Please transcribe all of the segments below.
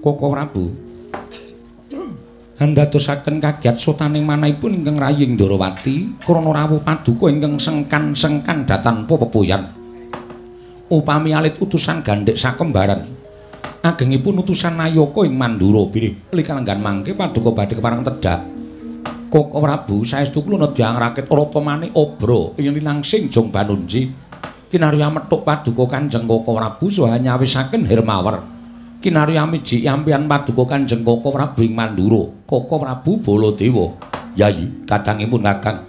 Koko Prabu andadosaken kagiat sotaning manahipun ingkang raying Ndorowati krana rawuh paduka ingkang sengkan-sengkan datanpa pepoyan. Upami alit utusan gandhik sakembaran agengipun utusan Nayaka ing Mandura bilih likalenggan mangke paduka badhe kepareng tedhak. Koko Prabu saestu kula nedya ngrakit rata maneh obra ing linangsing Jong Banunji kinarya methuk paduka Kanjeng Koko Prabu saha nyawisaken Hermawar. Kinarya miji yampian paduka Kanjeng Koko Prabu ing Mandura, Koko Prabu Baladewa. Yayi, kadangipun Kakang.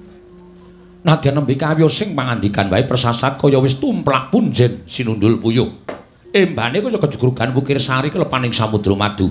Nadyan nembe kawiyosing pangandikan wae persasat kaya wis tumplak punjen sinundul puyuh. Embane kaya kejugrugan wukir sari kelepaning samudra madu.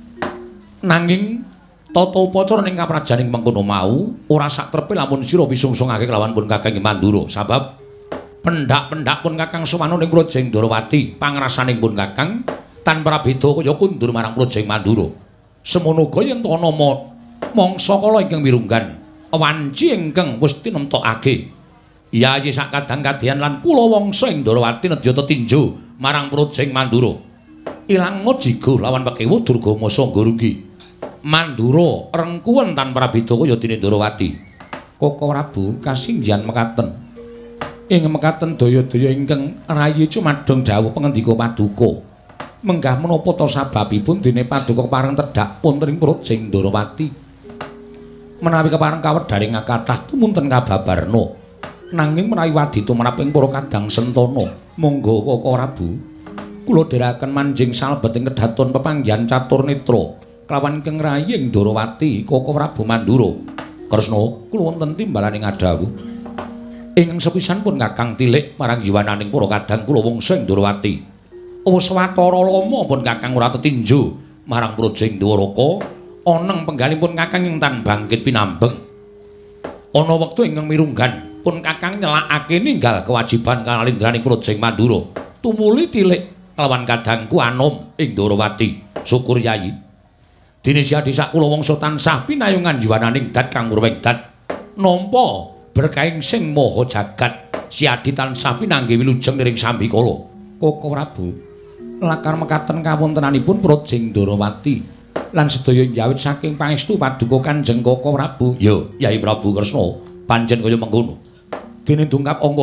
Nanging tata upacara ning kaprajaning mengkono mau ora sak trepe lamun sira wisungsungake kelawan pun Kakang ing Mandura, sabab pendak-pendak pun Kakang Suwana ning Projeng Ndorowati pangrasaning pun Kakang tanpa beda kaya kundur marang Projeng Mandura. Semono uga yen ana mangsa kala ingkang mirunggan wanci ingkang wis tinemtokake. Yayi sak kadang-kadhian lan kula wangsa ing Ndorowati nedya tetinju marang Projeng Mandura. Ilang jigo lawan Pekewu Durgama sangga rugi. Mandura rengkuwen tanpa beda kaya dene Ndorowati. Koko Prabu kasinggihan mekaten. Ing mekaten daya-daya ingkang rayi cumadong dawuh pangendika paduka. Menggah menapa ta sababipun dene paduka pareng tedhak wonten ing Projeng Ndorowati. Menawi kepareng kawedharing kathah tumunten kababarna. Nanging menawi wadi tumrap ing para kadang sentana, monggo Koko Prabu kula dherekaken manjing salebeting kedaton pepanggihan catur netra kelawan ingkang raying Ndorowati Koko Prabu Mandura. Kresna kula wonten timbalaning adawuh. Ingkang sepisan pun Kakang tilik marang jiwananing para kadang kula wangsa ing Ndorowati. Waswatara lama pun Kakang ora tetinju marang Projeng Dwaraka oneng penggalipun Kakang ing tan bangkit pinambeng. Ana wektu ingkang mirunggan pun Kakang nyelakake ninggal kewajiban kalindraning Projeng Mandura tumuli tilik kelawan kadangku anom ing Ndorowati. Syukur Yayi. Dene siadi sak kula wangsa tansah pinayungan jiwananing dat kang urwegdat nampa berkahing sing maha jagat siadi tansah pinanggih wilujeng niring sambikala. Koko Prabu lakar mekaten kawontenanipun Projeng Ndorowati lan sedaya njawit saking pangestu paduka Kanjeng Koko Prabu. Ya, Yai Prabu Kresna, pancen kaya mengkono. Dene dungkap angka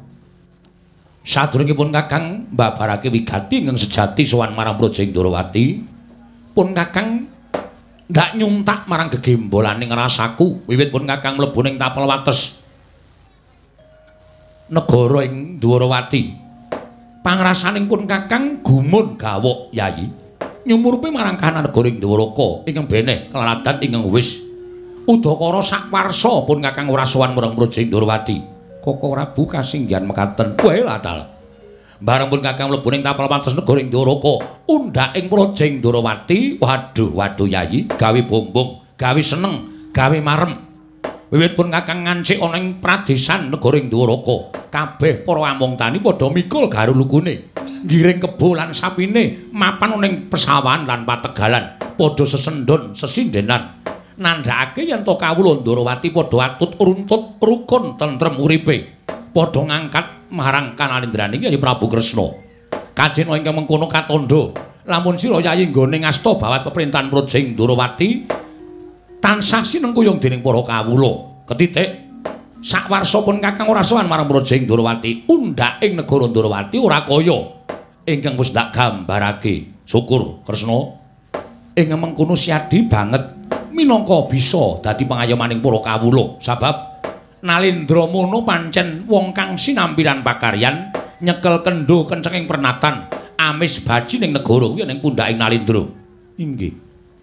2. Sadurungipun Kakang mbabarake wigati ingkang sejati sowan marang Projeng Ndorowati, pun Kakang ndak nyuntak marang gegembolaning rasaku wiwit pun Kakang mlebu ning tapel wates negara ing Ndorowati. Pangrasaning pun Kakang gumun gawok Yayi nyumurupi marang kahanan negara ing Dwaraka ingkang beneh kelaradan ingkang wis udakara sakwarsa pun Kakang ora sowan marang Projeng Ndorowati. Koko Prabu kasinggihan mekaten. Wae latal. Bareng pun Kakang mlebu ning tapel wates negara ing Dwaraka undhak ing Projeng Ndorowati. Waduh Yayi, gawe bombong, gawe seneng, gawe marem. Wiwit pun Kakang ngancik ana ing pradesan negara ing Dwaraka. Kabeh para among tani padha mikul garu lugune, ngiring kebo lan sapine mapan ning pesawahan lan pategalan, padha sesendhon sesindenan. Nandhakake yen to kawula Ndorowati padha atut runtut rukun tentrem uripe, padha ngangkat marang kanalindraning Yayi Prabu Kresna. Kajena ingkang mengkono katandha, lamun sira Yayi nggone ngasta bawat peperintahan Projeng Ndorowati tansah sinengkuyung dening para kawula. Ketitik sakwarsa pun Kakang ora sowan marang Projeng Ndorowati, undhak ing negara Ndorowati ora kaya ingkang wis ndak gambarake. Syukur Kresna ing mengkono siadi banget minangka bisa dadi pangayomaning para kawula, sabab Nalindra mono pancen wong kang sinampiran pakaryan nyekel kendho kencenging pernatan amis baji ning negara kuwi ning pundhaking Nalindra. Inggih.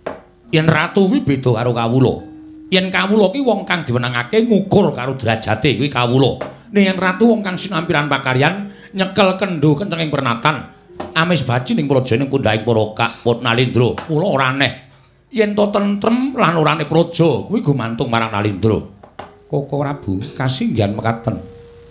Yen ratu kuwi beda karo kawula. Yen kawula ki wong kang diwenangake ngukur karo derajate kuwi kawula. Ning yen ratu wong kang sinampiran pakaryan nyekel kendho kencenging pernatan amis baji ning praja ning pundhaking para Kakut Nalindra. Mula ora aneh yen to tentrem lan orane praja kuwi gumantung marang Nalindra. Koko Prabu kasinggihan mekaten.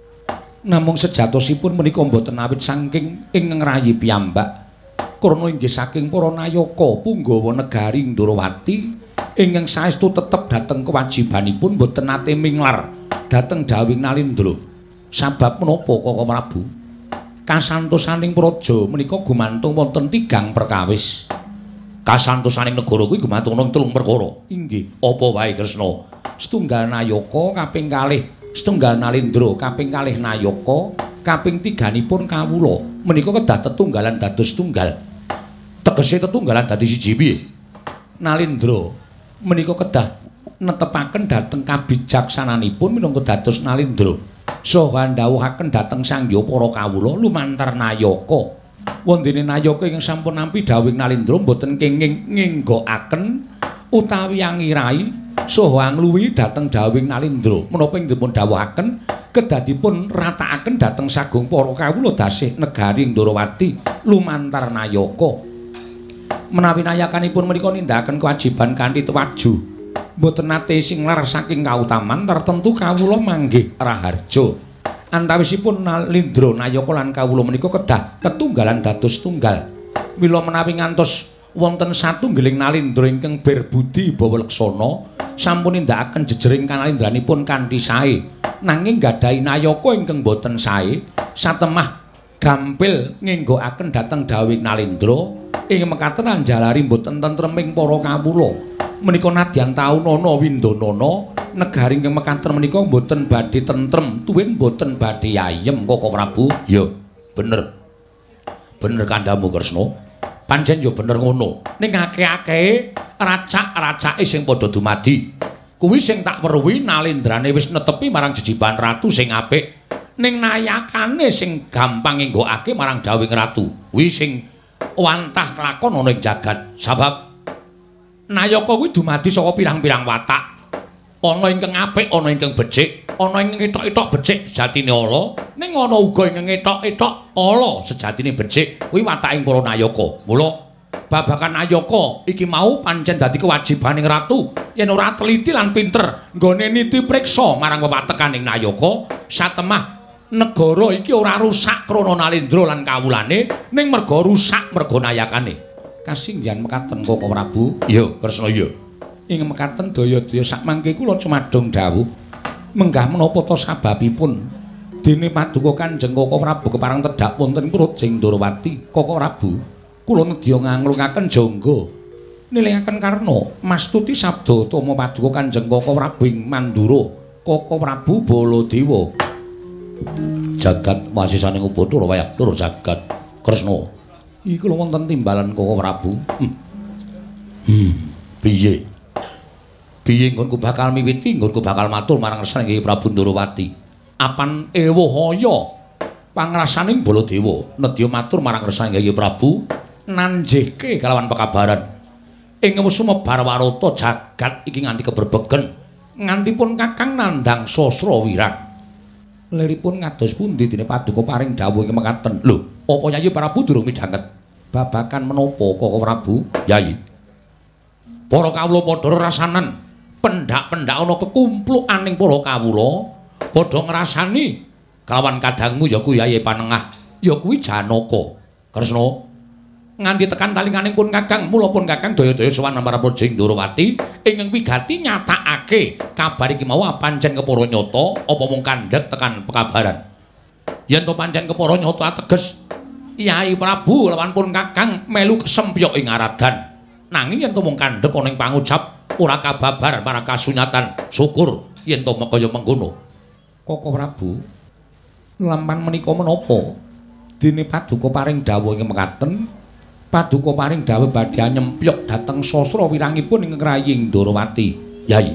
Namung sejatosipun menika mboten awit saking ingkang rayi piyambak. Krana inggih saking para nayaka punggawa negari Ndorowati ingkang saestu tetep dhateng kewajibanipun mboten nate minglar dhateng dawing Nalindra. Sabab menapa Koko Prabu? Kasantosaning praja menika gumantung wonten tigang perkawis. Kasantosaning negara kuwi gumantung ana telung perkara. Inggih. Apa wae Kresna? Setunggal Nayaka kaping kalih, setunggal Nalindra kaping kalih Nayaka, kaping tiganipun kawula. Menika kedah tetunggalan dados tunggal. Tegese tetunggalan dadi siji piye? Nalindra menika kedah netepaken dhateng kabijaksananipun minangka dados Nalindra. Saha ndhawuhaken dhateng sangya para kawula lumantar Nayaka. Wondene Nayaka ingkang sampun nampi dawuh Nalindra boten kenging ngenggokaken utawi angirai saha ngluwihi dhateng dawuh Nalindra. Menapa ing dipun dawuhaken kedadipun ratakaken dhateng sagung para kawula dasih negari Ndrawati lumantar Nayaka. Menawi nayakanipun menika nindakaken kewajiban kanthi tuwaju mboten nate singlar saking kautaman tertentu kawula manggih raharja. Antawisipun Nalindra Nayaka lan kawula menika kedah tetunggalan dados tunggal. Mila menawi ngantos wonten satunggiling Nalindra ingkang berbudi bawa leksana sampun nindakaken jejering kanalindranipun kanthi sae. Nanging gadahi Nayaka ingkang boten sae satemah gampil ngenggokaken dhateng dawuh Nalindra ing mekaten anjalari boten tentreming para kawula. Menika nadyan taunana windanana negari ingkang mekaten menika boten badhe tentrem, tuwin boten badhe ayem Koko Prabu. Ya, bener. Bener kandhamu Kresna. Pancen ya bener ngono. Ning akeh-akehe racak-racake sing padha dumadi. Kuwi sing tak weruhi nalindrane wis netepi marang jejiban ratu sing apik. Ning nayakane sing gampang nggokake marang dawing ratu. Kuwi sing wantah lakon ana ing jagat. Sabab Nayaka kuwi dumadi saka pirang-pirang watak. Ana ingkang apik, ana ingkang becik, ana ingkang etok-etok becik sejatine ala, ning ana uga ingkang etok-etok ala sejatine becik. Kuwi wataking para Nayaka. Mula babagan Nayaka iki mau pancen dadi kewajibaning ratu yen ora teliti lan pinter nggone niti priksa marang wewatekaning Nayaka satemah negara iki ora rusak krana Nalindra lan kawulane ning merga rusak merga nayakane. Kasinggihan mekaten Koko Prabu. Ya, Kresna ya. Ing mekaten daya-daya sakmangke kula cumadung dawuh. Menggah menapa ta sababipun dene paduka Kanjeng Koko Prabu kepareng tedhak wonten Krut Jeng Ndrawati. Koko Prabu, kula nedya nganglungaken jangga nilingaken karna mastuti sabda utama paduka Kanjeng Koko Prabu ing Mandura. Koko Prabu Baladewa. Jagat wasisaning Ubathara wayah tur jagat. Kresna. Iki lho wonten timbalan Koko Prabu. Piye? Piye nggonku bakal miwiti, nggonku bakal matur marang Resnaning Prabu Ndrawati. Apan ewuhaya pangrasaning Baladewa nedya matur marang Resnaning Prabu nanjihke kalawan pekabaran. Ing sumebar warata jagat iki nganti keberbegen. Ngantipun Kakang nandhang sastra wirat. Liripun ngados pundi dene paduka paring dawuh ing mekaten. Lho, apa Yayi Prabu durung midhanget babakan menapa Koko Prabu? Yayi. Para kawula padha rasanan pendak-pendak ana kekumplukaning para kawula padha ngrasani kelawan kadangmu ya kuwi Yayi Panengah, ya kuwi Janaka. Kresna nganti tekan talinganing pun Kakang, mula pun Kakang daya-daya sowan marang Jeng Ndrawati ingkang wigati nyatakake kabar iki mau pancen kepara nyata apa mung kandhek tekan pekabaran. Yen to pancen kepara nyata ateges Yayi Prabu lawan pun Kakang melu kesempyok ing aradan. Nanging yen to mung kandhek ana ing pangucap ora kababar marang kasunyatan syukur yen to kaya mengkono. Koko Prabu, lampan menika menapa dene paduka paring dawuh ing mekaten? Paduka paring dawuh badhe nyempyok dhateng sastra wirangipun ing Kraying Ndrawati. Yayi.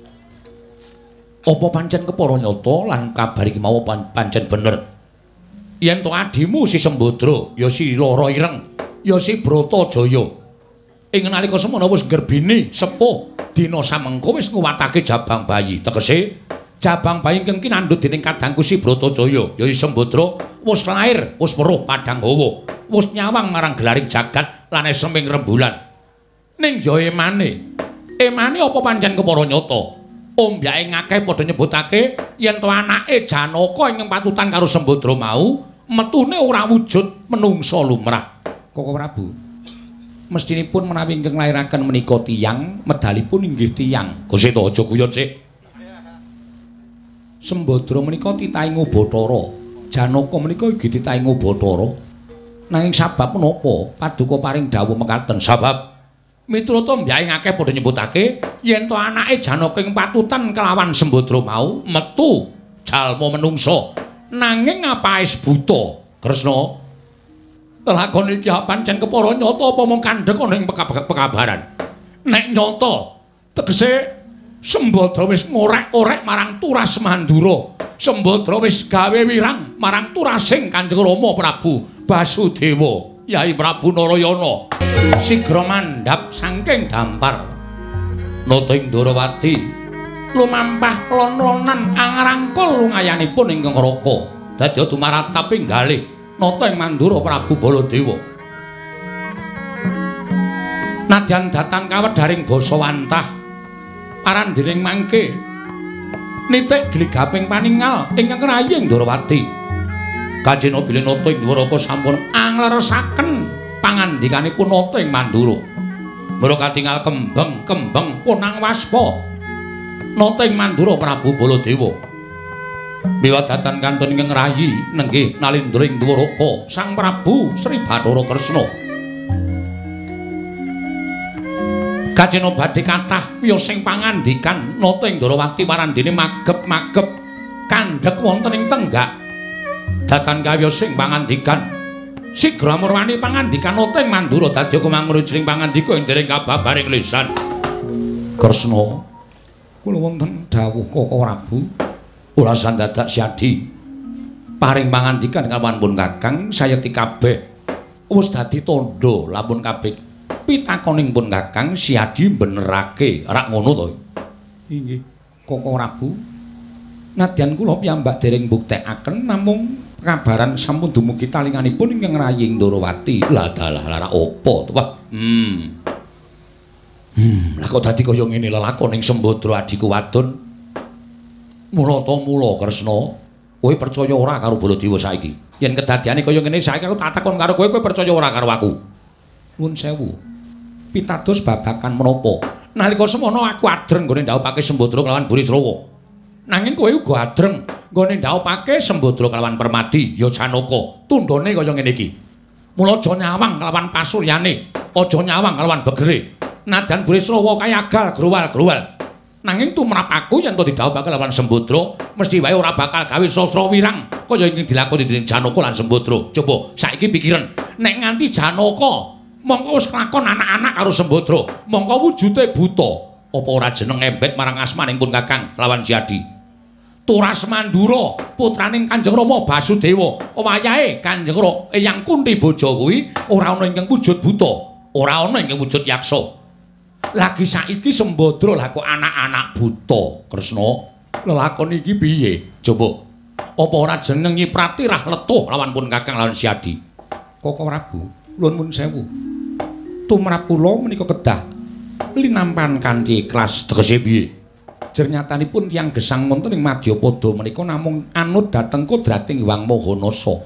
Apa pancen kepara nyata lan kabar iki mau pancen bener? Yen to adimu si Sembadra, ya si Lara Ireng, ya si Bratajaya. Ing nalika semana wis gerbini sepuh dina samengko wis nguwatake jabang bayi. Tegese jabang bayi ingkang kinandhut dening kadangku si Bratajaya, ya si Sembadra wis lair, wis weruh padhang hawa, wis nyawang marang gelaring jagat lan seming rembulan. Ning ya emane apa pancen kepara nyata? Ombyake ngakeh padha nyebutake yen to anake Janaka ingkang patutan karo Sembadra mau metune ora wujud menungsa lumrah. Koko Prabu, mestinipun menawi ingkang lairaken menika tiyang, medalipun inggih tiyang. Gusti to aja guyon sik. Sembadra menika titahing Bathara, Janaka menika inggih titahing Bathara. Nanging sabab menapa paduka paring dawuh mekaten? Sabab Miturut mbyaying akeh padha nyebutake yen to anake Janaka ing patutan kelawan Sembadra mau metu jalma menungsa nanging apaes buta Kresna. Lakon iki pancen kepara nyata apa mung kandhek ana ing pekabaran. Nek nyata tegese Sembadra wis ngorek-orek marang Turas Mandura. Sembadra wis gawe wirang marang Turasing Kanjeng Rama Prabu Basudewa, Yai Prabu Narayana. Sigra mandhap saking dampar. Nata ing Ndarawati lumampah lon-lonan angrangkul lungayanipun ing Ngraka. Dadi dumarataping galih nata ing Mandura Prabu Baladewa. Nadyan datan kawedharing basa wantah arandening mangke nitik gligaping paningal ingkang raying Ndarawati. Kanjeng Bilih-nata ing Dwaraka sampun angleresaken pangandikanipun nata ing Mandura. Mula katingal kembang-kembang punang waspa nata ing Mandura Prabu Baladewa. Miwadatan kantun ingkang rayi nenggih nalindra ing Dwaraka Sang Prabu Sri Bathara Kresna. Kajena badhe kathah wiyosing pangandikan nata ing Ndarawati marandene magep-magep kandhek wonten ing tenggak. Datan kawiyosing pangandikan sigra murwani pangandikan nata ing Mandura dadi kumangrujuning pangandika ing dereng kababaring lisan. Kresna, kula wonten dawuh Kaka Prabu. Ora sandadak Siadi. Paring pangandikan kawanipun Kakang sayekti kabeh wis dadi tandha lampun kabeh pitakoningipun Kakang Siadi benerake rak ngono to. Inggih, Kaka Prabu. Nadyan kula piyambak dereng mbuktekaken namung kabaran sampun dumugi talinganipun ingkang raying Ndarawati. Lah dalah lara apa to, Pak? Lah kok dadi kaya ngene lelakon ing Sembadra adiku wadon. Mula ta mula Kresna, kowe percaya ora karo Baladewa saiki? Yen kedadiane kaya ngene saiki aku tak takon karo kowe percaya ora karo aku? Nuwun sewu. Pitados babakan menapa? Nalika semono aku adreng nggone ndhawuhake Sembadra kelawan Burisrawa. Nanging kowe uga adreng nggone ndhawuhake Sembadra kelawan Permadi ya Janaka. Tundhone kaya ngene iki. Mula aja nyawang kelawan pasuryane, aja nyawang kelawan begere. Nadyan Burisrawa kaya agal growal-growal. Nanging tumrap aku yen to didhawuhake lawan Sembadra, mesti wae ora bakal gawe sastra wirang kaya ingkang dilakoni dening Janaka lan Sembadra. Coba saiki pikiren, nek nganti Janaka mongko wis kelakon anak-anak karo Sembadra, mongko wujude buta, apa ora jeneng embet marang asmanipun Kakang lawan Siadi. Turas Mandura, putraning Kanjeng Rama Basudewa, wayahe Kanjeng Eyang Kunti Boja kuwi ora ana ingkang wujud buta, ora ana ingkang wujud yaksa. Lagi saiki Sembadra lah kok anak-anak buta, Kresna. Lelakon iki piye? Coba. Apa ora jeneng nyiprati rah letuh lawan pun Kakang lawan Siadi? Kaka Prabu, nuwun sewu. Tumrap kula menika kedah linampan kanthi ikhlas tegese piye? Jernyatanipun tiyang gesang wonten ing Madyapada menika namung anut dhateng kodrating Hyang Mahanasa.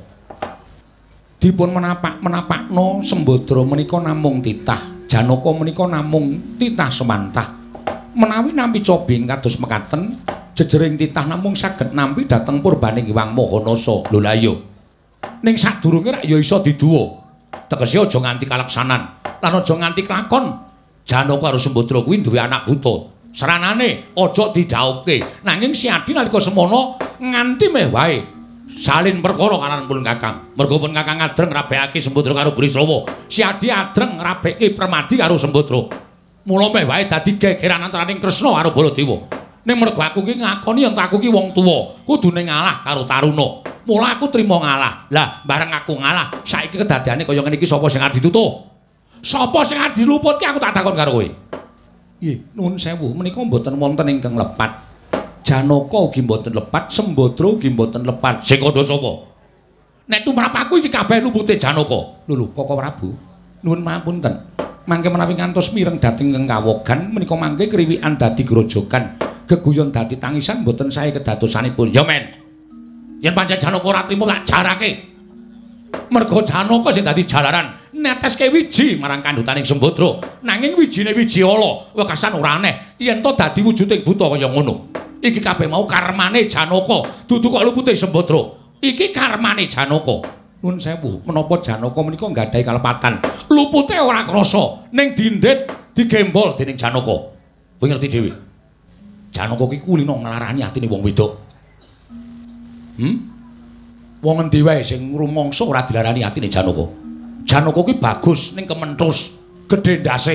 Dipun menapak-menapakna Sembadra menika namung titah. Janaka menika namung titah semantah. Menawi nampi cobing kados mekaten, jejering titah namung saged nampi dhateng purbaning Hyang Mahanasa. Lho la iya. Ning sadurunge rak ya isa diduwa. Tegese aja nganti kalaksanan, lan aja nganti kelakon. Janaka karo Sembadra kuwi duwe anak buta. Seranane aja didhawuhke. Nanging Siadi nalika semono nganti meh wae salin perkara karanipun Kakang. Mergo pun Kakang adreng ngrabekake Sembadra karo Burisrawa. Siadi adreng ngrabeke Permadi karo Sembadra. Mula meh wae dadi gegeran antaraning Kresna karo Baladewa. Ning mergo aku ki ngakoni yen aku ki wong tuwa, kudune ngalah karo taruna. Mula aku trima ngalah. Lah, bareng aku ngalah, saiki kedadiane kaya ngene iki sapa sing arep ditutuh? Sapa sing arep diluputke aku tak takon karo kowe. Nggih, nuwun sewu, menika mboten wonten ingkang lepat. Janaka ugi mboten lepat, Sembadra ugi mboten lepat. Sing kandha sapa? Nek tumrap aku iki kabeh lupute Janaka. Lho, Kaka Prabu. Nuwun mapunten. Mangke menawi ngantos mireng dhateng ing kawogan menika mangke kriwikan dadi grojogan, geguyon dadi tangisan mboten sae kedadosanipun. Ya men. Yen pancen Janaka ora trima tak jarake. Mergo Janaka sing dadi jalaran neteske wiji marang kandhutaning Sembadra. Nanging wijine wiji ala, wekasan ora aneh yen to dadi wujuding buta kaya ngono. Iki kabeh mau karmane Janaka, dudu kok lupute Sembadra. Iki karmane Janaka. Nuwun sewu, menapa Janaka menika nggadahi kalepatan. Lupute ora krasa, ning dindit digembol dening Janaka. Kowe ngerti dhewe. Janaka ki kulino nglarani atine wong wedok. Wong endi wae sing rumangsa ora dilarani atine Janaka. Janaka ki bagus ning kementhus, gedhe ndase.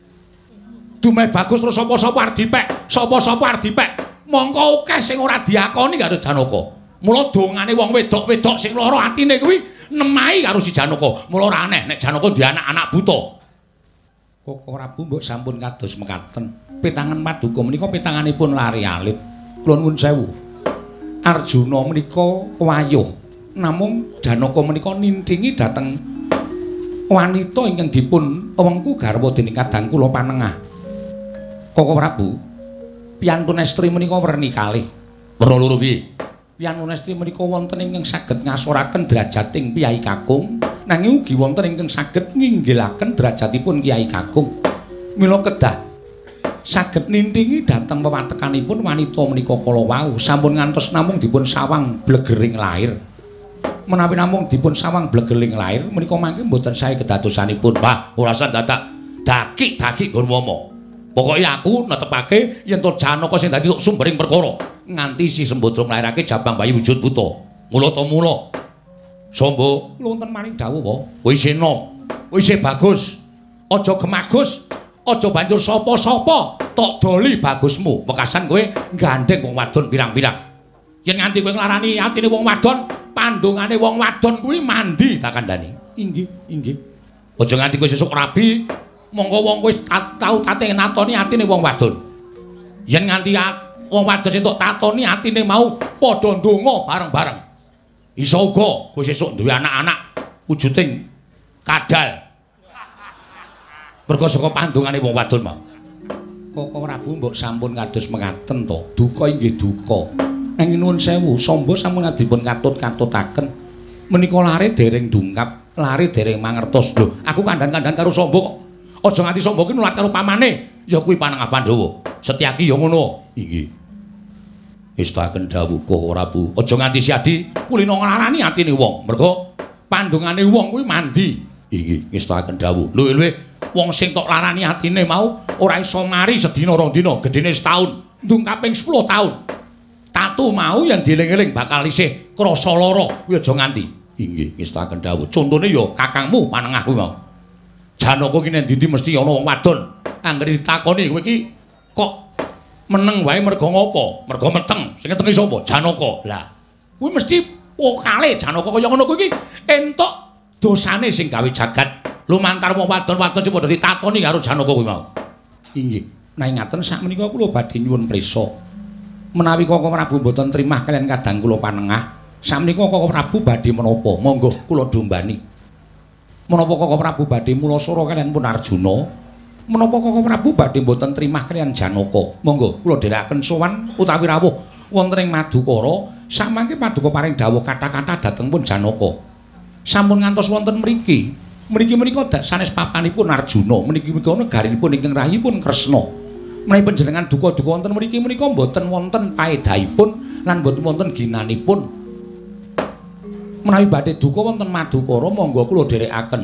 Dumeh bagus terus sapa-sapa arep dipek, sapa-sapa arep dipek. Mongko akeh sing ora diakoni karo Janaka. Mula dongane wong wedok-wedok sing lara atine kuwi nemahi karo si Janaka. Mula ora aneh nek Janaka duwe anak-anak buta. Koko Prabu mbok sampun kados mekaten. Petangan Paduka menika petanganipun lari alit. Kula nuwun sewu. Arjuna menika wayuh. Namung Janaka menika nintingi dhateng wanita ingkang dipun wengku garwa dening kadang kula panengah. Koko Prabu, piyantun estri menika werni kalih. Werna loro piye? Piyantun estri menika wonten ingkang saged ngasoraken drajating Piyai Kakung, nanging ugi wonten ingkang saged nginggilaken drajatipun Kyai Kakung. Mila kedah saged nintingi dhateng wewatekanipun wanita menika kala wau sampun ngantos namung dipun sawang blegering lair. Menawi namung dipun sawang blegering lair menika mangke mboten sae kedatosanipun. Wah, ora usah dadak daki-daki nggon momo. Pokoke aku netepake yen to Janaka sing dadi sumbering perkara nganti si Sembadra nglairake jabang bayi wujud buta. Mula to mula. Sombo, kula wonten maring dawuh wa. Kowe isih enom, kowe isih bagus. Aja gemagus, aja banjur sapa-sapa tok doli bagusmu. Wekasan kowe gandeng wong wadon pirang-pirang. Yen nganti kowe nglarani atine wong wadon, pandungane wong wadon kuwi mandi tak kandhani. Inggih, inggih. Aja nganti kowe sesuk rabi mongko wong kowe tau tate natoni atine wong wadon. Yen nganti wong wadon entuk tatoni atine mau padha ndonga bareng-bareng. Isa uga kowe sesuk duwe anak-anak wujuding kadal. Mergo saka pandungane wong wadon mau. Koko Prabu mbok sampun kados mekaten to. Duka inggih duka. Nanging nuwun sewu, Samba sampun dipun katut-katutaken. Menika lare dereng dungkap, lare dereng mangertos. Lho, aku kandhan-kandhan karo Samba kok. Aja nganti Samba ki nulat karo pamane. Ya kuwi panengah Pandhawa. Setyaki ya ngono. Inggih. Istaken dawuh Koko Prabu. Aja nganti siadi kulino nglarani atine wong. Mergo pandungane wong kuwi mandi. Inggih, istaken dawuh. Lho, wong sing tok larani atine mau ora iso mari sedina rong dina, gedene setahun, ndungkaping 10 taun. Tatu mau yang dieling-eling bakal isih krasa lara, kuwi aja nganti. Inggih, istaken dawuh. Contone ya kakangmu panengah kuwi mau. Janaka ki nek ndi mesti ana wong wadon. Anggere ditakoni kowe iki kok meneng wae merga ngopo? Merga meteng. Sing ngetengi sapa? Janaka. Lah, kuwi mesti pokale Janaka kaya ngono kuwi entuk dosane sing gawe jagat. Lumantar wong wadon-wadon sing padha ditakoni karo Janaka kuwi mau. Inggih. Nanging ngaten sakmenika kula badhe nyuwun prisa. Menawi Koko Prabu mboten trimah kalian kadang kula panengah, sakmenika Koko Prabu badhe menapa? Monggo kula dombani. Menapa Koko Prabu badhe mulasara kalian pun Arjuna? Menapa Koko Prabu badhe mboten trimah kalian Janaka? Monggo kula dherekaken sowan utawi rawuh wonten ing Madukara, samangke Paduka paring dawuh kata-kata dhateng pun Janaka. Sampun ngantos wonten mriki. Mriki menika sanes papanipun Arjuna, mriki menika negarinipun ingkang rahipun Kresna. Menawi panjenengan duka-duka wonten mriki menika mboten wonten paedahipun lan mboten wonten ginanipun. Menawi badhe duka wonten Madukara monggo kula dherekaken.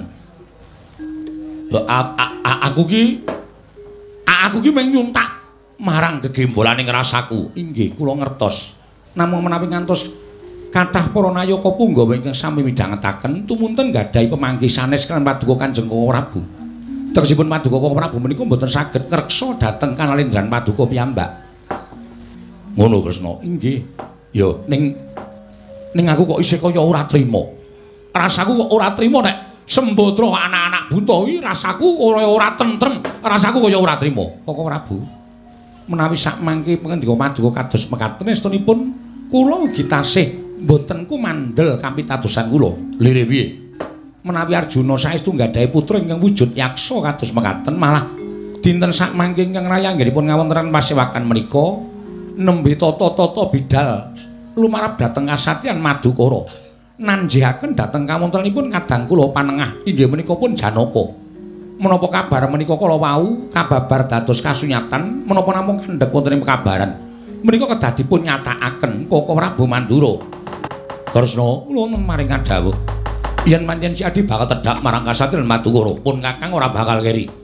Lho aku ki mung nyuntak marang gegembolaning rasaku. Inggih, kula ngertos. Namung menawi ngantos kathah para nayaka punggawa ingkang sami midhangetaken tumunten gadhahi pemanggi sanes kaliyan Paduka Kanjeng Koko Prabu. Tegesipun Paduka Koko Prabu menika mboten saged ngreksa dhateng kanalendran Paduka piyambak. Ngono Kresna. Inggih. Ya ning aku kok isih kaya ora trima. Rasaku kok ora trima nek Sembadra anak-anak buta iki rasaku ora tentrem, rasaku kaya ora trima. Koko Prabu. Menawi sak mangke pangandika Paduka kados mekaten estunipun kula ugi tasih mboten kumandel kapitadosan kula. Lire piye? Menawi Arjuna saestu nggadahi putra ingkang wujud yaksa kados mekaten malah dinten sak mangke ingkang rayanggenipun ngawontenan pasewakan menika nembe tata-tata bidal lumarap dhateng kasatyan Madukara. Nanjihaken dhateng kawontenanipun kadang kula panengah inggih menika pun Janaka. Menapa kabar menika kala wau kababar dados kasunyatan menapa namung kandhek wonten ing kabaran menika kedah dipun nyatakaken Koko Prabu Mandura. Kresna kula maring dawuh yen pancen si Adi bakal tedhak marang kasatyan Madukara pun Kakang ora bakal keri.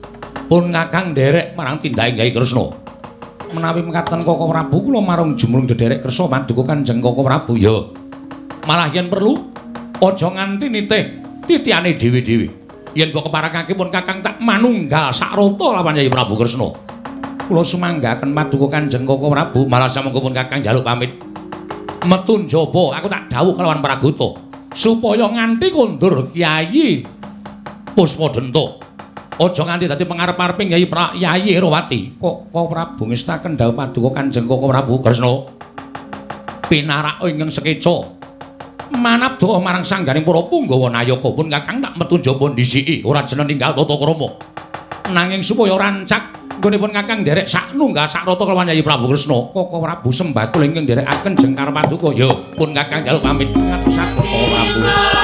Pun Kakang nderek marang tindake Kyai Kresna. Menawi mekaten Koko Prabu kula marang jumrung dederek kersa paduka Kanjeng Koko Prabu ya. Malah yen perlu aja nganti nitih titiane dhewe-dhewe. Yen kok keparakake pun Kakang tak manunggal sakrata lawan Kyai Prabu Kresna. Kula sumanggaken paduka Kanjeng Koko Prabu, malah samangka pun Kakang njaluk pamit. Metu njaba aku tak dawuh kelawan Pragoto supaya nganti kondur Kyai Puspadenta. Aja nganti dadi pangarep-areping Kyai Erowati. Koko Prabu ngestaken dawuh paduka Kanjeng Koko Prabu Kresna. Pinarak ingkang sekeca manabda marang sangganing para Punggawa Nayaka pun Kakang tak metu njaba ndhisiki ora jeneng ninggal tata krama. Nanging supaya rancak nggonipun Kakang nderek saknunggal sakrata kelawan Kyai Prabu Kresna. Koko Prabu sembah kula ingkang nderekaken jengkar paduka ya pun Kakang njaluk pamit ngatosaken Koko Prabu.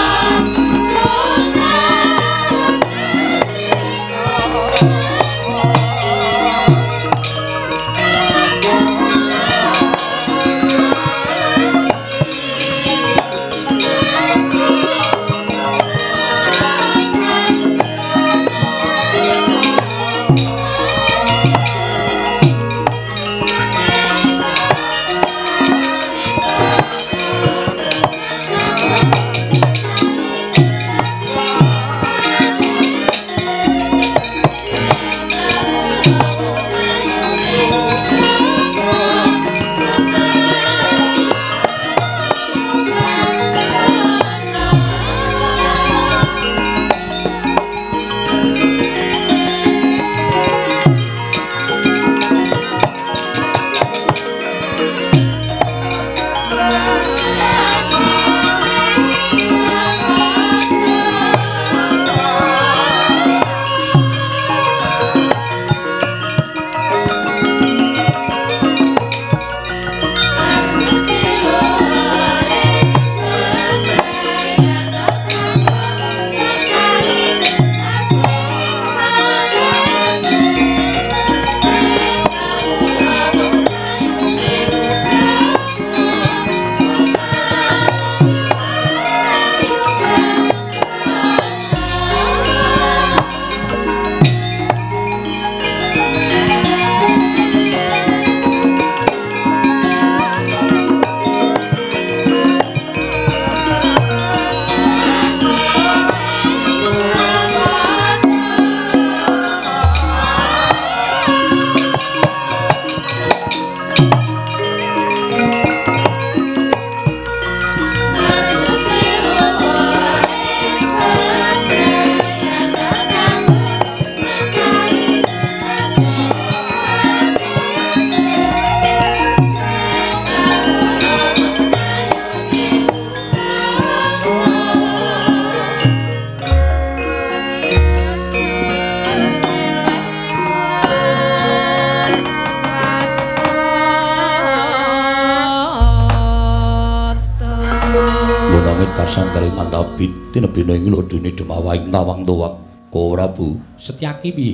Tinebina ing lodune demawahing tawang tuwak Koko Prabu. Setyaki piye?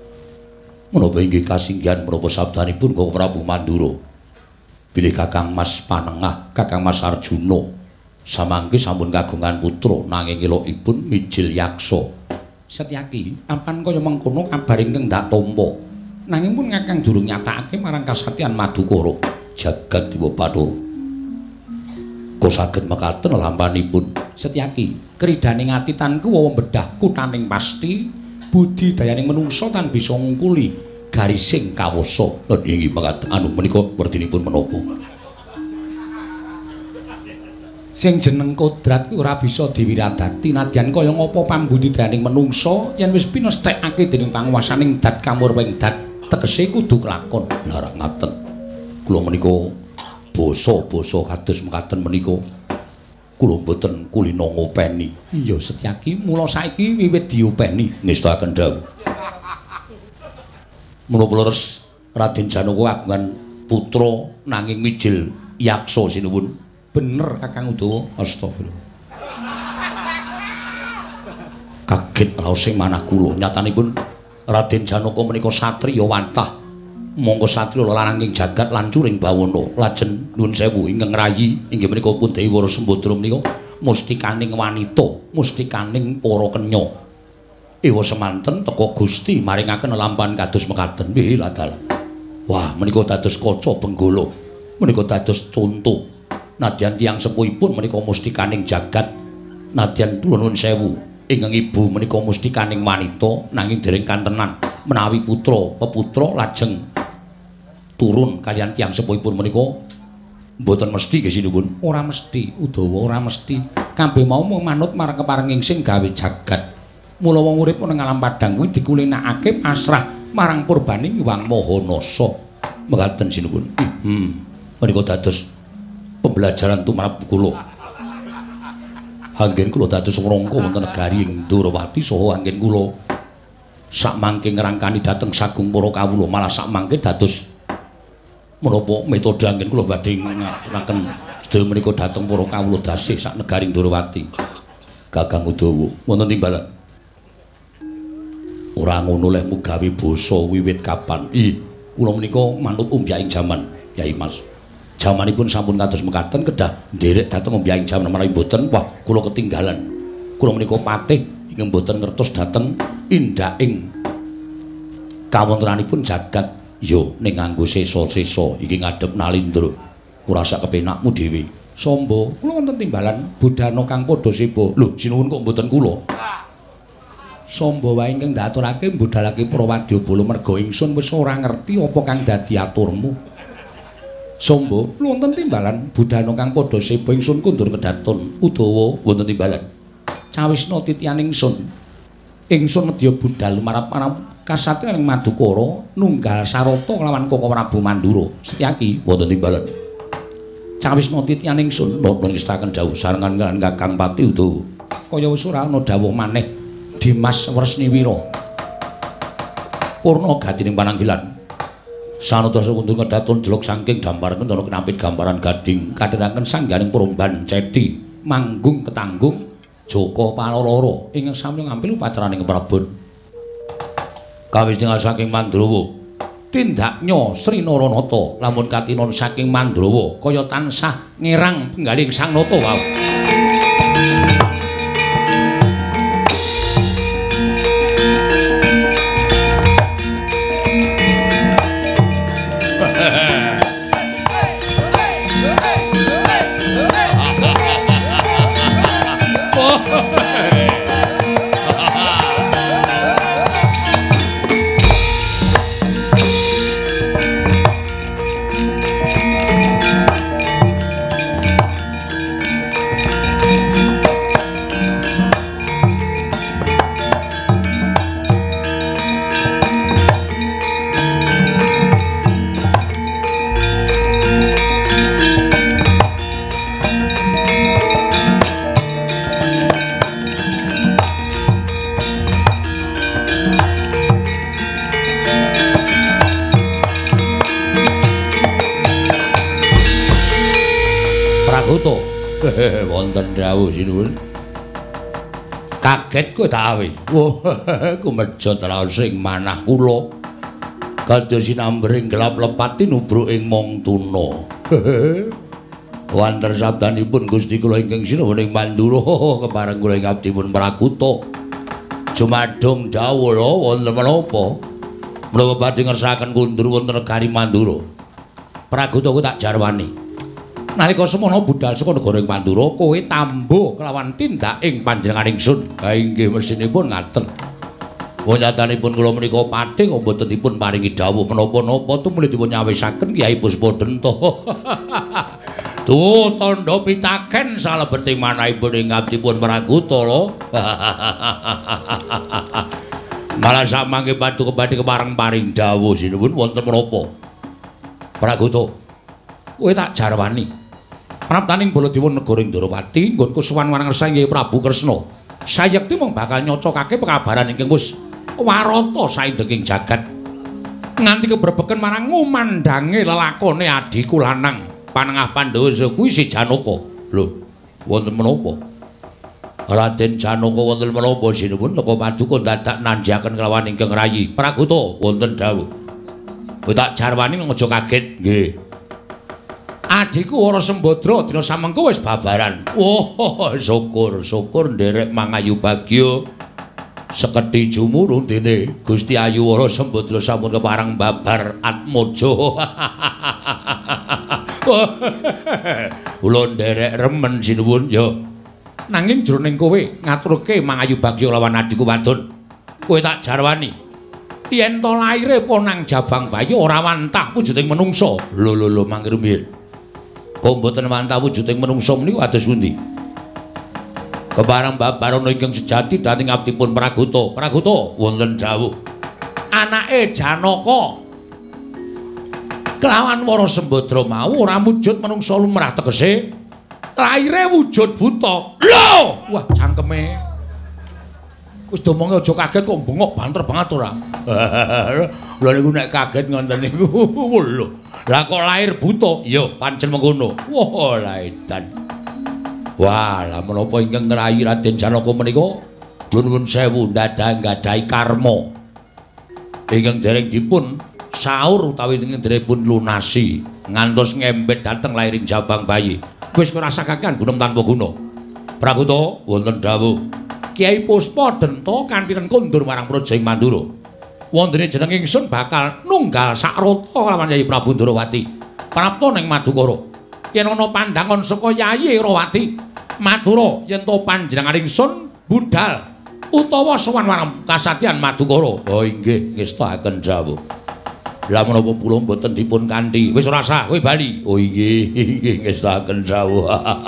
Menapa inggih kasinggihan menapa sabdanipun Koko Prabu Mandura. Bilih Kakang Mas Panengah, Kakang Mas Arjuna samangke sampun kagungan putra nanging elokipun mijil yaksa. Setyaki, apan kaya mengkono kabar ingkang ndak tampa. Nanging pun Kakang durung nyatakake marang kasatyan Madukara jagat Dewa Bathara. Kok saged mekaten lampanipun Setyaki, kridhaning atitanku wawa bedah kuthaning pasti budidayaning menungsa tan bisa ngungkuli garising kawasa. Lan inggih mekaten anu menika werdinipun menapa? Sing jeneng kodrat kuwi ora bisa diwiradati nadyan kaya ngapa pambudidayaning menungsa yen wis pinesthekake dening panguwasaning dat kamurwing dat tegese kudu kelakon. Lah ngaten. Kula menika basa-basa kados mekaten menika kula mboten kulina ngopeni. Iya Setyaki, mula saiki wiwit diopeni ngestaken dawuh. Menapa leres Raden Janaka kagungan putra nanging mijil yaksa sinuwun? Bener Kakang Udawa. Astagfirullah. Kaget raosing manah kula. Nyatanipun Raden Janaka menika satriya wantah. Monggo satriya lananging jagat lancuring bawana. Lajeng nuwun sewu ingkang rayi inggih menika pun Dewi Wara Sembadra menika mustikaning wanita, mustikaning para kenya. Ewa semanten teka Gusti maringaken lelampahan kados mekaten. Nggih, Ladal. Wah, menika dados kaca benggala. Menika dados conto. Nadyan tiyang sepuhipun menika mustikaning jagat. Nadyan kula nuwun sewu, ingkang ibu menika mustikaning wanita nanging dereng kantenan menawi putra peputra lajeng turun kaliyan tiyang sepuhipun menika mboten mesti nggih sinipun. Ora mesti, Udawa, ora mesti. Kabeh mau manut marang keparenging sing gawe jagat. Mula wong urip ning alam padang kuwi dikulinakake pasrah marang purbaning Hyang Mahanasa. Mekaten sinipun. Menika dados pembelajaran tumrap kula. Anggen kula dados ngrangka wonten negari ing Durawati saha anggen kula sakmangke ngrangkani dhateng sagung para kawula malah sakmangke dados menapa metode anggen kula badhe ngaturaken sedaya menika dhateng para kawula dasih sak negari Durawati. Kakang Udawa wonten timbalan. Ora ngono lek mugawe basa wiwit kapan? Kula menika manut umbyaing jaman, Yai Mas. Jamanipun sampun kados mekaten kedah nderek dhateng umbyaing jaman menawi mboten wah kula ketinggalan. Kula menika patih ingkang mboten ngertos dhateng indaking kawontenanipun jagat ya ning nganggo sesa-sesa iki ngadhep Nalindra. Ora sak kepenakmu dhewe. Samba, kula wonten timbalan budana kang padha sepa. Lho, sinuwun kok mboten kula. Samba wae ingkang ndaturake mbudhalake para wadyabala merga ingsun wis ora ngerti apa kang dadi aturmu. Samba, kula wonten timbalan budana kang padha sepa ingsun kundur kedaton. Udawa wonten timbalan. Cawisna titian ingsun. Ingsun nedya budhal marang kasatriyaning Madukara nunggal sarata kelawan Koko Prabu Mandura. Setyaki wonten timbalan. Cawisna titian ingsun napa ngestaken dawuh sarengan kaliyan Kakang Pati Udawa. Kaya wis ora ana dawuh maneh. Dimas Wresniwira purna gatining pananggilan sanadyan kundur kedaton jeluk saking damparan ana knampit gambaran gading kadhiraken sangganing perumban cedhi manggung ketanggung Joko Paloloro ingkang sami ngampil upacaraning prabon kawistingan saking Mandrawa tindaknya Sri Naranata lamun katinon saking Mandrawa kaya tansah ngerang penggaling Sang Nata wae. Wonten dawuh sinuwun. Kaget kowe ta awe. Wah, kumedhot raos ing manah kula. Kados sinambring gelap lepati nubruk ing mong tuna. Wonten sabdanipun Gusti kula ingkang sinuwun ing Mandura kepareng kula ing abdipun Prakuta. Jumadung dawuh lho wonten menapa? Menapa badhe ngersakaken kundur wonten negari Mandura. Prakuta ku tak jarwani. Nalika semana budhal saka negara ing Pandura kowe tambo kelawan tindak ing panjenengan ingsun. Ha inggih mesinipun ngaten. Wonyatanipun kula menika patih kok mboten dipun paringi dawuh menapa-napa tumuli dipun nyawisaken Kyai Puspadenta. Tuh tandha pitaken salebeting manahipun ing abdipun Prakuta lho. Malah samangke paduka badhe kepareng paring dawuh sinuwun wonten menapa? Prakuta. Kowe tak jarwani. Praptaning Baladewa negara Indrawati nggonku sowan marang Sang Prabu Kresna. Sayekti mung bakal nyocokake pekabaran ingkang wis warata saindenging jagat. Nganti kebrebeken marang ngumandange lelakone adiku lanang Panengah Pandhawa kuwi si Janaka. Lho, wonten menapa? Raden Janaka wonten menapa sinuwun teka paduka dadak nanjaken kelawan ingkang rayi. Prakuta wonten dawuh. Kowe tak jarwani aja kaget. Nggih. Adhiku ora Sembadra dina samengko wis babaran. Oh, syukur nderek mangayu bagya. Sekedhi jumurung dene Gusti Ayuwara Sembadra sampun kepareng babar atmaja. Kula nderek remen sinuwun ya. Nanging jroning kowe ngaturke mangayu bagya lawan adhiku wadon. Kowe tak jarwani. Yen to laire apa nang jabang bayi ora wantah wujuding menungsa. Lho mangke rumiyin. Kok mboten wantah wujuding menungsa menika ados pundi? Kepareng babarana ingkang sejati dating abdipun Praguta. Praguta wonten dawuh. Anake Janaka kelawan Wara Sembadra mau ora wujud menungsa lumrah tegese laire wujud buta. Lho, wah cangkeme. Wis domonge aja kaget kok bengok banter banget ora. Lha niku nek kaget ngoten niku. Lho. Lah kok lair buta? Ya pancen mengkono. Wah, la edan. Wah, lah menapa ingkang ngrayi Raden Janaka menika nuwun sewu gadahi karma ingkang dereng dipun saur utawi ingkang dereng dipun lunasi ngantos ngempet dhateng lairing jabang bayi. Wis ngrasa kakehan gunem tanpa guna. Prakuta wonten dawuh. Kyai Puspa Denta kanthi kondur marang Projeng Mandura. Wondene jeneng ingsun bakal nunggal sakrata kelawan Yayi Prabu Ndrawati. Prapta ning Madukara. Yen ana pandangan saka Yayi Rawati, Madura yen to panjenengan ingsun budal utawa sowan marang kasadyan Madukara. Oh inggih, ngestaken dawuh. Lah menapa kula mboten dipun kanthi. Wis ora sah, kowe bali. Oh inggih, ngestaken dawuh.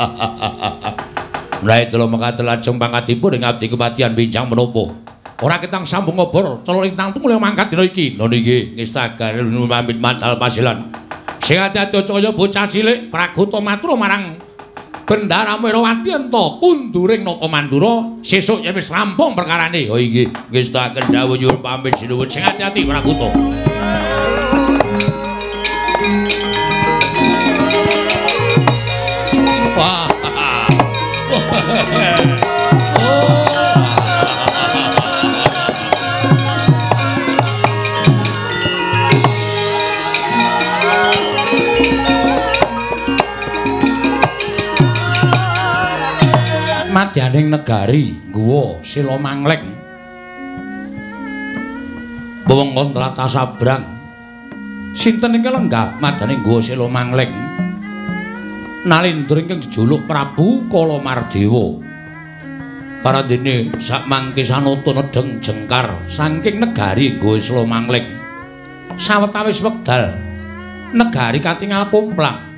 Lah itu mekaten lajeng pangkatipun ing abdi kematian pinjang menapa. Ora ketang sambung ngobor, celuk ing tangtung mulih mangkat dina iki. Lha niki ngestaken pamit matal pasilan. Sing ati-ati kaya bocah cilik Praguta matur marang Bendara Merawati ento kunduring Nata Mandura sesuk yen wis rampung perkarane. Oh inggih, ngestaken dawuh nyuwun pamit sinuwun. Sing ati-ati Praguta. Wah. Madyaning negari Guwa Sila Mangleng wewengkon tlatah sabrang sinten ingkang lenggah madyaning Guwa Sila Mangleng nalindra ingkang jejuluk Prabu Kalamardewa parandene sak mangke sanata nedheng jengkar saking negari Guwa Sila Mangleng sawetawis wekdal negari katingal pumplang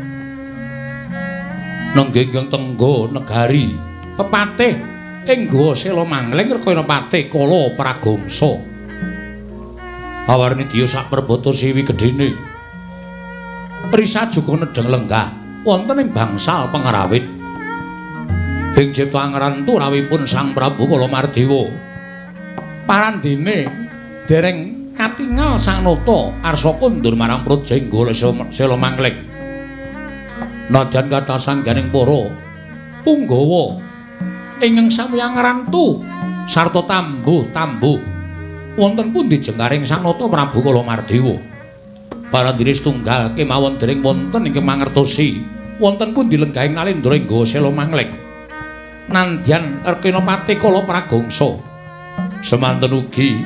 nengging tenggo negari pepatih ing Guwa Sila Mangleng rekana patih Kala Pragangsa awarni diya sak perbata siwi gedhene risa juga nedheng lenggah wonten ing bangsal pengrawit ing cipta angrantu rawipun Sang Prabu Kalamardewa parandene dereng katingal sang nata arsa kondur marang Projeng Guwa Sila Mangleng. Nadyan kathah sangganing para punggawa ingkang sami ngrantu sarta tambuh-tambuh wonten pundi jengkaring Sang Nata Prabu Kalamardewa. Parandene setunggal kemawon dereng wonten ingkang mangertosi wonten pundi lenggahing nalendra ing Guwa Sila Mangleng. Nandyan Rekanapati Kala Pragangsa. Semanten ugi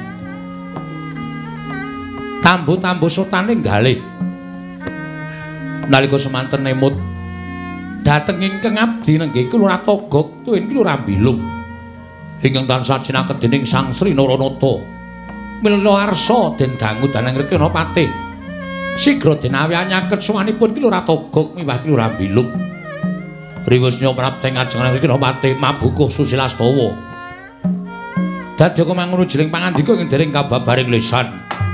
tambuh-tambuh sotane ngalih nalika semanten nemut dhateng ingkang abdi nenggih Kelurahan Togog tuwin Kelurahan Bilung ingkang tansah cinaket dening Sang Sri Naranata mila arsa den dangu danang Rekanapati sigra denawi anyaket sowanipun Kelurahan Togog miwah Kelurahan Bilung riwesnya prapteng ajengan Rekanapati mabukuh Susilastawa dadi mangono jiling pangandika ing dereng kababaring lisan.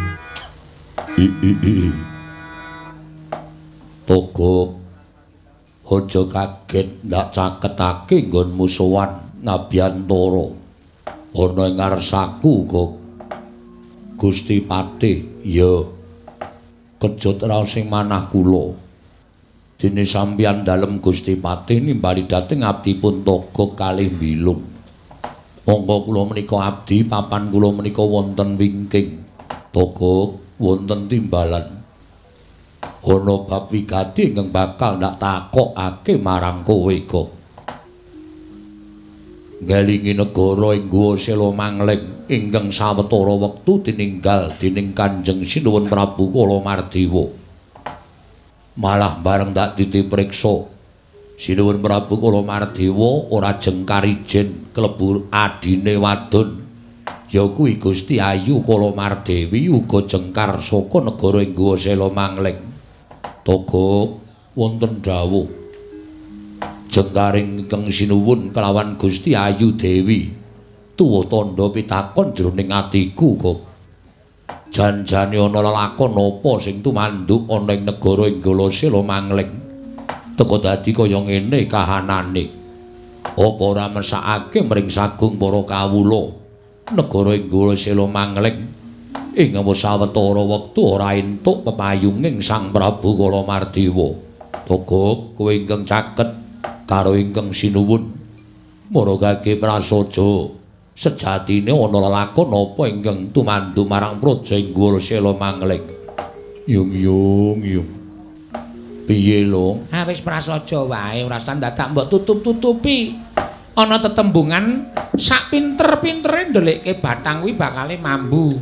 Togog aja kaget ndak caketake nggonmu sowan Ngabiyantara ana ing ngarsaku kok Gusti Patih ya kejut raos sing manah kula dene sampeyan dalem Gusti Patih nimbali dhateng abdipun Togog kalih Bilung monggo kula menika abdi papan kula menika wonten wingking Togog wonten timbalan ana bab wigati ingkang bakal ndak takokake marang kowe kok. Nggelingi negara ing Guwa Selomangling ingkang sawetara wektu tininggal dening Kanjeng Sinuwun Prabu Kalamardewa. Malah bareng tak ditipriksa Sinuwun Prabu Kalamardewa ora jengkar ijen klebu adine wadon ya kuwi Gusti Ayu Kalamardewi uga jengkar saka negara ing Guwa Selomangling. Togo wonten dawuh jengkaring ingkang sinuwun kelawan Gusti Ayu Dewi tuwa tandha pitakon jroning atiku kok janjane ana lelakon apa sing tumanduk ana ing negara ing Guwa Selomangling teka dadi kaya ngene kahanane apa ora mesakake mring sagung para kawula negara ing Guwa Selomangling ing sawetara wektu ora entuk pepayunging Sang Prabu Kalamardewa. Togo kowe ingkang caket karo ingkang sinuwun maragake prasaja sejatine ana lelakon apa ingkang tumandu marang praja ing Guwa Selomangling. Yung. Piye lho? Wis prasaja wae ora usah dadak mbok tutup-tutupi. Ana tetembungan sak pinter-pintere ndelikke bathang kuwi bakale mambu.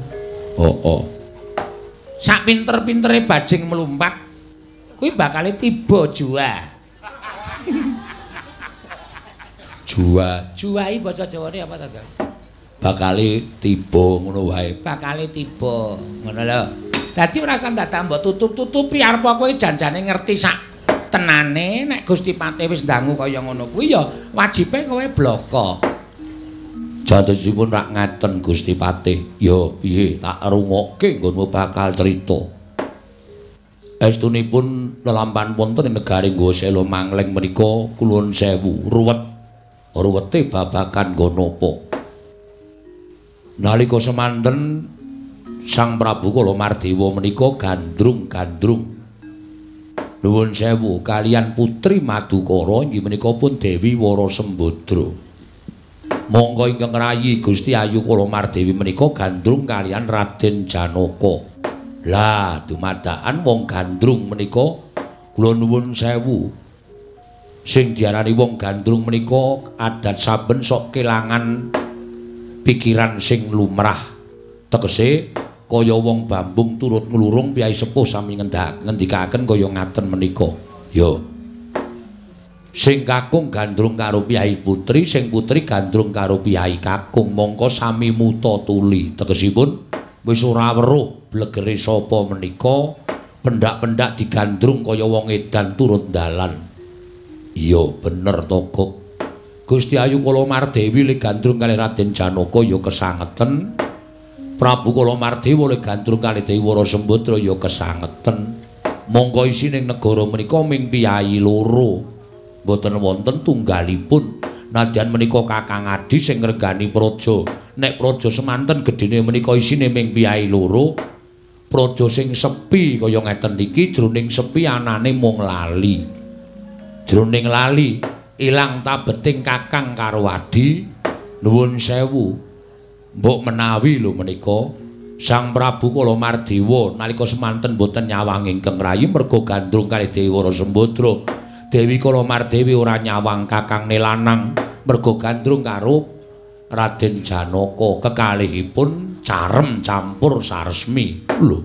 Sak pinter-pintere bajing mlumpat kuwi bakale tiba jua. Juwai basa Jawane apa to, Gang? Bakale tiba ngono wae. Bakale tiba ngono lho. Dadi ora usah dadak mbok tutup-tutupi arep kowe janjane ngerti sak tenane nek Gusti Patih wis ndangu kaya ngono kuwi ya wajibe kowe bloko. Jatosipun rak ngaten Gusti Patih. Ya piye tak rungokke nggonmu bakal crita. Estunipun lelampahan wonten ing negari Guwa Selomangling menika kulon sewu ruwete babakan nggo napa. Nalika semanten Sang Prabu Kalamardewa menika gandrung-gandrung nuwun sewu kaliyan putri Madukara inggih menika pun Dewi Wara Sembadra. Monggo ingkang rayi Gusti Ayu Kalamardewi menika gandrung kaliyan Raden Janaka. Lah dumadakan wong gandrung menika kula nuwun sewu. Sing diarani wong gandrung menika adat saben sok kelangan pikiran sing lumrah. Tegese kaya wong Bambung turut nglurung piyai sepuh sami ngendikaken kaya ngaten menika. Ya. Sing kakung gandrung karo piyai putri, sing putri gandrung karo piyai kakung, mongko sami muta tuli. Tegesipun wis ora weruh blegere sapa menika, pendak-pendak digandrung kaya wong edan turut dalan. Iya bener to, Kok. Gusti Ayu Kalamardewi le gandrung kali Raden Janaka ya kesangeten. Prabu Kalamardewa le gandrung kali Dewi Wara Sembadra ya kesangeten. Monggo isining negara menika ming piyai loro. Mboten wonten tunggalipun. Nadyan menika Kakang Adi sing ngregani praja. Nek praja semanten gedene menika isine ming piyai loro. Praja sing sepi kaya ngeten iki jroning sepi anane mung lali. Jroning lali ilang tabeting Kakang karo Adi. Nuwun sewu. Mbok menawi lho menika Sang Prabu Kalamardewa nalika semanten boten nyawang ingkang rayi merga gandrung kali Dewi Wara Sembadra. Dewi Kalamardewi ora nyawang kakangne lanang merga gandrung karo Raden Janaka. Kekalihipun carem campur saresmi. Lho.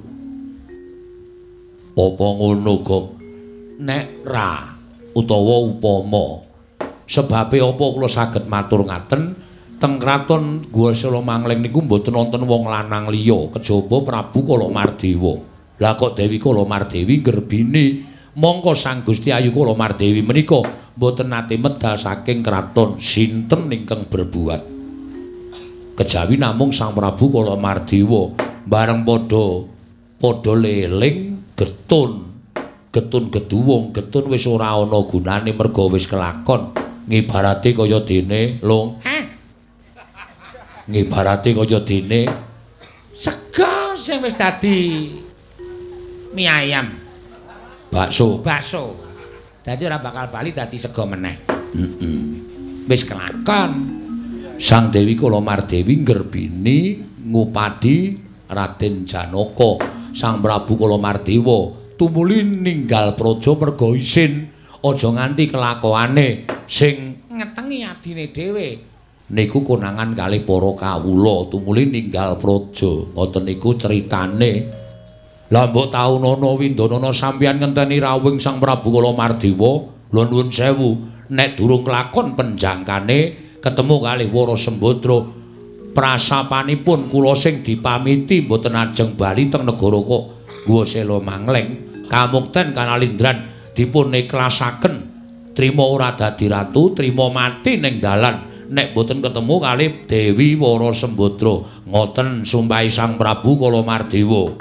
Apa ngono, Gok? Nek ra utawa upama sebabe apa kula saged matur ngaten teng kraton Guwa Selomangling niku mboten wonten wong lanang liya kejaba Prabu Kalamardewa. Lah kok Dewi Kalamardewi gerbine mongko Sang Gusti Ayu Kalamardewi menika mboten nate medal saking kraton sinten ingkang berbuat. Kejawi namung Sang Prabu Kalamardewa bareng padha leling getun geduwung getun wis ora ana gunane merga wis kelakon ngibarate kaya dene long ngibarate kaya dene sega sing wis dadi mie ayam bakso dadi ora bakal bali dadi sega meneh. Wis kelakon Sang Dewi Kalamardewi ngerbini ngupadi Raden Janaka. Sang Prabu Kalamardewa tumuli ninggal praja merga isin aja nganti kelakuane sing ngetengi adine dhewe. niku konangan kalih para kawula tumuli ninggal praja. Ngoten niku critane. Lah mbok taunana Windanana sampeyan ngenteni rawuh Sang Prabu Kala Mardewa. Lha nuwun sewu, nek durung kelakon penjangkane ketemu kalih Wara Sembadra, prasapanipun kula sing dipamiti mboten ajeng bali teng negara kok Guwa Sela Mangleng. Kamukten Kanalindran dipun ikhlasaken trima ora dadi ratu, trima mati ning dalan nek boten ketemu kalih Dewi Wara Sembadra. Ngoten sumpahi Sang Prabu Kala Mardewa.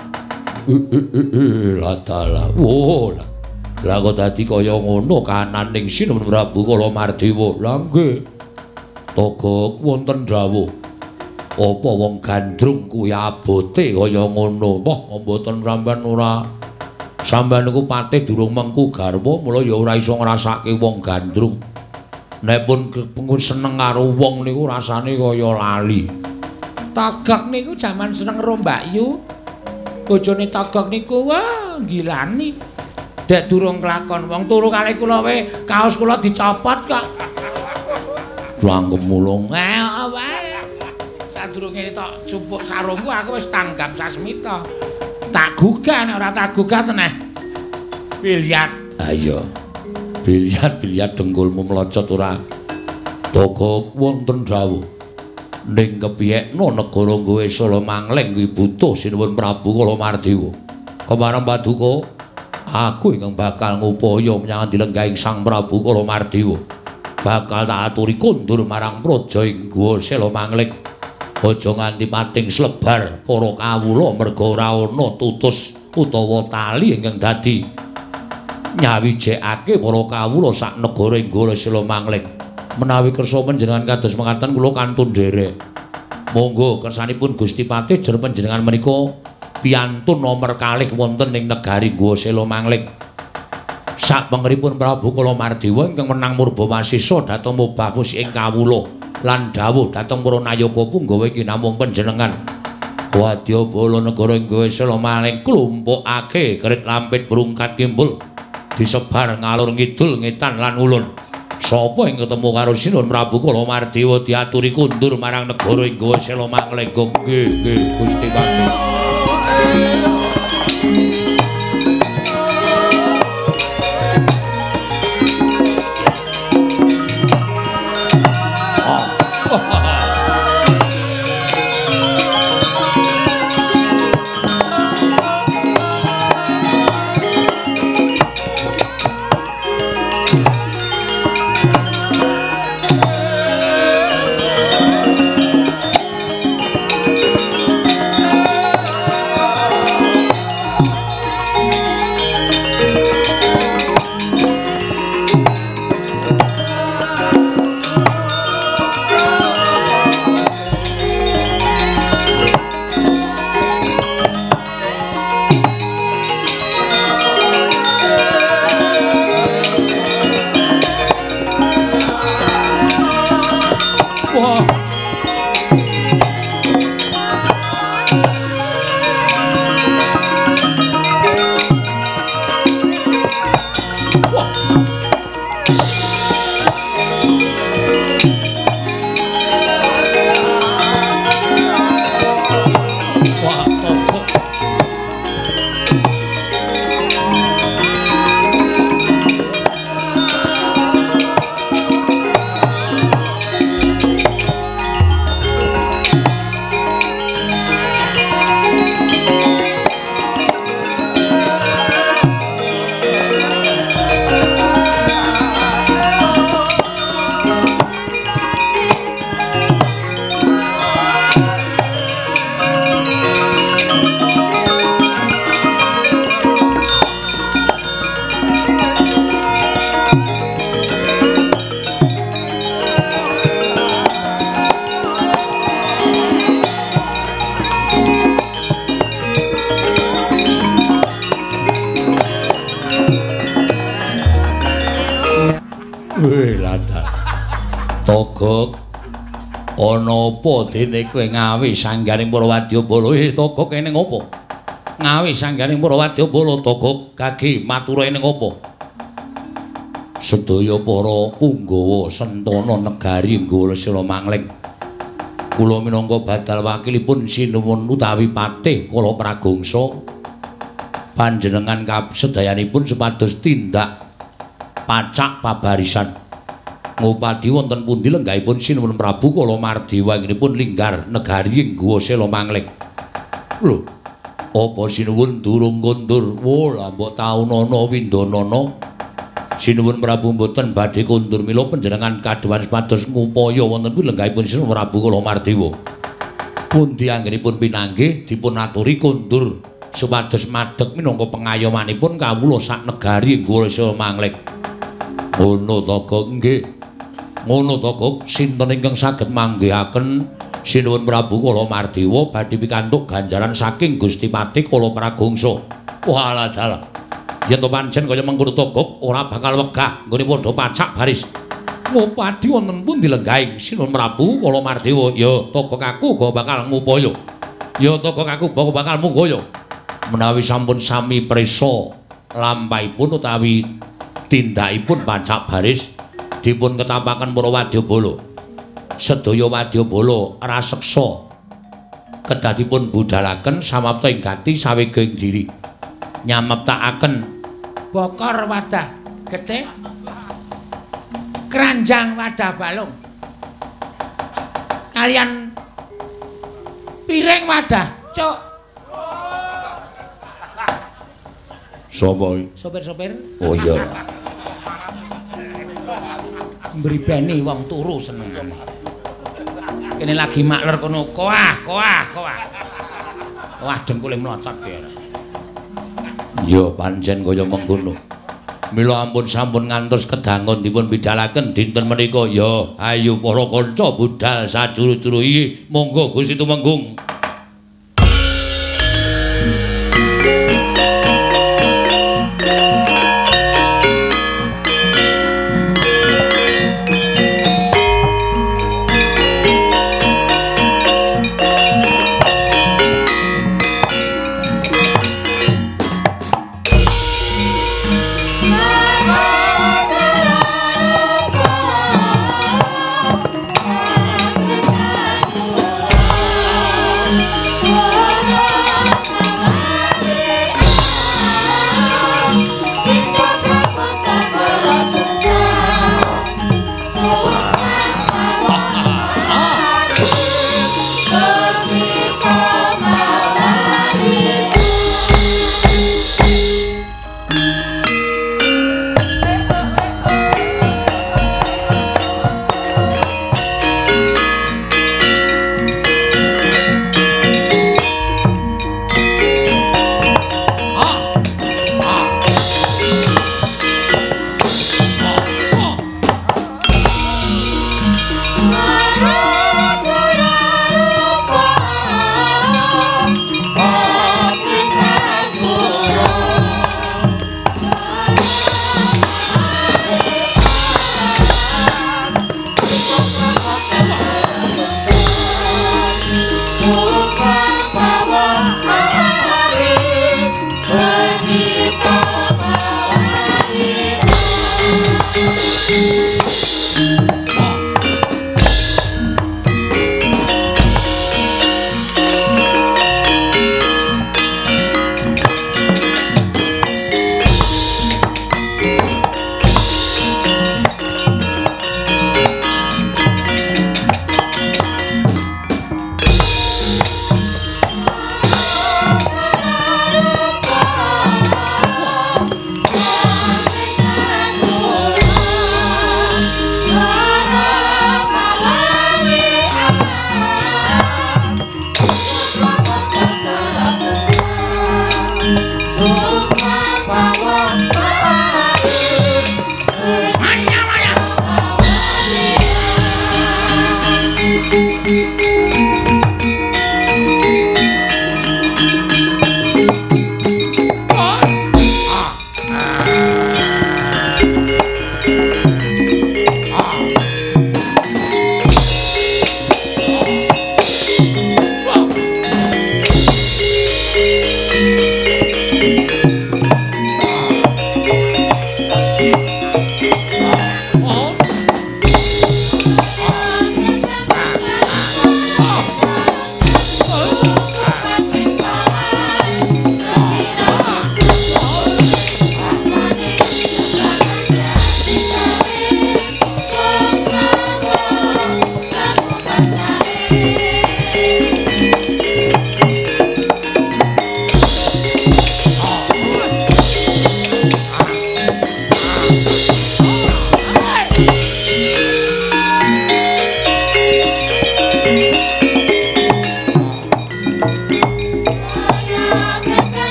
Latala. Oh, lah kok dadi kaya ngono kananing Sinuwun Prabu Kala Mardewa. Lah nggih. Togok wonten dawuh. Apa wong gandrung kuwi abote kaya ngono? Wah, mboten sampean ora. Sampeyan niku patih durung mengku garwa, mula ya ora iso ngrasake wong gandrung. Nek pun seneng karo wong niku rasane kaya lali. Togok niku jaman seneng karo Mbak Yu. Bojone Togok niku wah gilani. Dek durung kelakon wong turu kalih kula wae kaos kula dicopot kok. Langgem mulung. Wae. Sadurunge tok jupuk sarungku aku wis tanggap sasmita. Tak gugah nek ora tak gugah teneh. Bilyat. Ayo. Bilyat dengkulmu melocot ora. Togok wonten dawuh. Ning kepiyekno negara Guwa Sela Mangleng kuwi butuh Sinuwun Prabu Kala Mardewa. Kemareng Paduka, aku ingkang bakal ngupaya menyang dilenggahing Sang Prabu Kala Mardewa. Bakal tak aturi kondur marang praja ing Guwa Sela Mangleng. Aja nganti pating slebar para kawula merga ora ana tutus utawa tali ingkang dadi nyawijekake para kawula sak negara ing Guwa Sela Mangleng. Menawi kersa panjenengan kados mekaten kula kantun nderek. Monggo kersanipun Gusti Patih jer panjenengan menika piantun nomor kalih wonten ing negari Guwa Sela Mangleng. Sapengeripun Prabu Kala Mardewa ingkang menang murba wasisa dhateng mobah musik ing kawula lan dawuh dhateng para nayaka punggawa iki namung panjenengan Wadyabala negara ing Guwa Sela Mangleng klumpukake kerit lampit brungkat kimbul disebar ngalor ngidul ngetan lan ulun. Sapa ing ketemu karo Sinuwun Prabu Kala Mardewa diaturi kundur marang negara ing Guwa Sela Mangleng. Nggih, Gusti Patih. Dene kowe ngawi sanggaring para Wadyabala. Togok kene ngopo? Ngawi sanggaring para Wadyabala Togok kaki matura ning ngopo? sedaya para punggawa sentana negari Nggala Sira Mangling. Kula minangka badal wakilipun sinuwun utawi patih kala pragangsa panjenengan sedayanipun supados tindak pacak pabarisan. Ngupadi wonten pundi lenggahipun sinuwun Prabu kala Mardewa nginipun linggar negari Nggala Sira Mangling. Lho, apa sinuwun durung kondur? Wola mbok taunana windanana. Sinuwun Prabu mboten badhe kondur mila panjenengan kadhewan supados ngupaya wonten pundi lenggahipun sinuwun Prabu kala Mardewa. Pundi anggenipun pinanggih dipun aturi kondur supados madheg minangka pengayomanipun kawula sak negari Nggala Sira Mangling. Ngono to, Kok? Nggih. Ngono to, Kok. Sinten ingkang saged manggihaken sinuwun Prabu kala Mardewa badhe pikantuk ganjaran saking Gusti Patih kala pragangsa. Walah dalah. Yen to pancen kaya mengkono to, Kok, ora bakal wegah nggone padha pacak baris. Ngupadi wonten pundi lenggahing sinuwun Prabu kala Mardewa? Ya, Kok aku uga bakal ngupaya. Ya, Kok aku uga bakal mungkaya. Menawi sampun sami prisa lampahipun utawi tindakipun pacak baris dipun ketapaken para wadyabala. Sedaya wadyabala raseksa kedah dipun budhalaken samapta ing gati sawega ing diri. Nyameptakaken bokor wadah getih, keranjang wadah balung, kalian piring wadah cuk. Sapa? Sopir-sopir. Oh iya. Mbribeni wong turu seneng. Kene lagi makler kono koah. Wah dengkule mlocot ya. Ya pancen kaya mengkono. Mila ampun sampun ngantos kedangon dipun bidhalaken dinten menika ya. Ayo para kanca budal sajuru-juru iki monggo Gusti Tumenggung.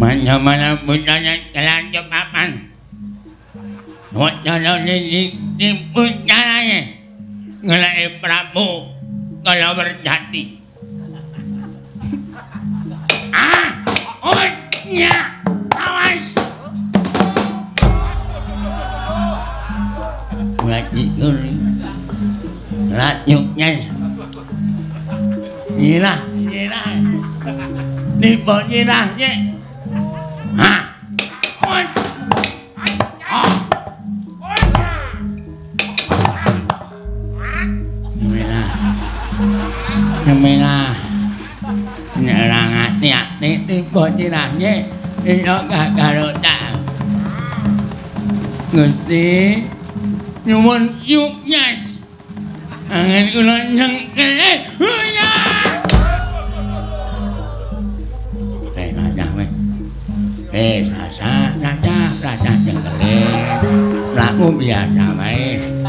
Mana punyanya kelanjut papan. Wacana ini punyanya ngelai Prabu kalau berjati. Nya, awas. Buat nyikul, latnyuknya. Nyirah. Nipo nyirahnya. Nyemilah. Nyerangat nipo nyirahnya. Iyo kakarotak. Gusti nyuwun yuknyas. Angin kula nyengkele. Huya. Rasa nyengkele. Laku biasa wae.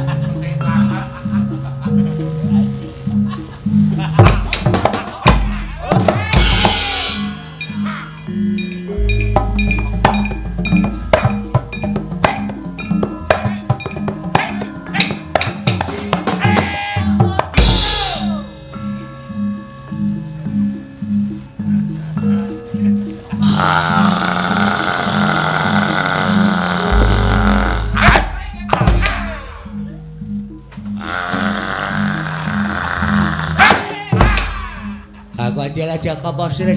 Jaga pasir.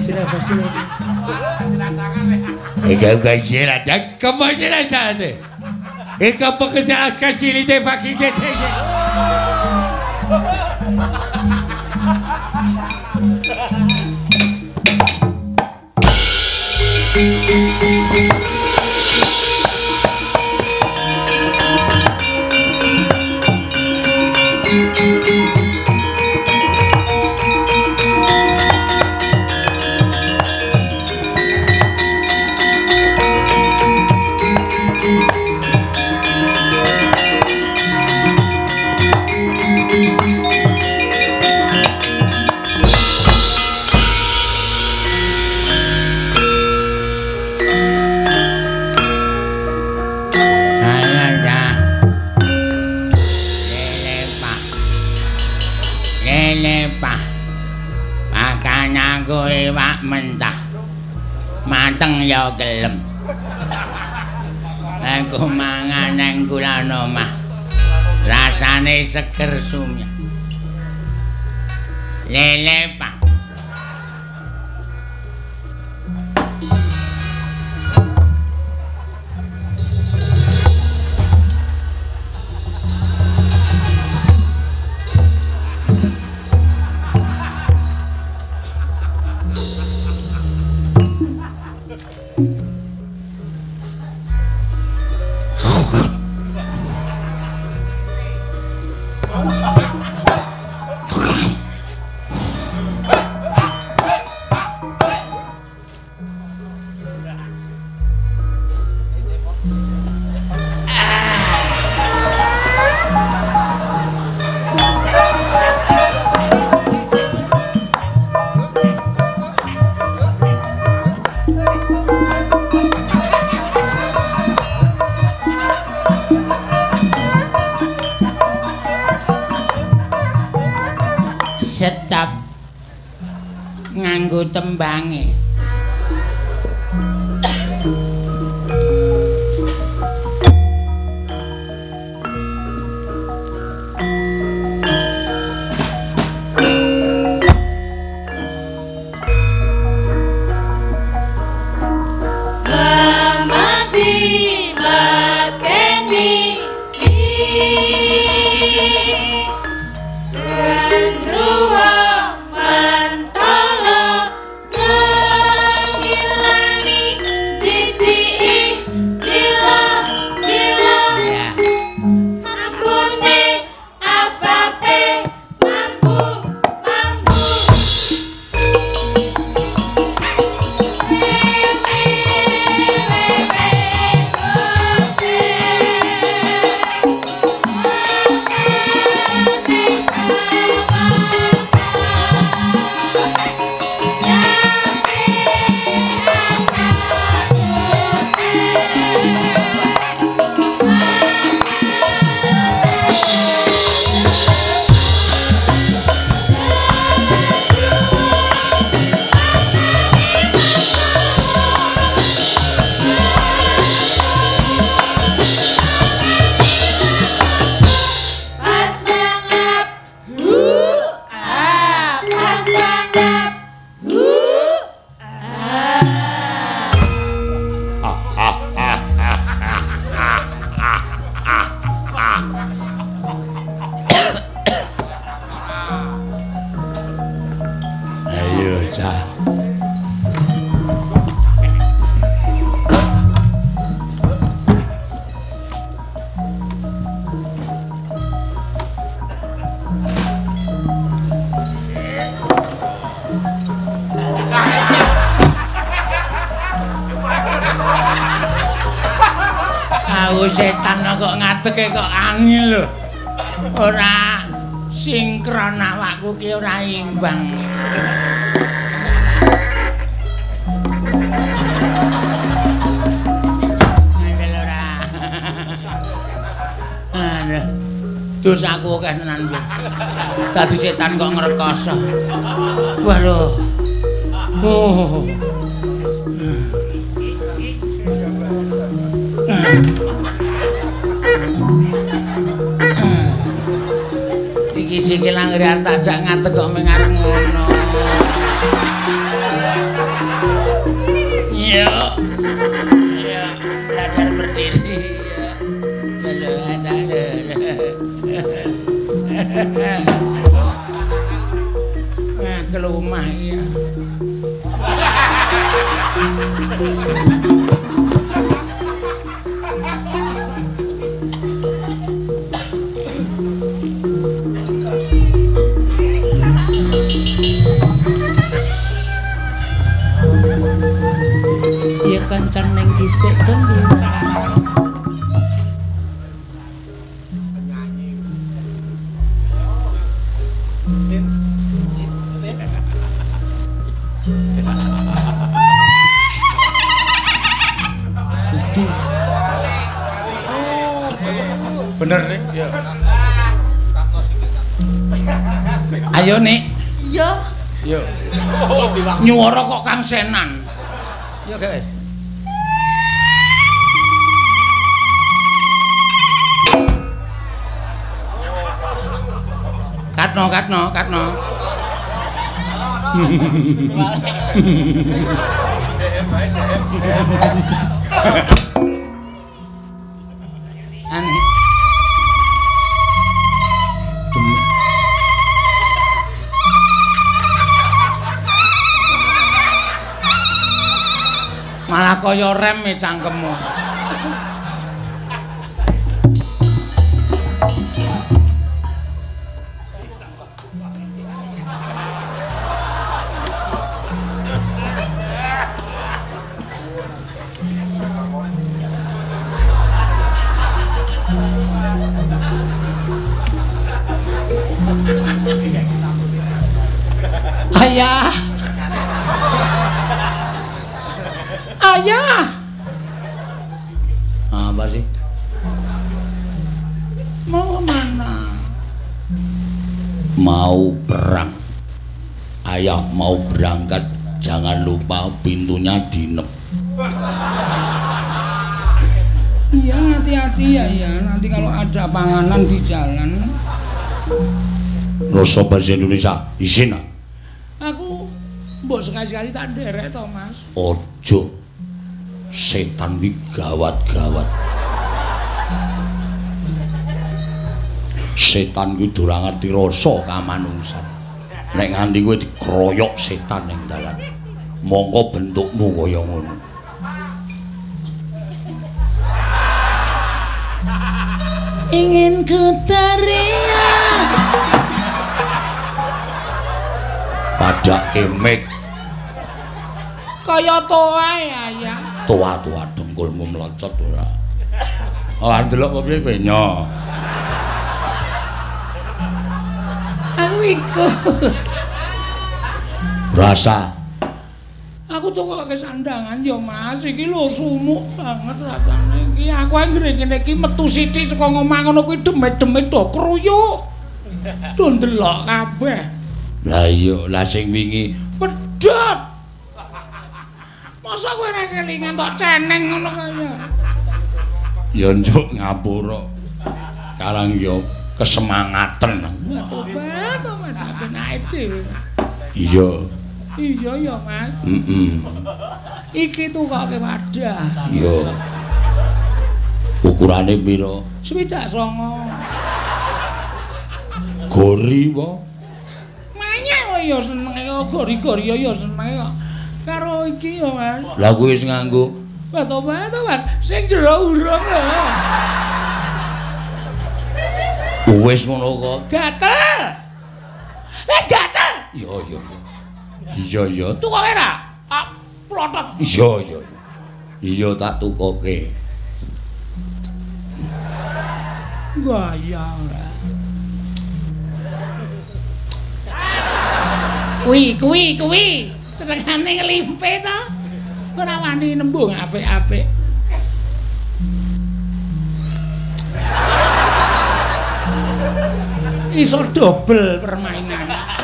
Ika sila jaga pasir sate. Ika pakasala kasili te pakite te. Iwak mentah mateng ya gelem aku mangan nang kulon omah rasane seger sumya lele pak nganggo tembange Dah. Aku setan kok ngadege kok angel lho. Ora sinkron awakku ki ora imbang. Angel ora. Aduh. Dosaku akeh tenan piye. Dadi setan kok ngrekoso. Waduh. Oh. Iki sikil anggere tak jak ngadeg kok mengareng ngono. Yo. Ya, belajar berdiri. Nah, ke rumah ya. Ya kancan ning dhisik gembira. Bener nih. Ya. Ayo Nik. Iya. Yo. Nyuwara kok Kang Senan. Yo guys. Katno. Aneh. Malah kaya rem cangkemmu. Ayah. Ayah. Apa sih? Mau mana? Mau perang. Ayah mau berangkat, jangan lupa pintunya dinep. Iya, hati-hati ya. Nanti kalau ada panganan di jalan. Rasa bahasa Indonesia, izin. Aku mbok sekali-sekali tak nderek to, Mas. Ojo. Setan iki gawat-gawat. Setan kuwi ora ngerti rasa kamanungsan. Nek nganti kowe dikeroyok setan ning dalan, mongko bentukmu kaya ngono. Ingin ku teriak Pada emek kaya toa ya. tua-tua dengkulmu melecet ora. Lah ndelok apa piye kowe nyo. Aku ikut. Rasa Aku tuh ke sandangan ya Mas, iki lho sumuk banget rasane iki. Aku anggere ngene iki metu sithik saka ngomah ngono kuwi demet-demet do kruyuk. Do ndelok kabeh. lah iya, lah sing wingi Pedhot. Masa kowe ora kelingan tok ceneng ngono kaya. ya njuk ngapura. Karang ya kesemangaten. Coba to Mas benake dhewe. Iya. Iya ya Mas. Iki tukoke wadah. Iya. Ukurane pira? 79. Gori apa? Manyek kok ya seneng gori-gori ya seneng kok. Karo iki ya, Mas. Lah kuwi wis nganggo Obat-obat sing jero urung lho. Wis ngono kok. Gatel. Wis gatel. Iya. Iya. Tukoke ra? Plotot. Iya. Iya tak tukoke. Gaya ora. Kuwi. Senengane nglimpe to. Ora wani nembung apik-apik. Iso dobel permainan.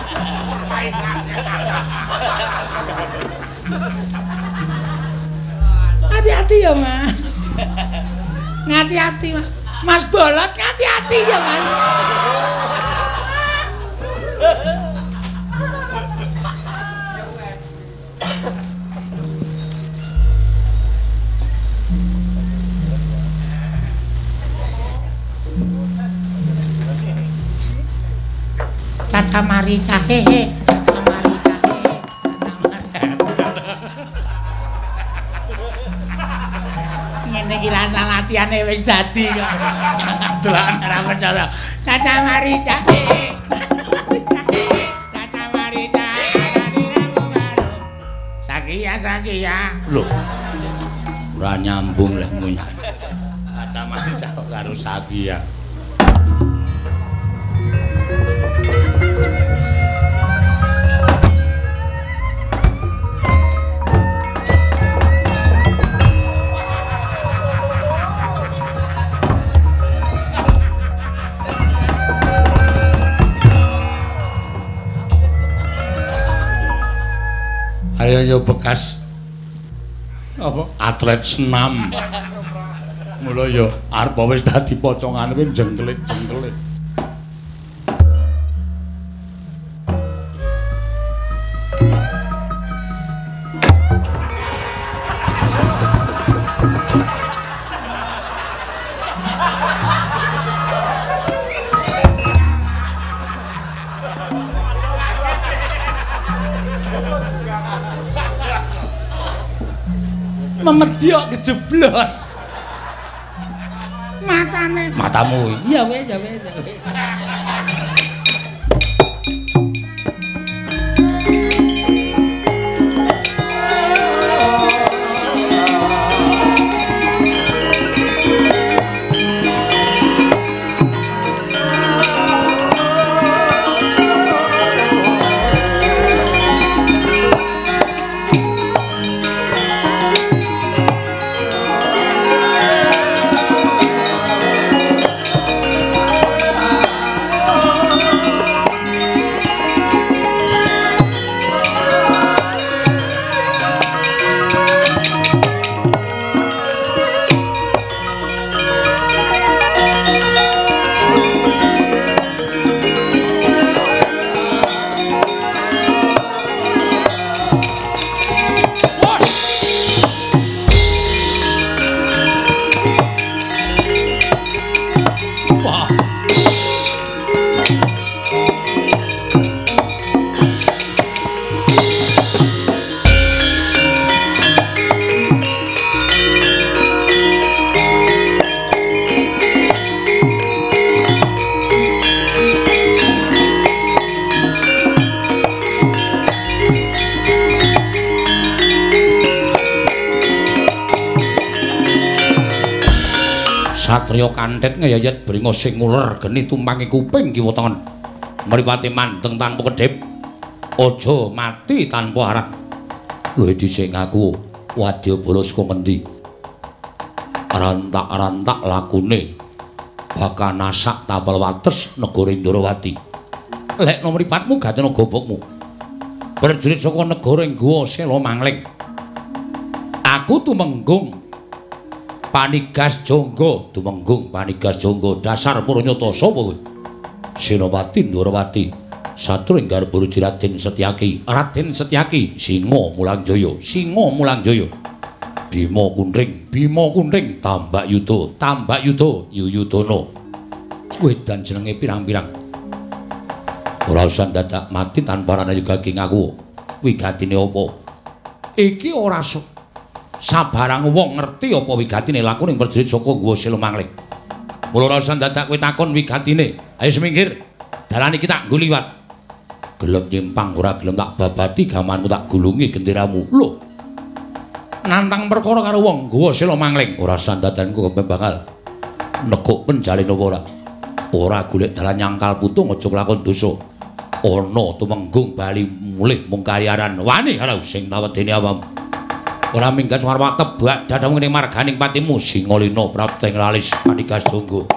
Hati-hati ya, Mas. Ngati-hati, Mas. Mas Bolot ngati-hati ya, Mas. Caca marica hehe, caca marica hehe, ngene iki rasa latihane wis dadi kok. Dolanan ora percaya. Caca marica hehe. Caca marica Sakia. Lho. Ora nyambung lehmu. Caca marica karo Sakia. Ayo bekas apa atlet senam. Mula ya arep wis dadi pocongane wis jengkelit. Memediok kejeblos. Matamu. Ya wis. Satria Kanthet ngeyayat bringa sing nguler geni tumpangi kuping kiwa tangan. Mripate mandeng tanpa kedhip. Aja mati tanpa harap. Lho dhisik ngaku Wadyabala saka ngendi? Rantak-rantak lakune bakal nasak tapel wates negara Indrawati. Lek no mripatmu gatena gobokmu. Prajurit saka negara Nggawa Sela Mangling. Aku tumenggung Panigas Jangga, tumenggung Panigas Jangga dasar Puranyata sapa kowe? Senopati Ndrawati, satru ing garba Raden Setyaki. Raden Setyaki, Singa Mulangjaya, Singa Mulangjaya. Bima Kunring, Tambak Yuda, Yuyudana. Kowe dan jenenge pirang-pirang. Ora usah dadak mati tanpa ana gaging aku. wigatine apa? Iki ora sabarang wong ngerti apa wigatine laku ning prajurit saka Guwa Silomangling. Mula ora usah dadak kowe takon wigatine. Ayo semingkir. Dalan iki tak nggo liwat. Gelem nyimpang ora gelem tak babati gamanmu tak gulungi genderamu. Lho. Nantang perkara karo wong Guwa Silomangling. Ora sandadanku bakal neguk penjalin apa ora. Ora golek dalan nyangkal putung aja lakon dosa. Ana tumenggung bali mulih mung karyaran wani karo sing tawedene awam. Ora minggat suwarwa tebak dadamu ning marganing patimu Singalina prapteng lalis panika sungguh.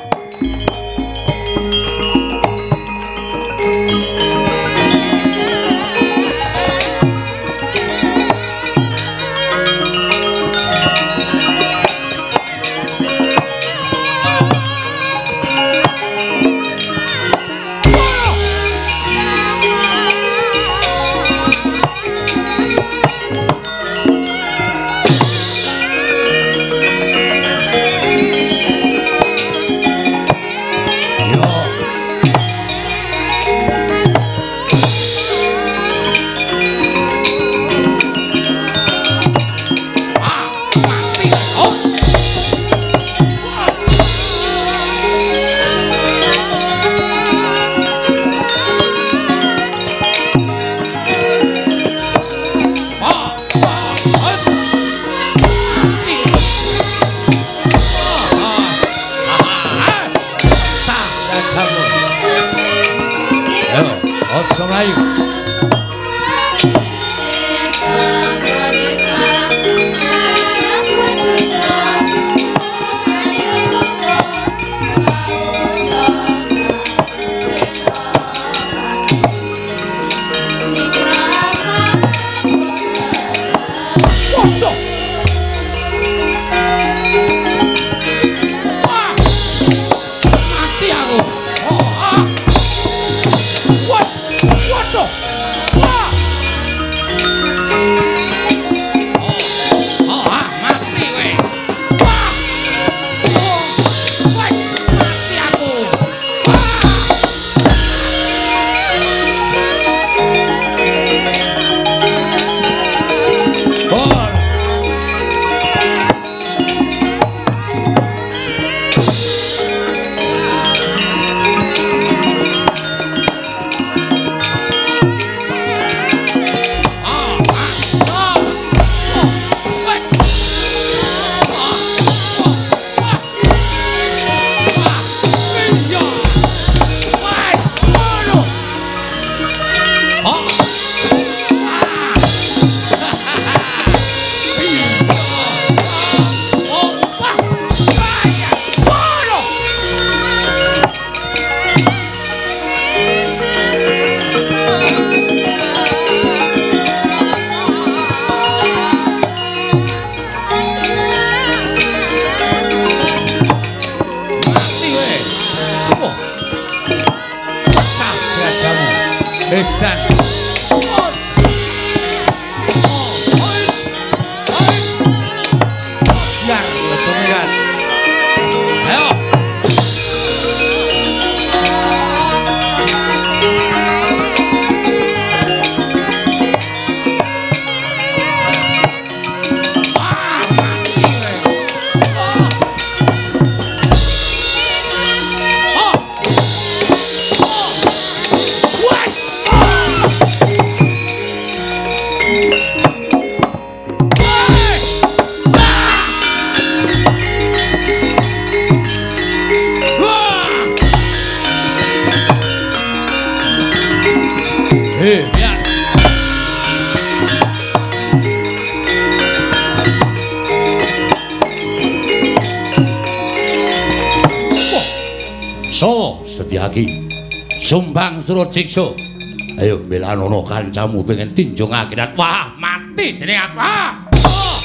Sumbang Surut Siksa. Ayo melanono kancamu pengen tinjung akhirat. Wah, mati dening aku. Oh.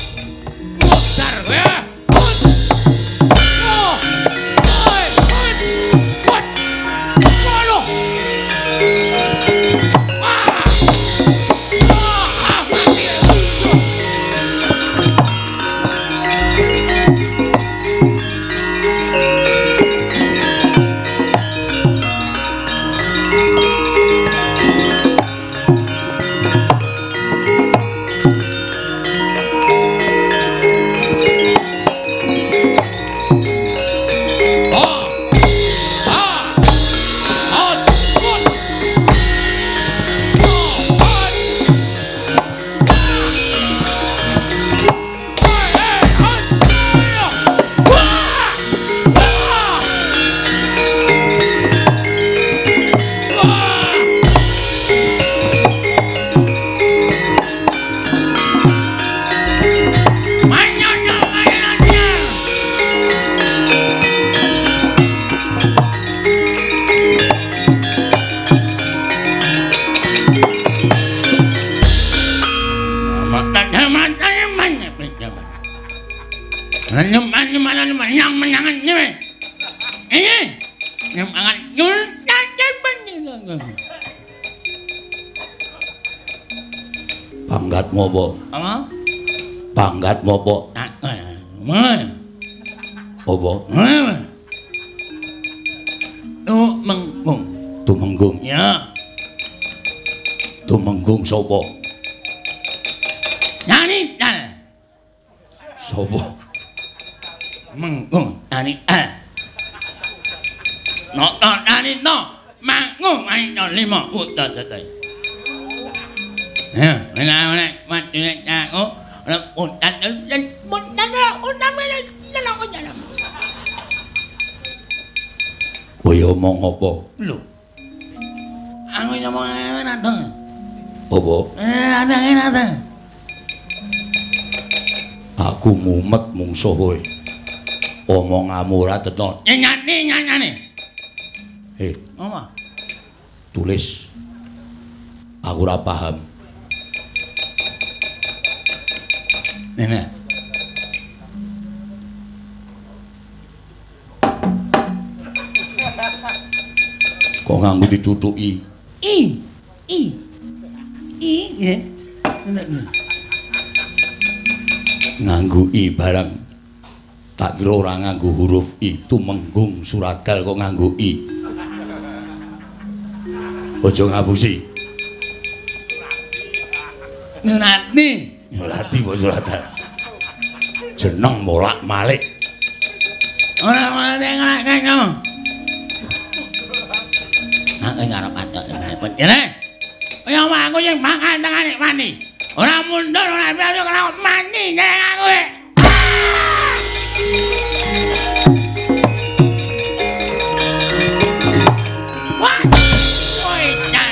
Mudar kowe. Panggatmu apa? Apa? Panggatmu apa? Apa? Tumenggung. Tumenggung. Ya. Tumenggung sapa? Nani dal. Sapa? Menggung nani al. No nani no. Manggung ai no lima uta tatai. Ya, ana matine aku. Utan dan utan jalan. Kowe omong apa? Lho. Aku ngomong nang. Apa? Nang. Aku mumet mungsuh kowe. Omonganmu ora tenan. Nyanyane. Apa? Tulis. Aku ora paham. Nene. Kok nganggo ditutuki? I ya. Nganggo i barang. Tak kira ora nganggo huruf i. Tumenggung Suradal kok nganggo i. Aja ngapusi. Nunati. Nurati kok Suradal. Jeneng molak-malik. Ora malah ngono. Aku ngarep acak ngene. Kaya aku sing makan tengane mani. Ora mundur ora bisa kena mani nek aku. Wah. Oi, jan.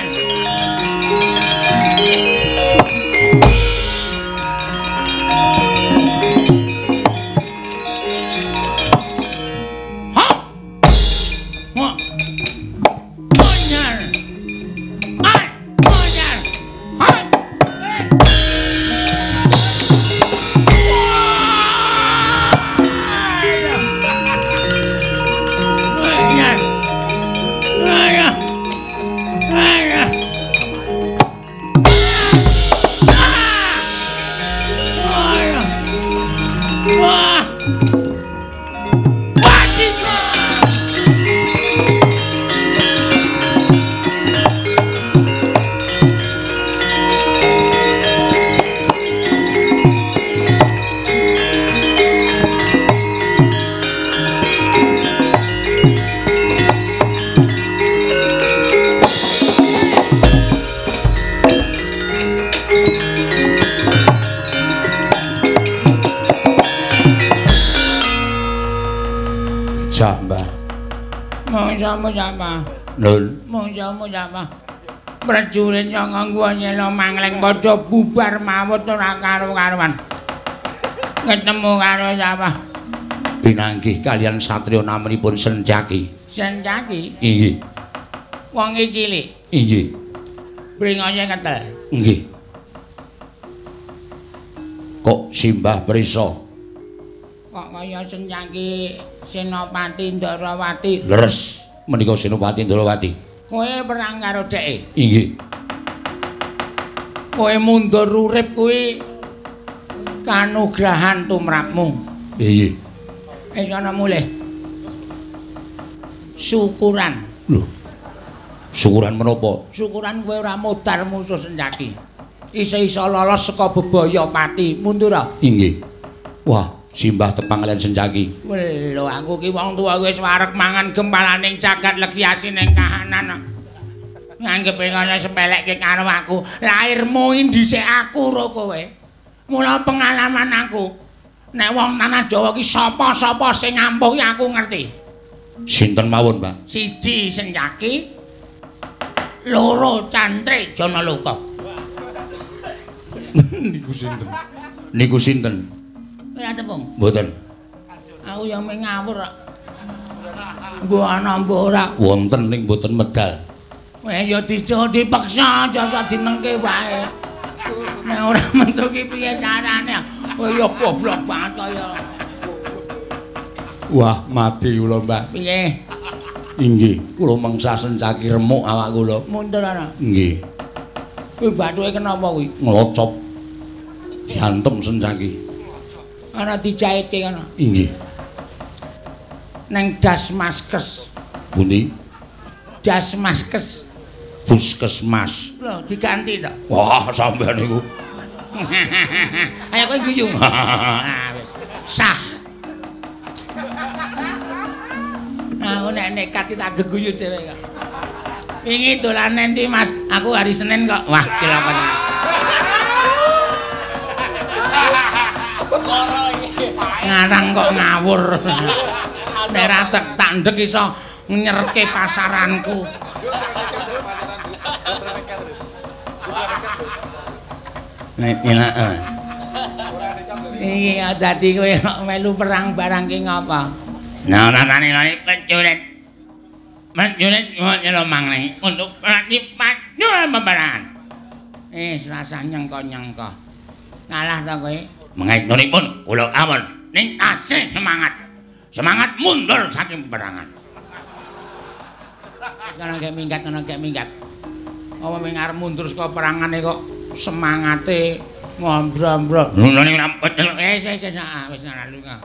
Ha. Wah. Monyer. Ai, monyer. Hai. Mongso sapa? Nun. Mongso sapa? Prajurit saka Guanyela Mangling padha bubar mawut ora karo-karuan. Ketemu karo sapa? Pinanggih kalian satriya namanipun Senjaki. Senjaki? Inggih. Wong iki cilik. Inggih. Bringose ketel. Nggih. Kok simbah prisa? Kok kaya Senjaki Senopati Ndarawati. Leres menika Senopati Ndarawati. Kowe perang karo dheke. Inggih. Kowe mundur urip kuwi kanugrahan tumrapmu. Inggih. Wis ana mulih. Syukuran. Lho. Syukuran menapa? Syukuran kowe ora modar musuh Senjaki. Isa-isa lolos saka bebaya pati. Mundur. Inggih. Wah, simbah tepang kalian Senjaki. Lho, aku ki wong tuwa wis wareg mangan gempalaning cagat legiasi ning kahanan. Nganggep kaya sepelekke karo aku. Lairmu indhisik aku ro kowe. Mula pengalaman aku. Nek wong tanah Jawa ki sapa-sapa sing ngampuhi aku ngerti. Sinten mawon, Pak? Siji Senjaki, loro Cantrik Janaloka. Niku sinten? Niku sinten? Ya tepung. Mboten. Aku yang mung ngawur. Mbok ana mbok ora. Wonten ning mboten medal. Ya dipaksa aja sak dinengke wae. Nek ora metu ki piye carane? Oh ya goblok banget kaya. Wah, mati kula, Mbah. Piye? Inggih, kula mengsah sencaki remuk awak kula. Mundur ana. Nggih. Kuwi bathuke kenapa kuwi? Nglocop. Diantem sencaki. Ana dijahitke kana. Inggih. Neng Dasmaskes. Pundi? Dasmaskes. Puskesmas. Lho, diganti to. Wah, sampean niku. Ayo kowe guyu. Ah, wis. Sah. Aku nek nekat tak geguyu dhewe kok. Wingi dolan endi, Mas? Aku hari Senin kok. Wah, cilaka. Ngarang kok ngawur. Nek ra tak ndek iso nyerke pasaranku. Nek enak. Iya, dadi kowe melu perang barang ki ngapa? Nah, nanane lali Penculit. Penculit nyelo mangne untuk lagi maju peperangan. Selasa nyengko-nyengko. Ngalah ta kowe? mengaitnipun kula kawon Ning tasih semangat. Semangat mundur saking peperangan. Sekarang kayak minggat. Apa mengarep mundur saka perangane kok semangate ngombro-ombro. Nunane rampet. Wis lalu kok.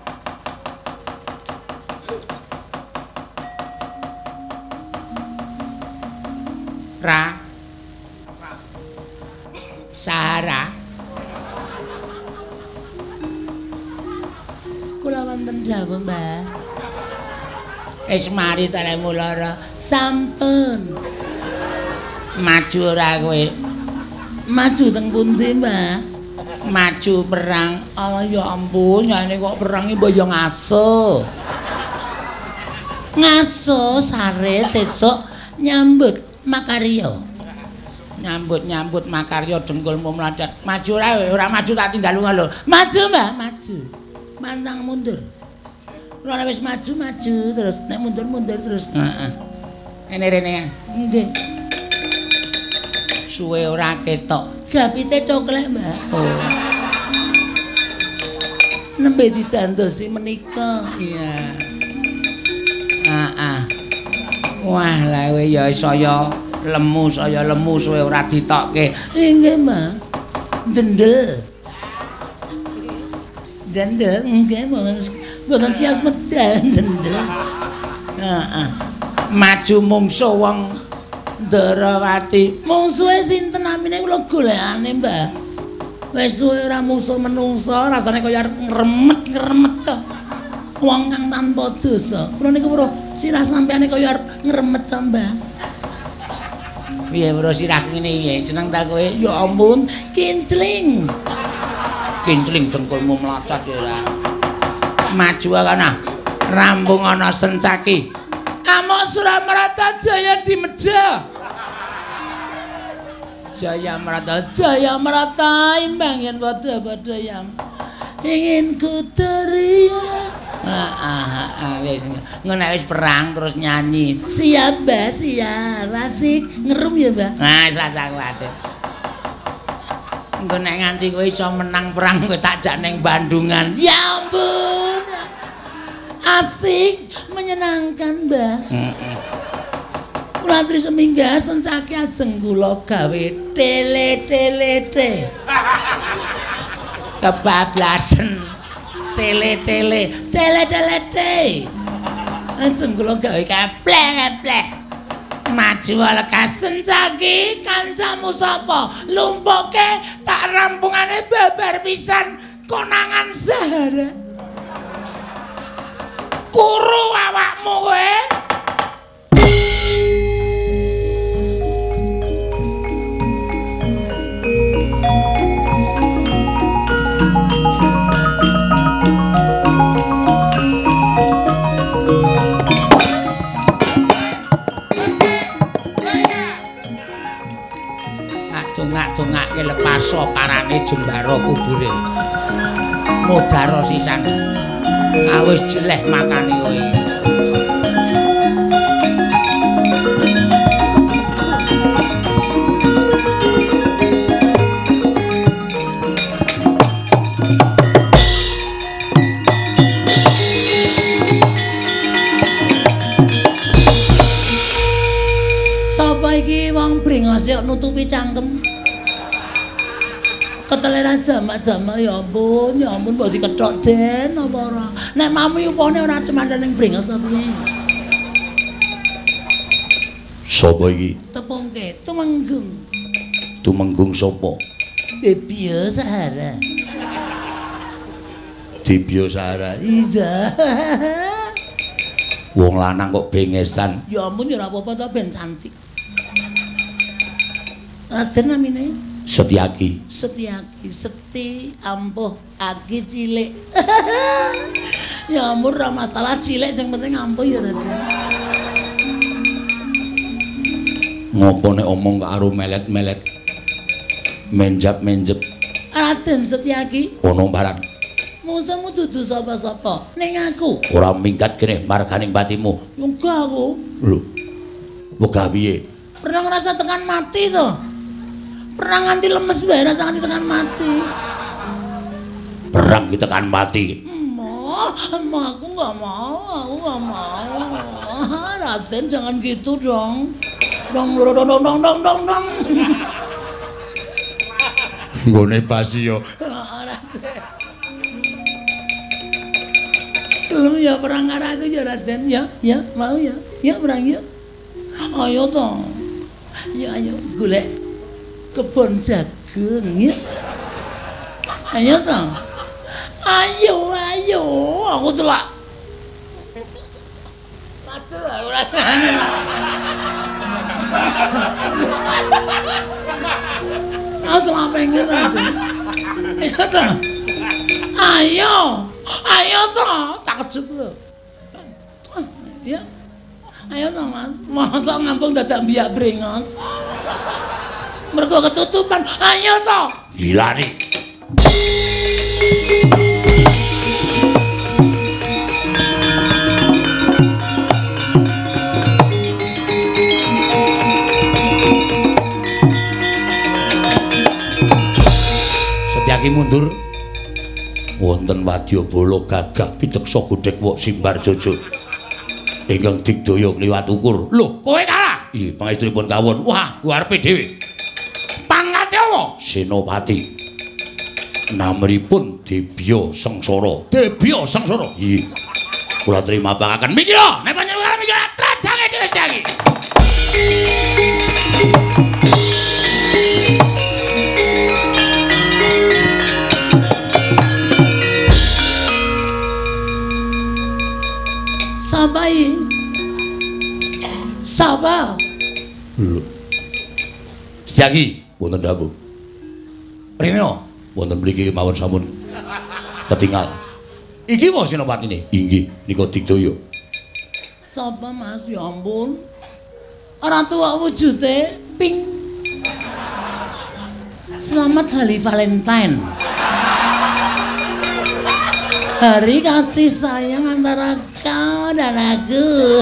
Sahara. Kula wonten dawuh, Mbah. Wis mari ta lek mulara. Sampun. Maju ora kowe? Maju teng pundi, Mbah? Maju perang. Allah ya ampun, nyane kok perang iki mbok ya ngaso. Ngaso sare sesuk nyambut makarya. Nyambut makarya dengkulmu mladat. Maju ora maju tak tinggal lunga lho. Maju, Mbah, maju. Mantang mundur. Ora wis maju terus nek mundur terus. Heeh. Rene. Nggih. Suwe ora ketok. Gapite coklek, Mbah. Oh. Nembe didandosi menika. Iya. Wah, la kowe ya saya lemu suwe ora ditokke. Nggih, Mbah. Jendel, nggih, mboten sias medal jendel. Maju mungsuh wong Ndarawati. Mungsuhe sinten namine kula golekane, Mbah. Wis suwe ora mungsuh menungso, rasane kaya ngremet to. Wong kang tanpa dosa. Kula niku weruh sirah sampeyane kaya ngremet to, Mbah. Piye weruh sirah ngene piye? Seneng ta kowe? Ya ampun, kincling. Kincling dengkulmu mlacat ya ora. Maju kana. Rambung ana sencaki. Amuk Suramarata jaya di meja. Jaya Marata imbang yen padha-padha yang ingin ku teriak. Wis ngono wis perang terus nyanyi. Siap, Mbah, siap. Asik ngerum ya, Mbah. Nah, rasa kuwatir. Engko nek nganti kowe iso menang perang kowe tak jak ning Bandungan. Ya ampun. Asik, menyenangkan, Mbah. Kula aturi seminggah sencaki ajeng kula gawe tele-tele. Kebablasan tele. Ajeng kula gawe keplek. Maju lekas sencaki kancamu sapa? Lumpuke tak rampungane babar pisan konangan Sahara. Kuru awakmu kowe. Dongake lepaso parane jembara kubure. Modaro sisan. Awis jeleh makane kowe. jamak-jamak ya ampun mbok dikethok Den apa ora. Nek mami upane ora cemanten ning brengos ta piye? Sapa iki? Tepungke, Tumenggung. Tumenggung sapa? Debio Sahara. Debio Sahara. Iya. Wong lanang kok bengesan. Ya ampun ya ora apa-apa ta ben cantik. Raden namine? Setyaki. Setyaki, Seti, ampuh, Aki cilik. Ya ampun ora masalah cilik sing penting ampuh ya Raden. Ngopo nek omong karo melet-melet menjap-menjep Raden Setyaki ono barang musuhmu dudu sapa-sapa ning aku ora mingkat kene marganing patimu muga aku lho muga piye pernah ngerasa tekan mati to pernah nganti lemes wae rasa nganti tekan mati perang ditekan mati emang aku nggak mau Raden jangan gitu dong dong nggone basi yo Tolong ya perang karo aku ya Raden ya mau ya perang ya ayo toh ya ayo golek kebon jagung ya ayo toh ayo aku celak macul aku rasane langsung apa yang ngerti ayo toh tak kejuk lho ya ayo toh mas masa ngampung dadak biak brengos mergo ketutupan ayo toh gila nih Setyaki mundur wonten wadyabala gagah piteksa godhek wok simbar jojo ingkang digdaya kliwat ukur lho kowe kalah iya pangestripun kawon wah arepe dhewe pangkate apa senopati namripun Debya Sengsara iya kula terima pangaken mikira nek panjenengan mikira trajange dhewe Setyaki Sapa? Lho. Setyaki wonten dawuh. Rene wonten mriki mawon sampun ketingal. Iki wae senopatine. Inggih, nika digdaya. Sapa Mas? Ya ampun. Ora tuwa wujude pink. Selamat Hari Valentine. Hari kasih sayang antara kau dan aku.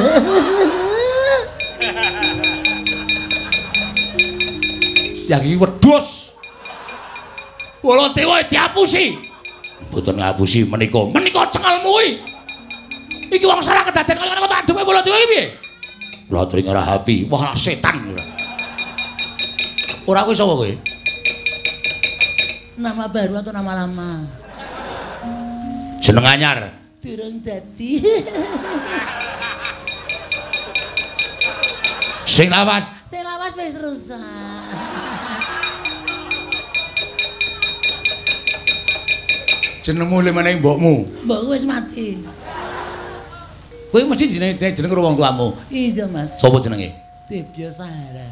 Setyaki wedhus. Baladewa diapusi. Mboten ngapusi menika cengelmu iki. Iki wong salah kedaden kaya ngono adepe Baladewa iki piye? Kula tring rahapi, wah setan. Ora kowe sapa kowe? Nama baru atau nama lama? Jeneng anyar. Durung dadi. Sing lawas wis rusak. Jenengmu le meneh mbokmu. Mbokku wis mati. Kowe mesti jeneng karo wong tuamu. Iya, Mas. Sopo jenenge? Debya Sahara.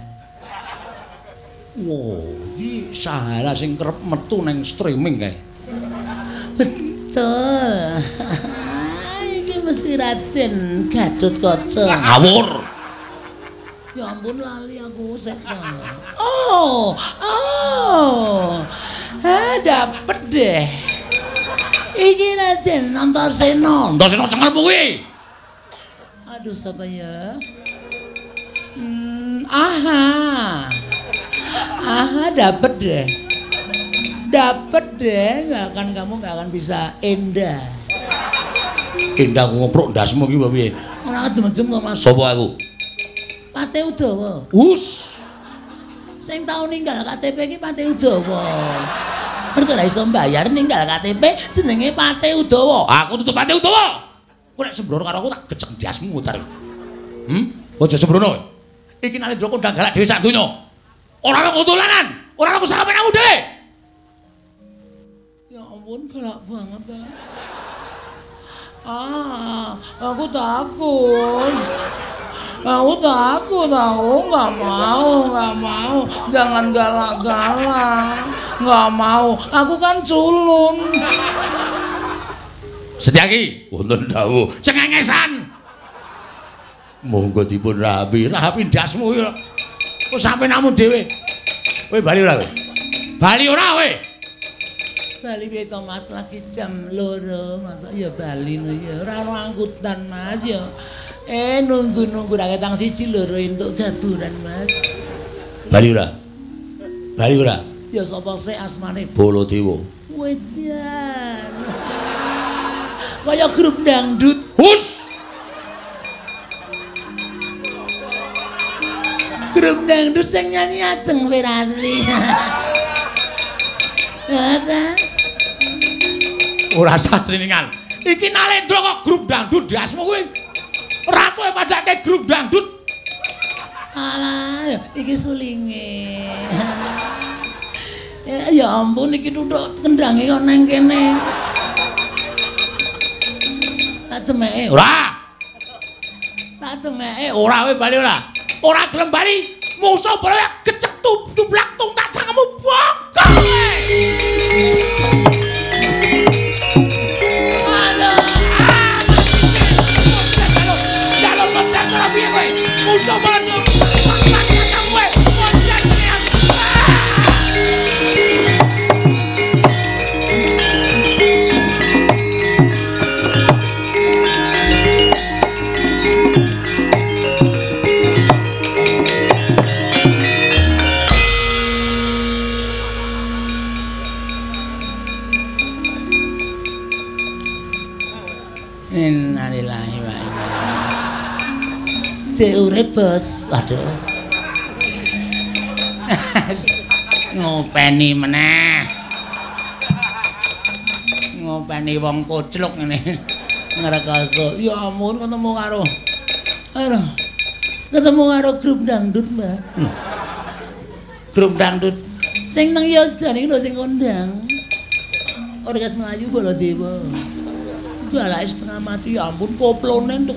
Wow, iki Sahara sing kerep metu nang streaming kae. Betul. Iki mesti Raden Gatotkaca. Ngawur. Ya ampun lali aku sek. Oh. Dapet deh. Iki Raden Antarsena. Antarsena cengelmu kuwi. Aduh, siapa ya? Aha, dapet deh. Kamu nggak akan bisa Endah. Endah aku ngoprok ndasmu iki piye? Ora adem-adem kok Mas. Sapa aku? Pate Udawa. Us. Sing tau ninggal KTP iki Pate Udawa. Mergo ora iso mbayar ninggal KTP jenenge Pate Udawa. Aku tutup Pate Udawa. Kowe nek sembrono karo aku tak gecek ndiasmu tar. Aja sembrono. Iki Nalendra kondang galak dhewe sak donya. Ora kok tulanan, ora kok sakapenamu dhewe. Ya ampun galak banget ta. Aku takut. Aku takut, aku nggak mau. Jangan galak-galak. Nggak mau. Aku kan culun. Setyaki, wonten dawuh. Cengengesan. Monggo dipun rapi ndasmu ya. Kok sampe namu dhewe. Kowe bali ora kowe? Bali ora kowe? Bali piye to Mas, lagi jam 2. Masa ya bali no ya. Ora ono angkutan Mas ya. Nunggu ra ketang 1 2 entuk gaburan Mas. Bali ora? Bali ora? Ya sapa sih asmane? Baladewa. Wedan. Kaya grup dangdut. Hus. Grup dangdut sing nyanyi Ajeng Wirati. Ora satriningan. Iki Nalendra kok grup dangdut diasmu kuwi. Ratu e padake grup dangdut. Alah, iki sulinge. Ya ampun iki tutuk kendange kok nang kene. Tak temeke. Ora. Tak temeke. Ora kowe bali ora. Ora gelem bali. Musuh bala gecek tublak tung tak cangkemmu bongkol kowe. Musuh bala Innalillahi wa inna ilaihi urip bos. Waduh. Ngopeni meneh. Ngopeni wong kocluk ngene. Ngrekoso. Ya ampun ketemu karo grup dangdut, Mbak. Grup dangdut sing nang Yojan iki lho sing kondang. Orkes Melayu Baladewa. Galake setengah mati, ya ampun koplone tuk.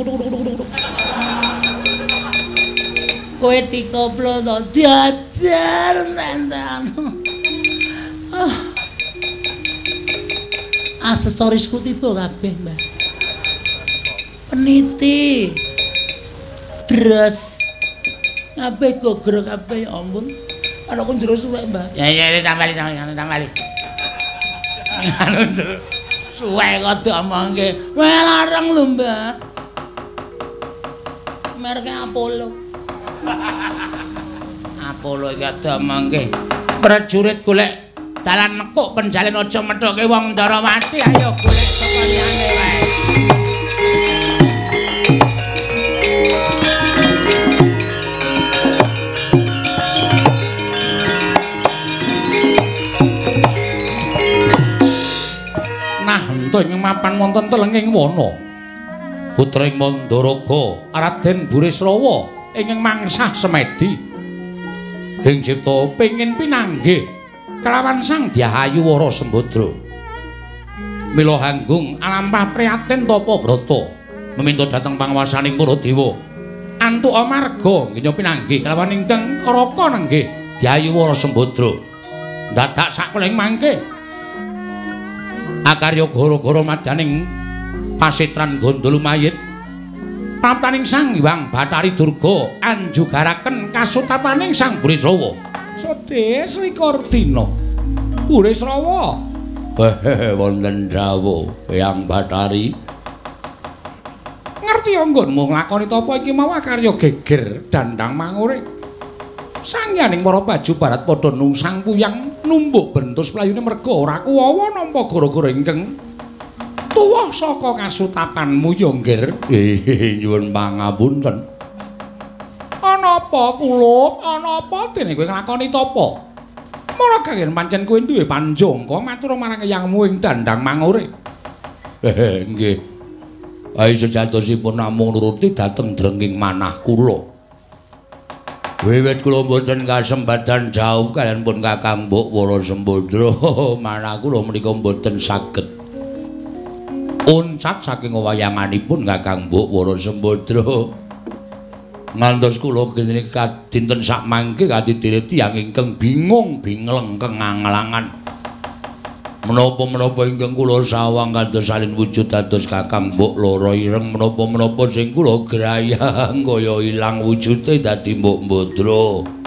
Kowe dikoplo to diajar entan. Aksesorisku tiba kabeh, Mbak. Peniti. Bras. Kabeh gogro kabeh, ya ampun. Ana kok jero suwek, Mbak. Ya tambali. Anu jero. Suwe kok diomongke. Weh larang lho, Mbak. Merke Apollo. Apollo iki diomongke. Prajurit golek dalan nekuk penjalin aja methoke wong Ndarawati, ayo golek saka liyane wae. Ing mapan wonten telenging wana putring Mandaraga Raden Burisrawa ingkang mangsah semedi ing cipta pengin pinanggih kelawan Sang Dyahayu Wara Sembadra mila hanggung alampah priyatin tapa brata meminta dhateng panguwasaning para dewa antuk amarga nggih pinanggih kelawan ingkang raka nenggih Dyahayu Wara Sembadra dadak sakeling mangke akarya gara-gara madaning pasitran Gandala mayit pamtaning Sang Hyang Bathari Durga anjugaraken kasutapaning Sang Burisrawa Sedhe Sri Kartina Burisrawa wonten dawuh Hyang Bathari ngerti anggonmu nglakoni tapa iki mau akarya geger dandang mangurik sangyaning para baju barat padha nungsang puyang numbuk bentus playune merga ora kuwawa nampa gara-gara ingkang tuwuh saka kasutapanmu ya nggir. Nyuwun pangapunten. Ana apa kulup? Ana apa dene kowe nglakoni tapa? Mula kangen pancen kowe duwe panjangka matur marang eyangmu ing Dandang Mangure. Nggih. Ai sejatosipun namung nuruti dhateng drengking manah kula. Wiwit kula mboten kasembadan jauh kaliyan pun Kakang Mbok Wara Sembadra, manah kula menika mboten saged uncat saking wayanganipun Kakang Mbok Wara Sembadra. Ngantos kula kene dinten sak mangke kadidire tiyang ingkang bingung bingleng kenganglangan. Menapa-menapa ingkang kula sawang kados salin wujud dados Kakang Mbok Loro Ireng, menapa-menapa sing kula grayang kaya ilang wujude dadi Mbok Mbodro.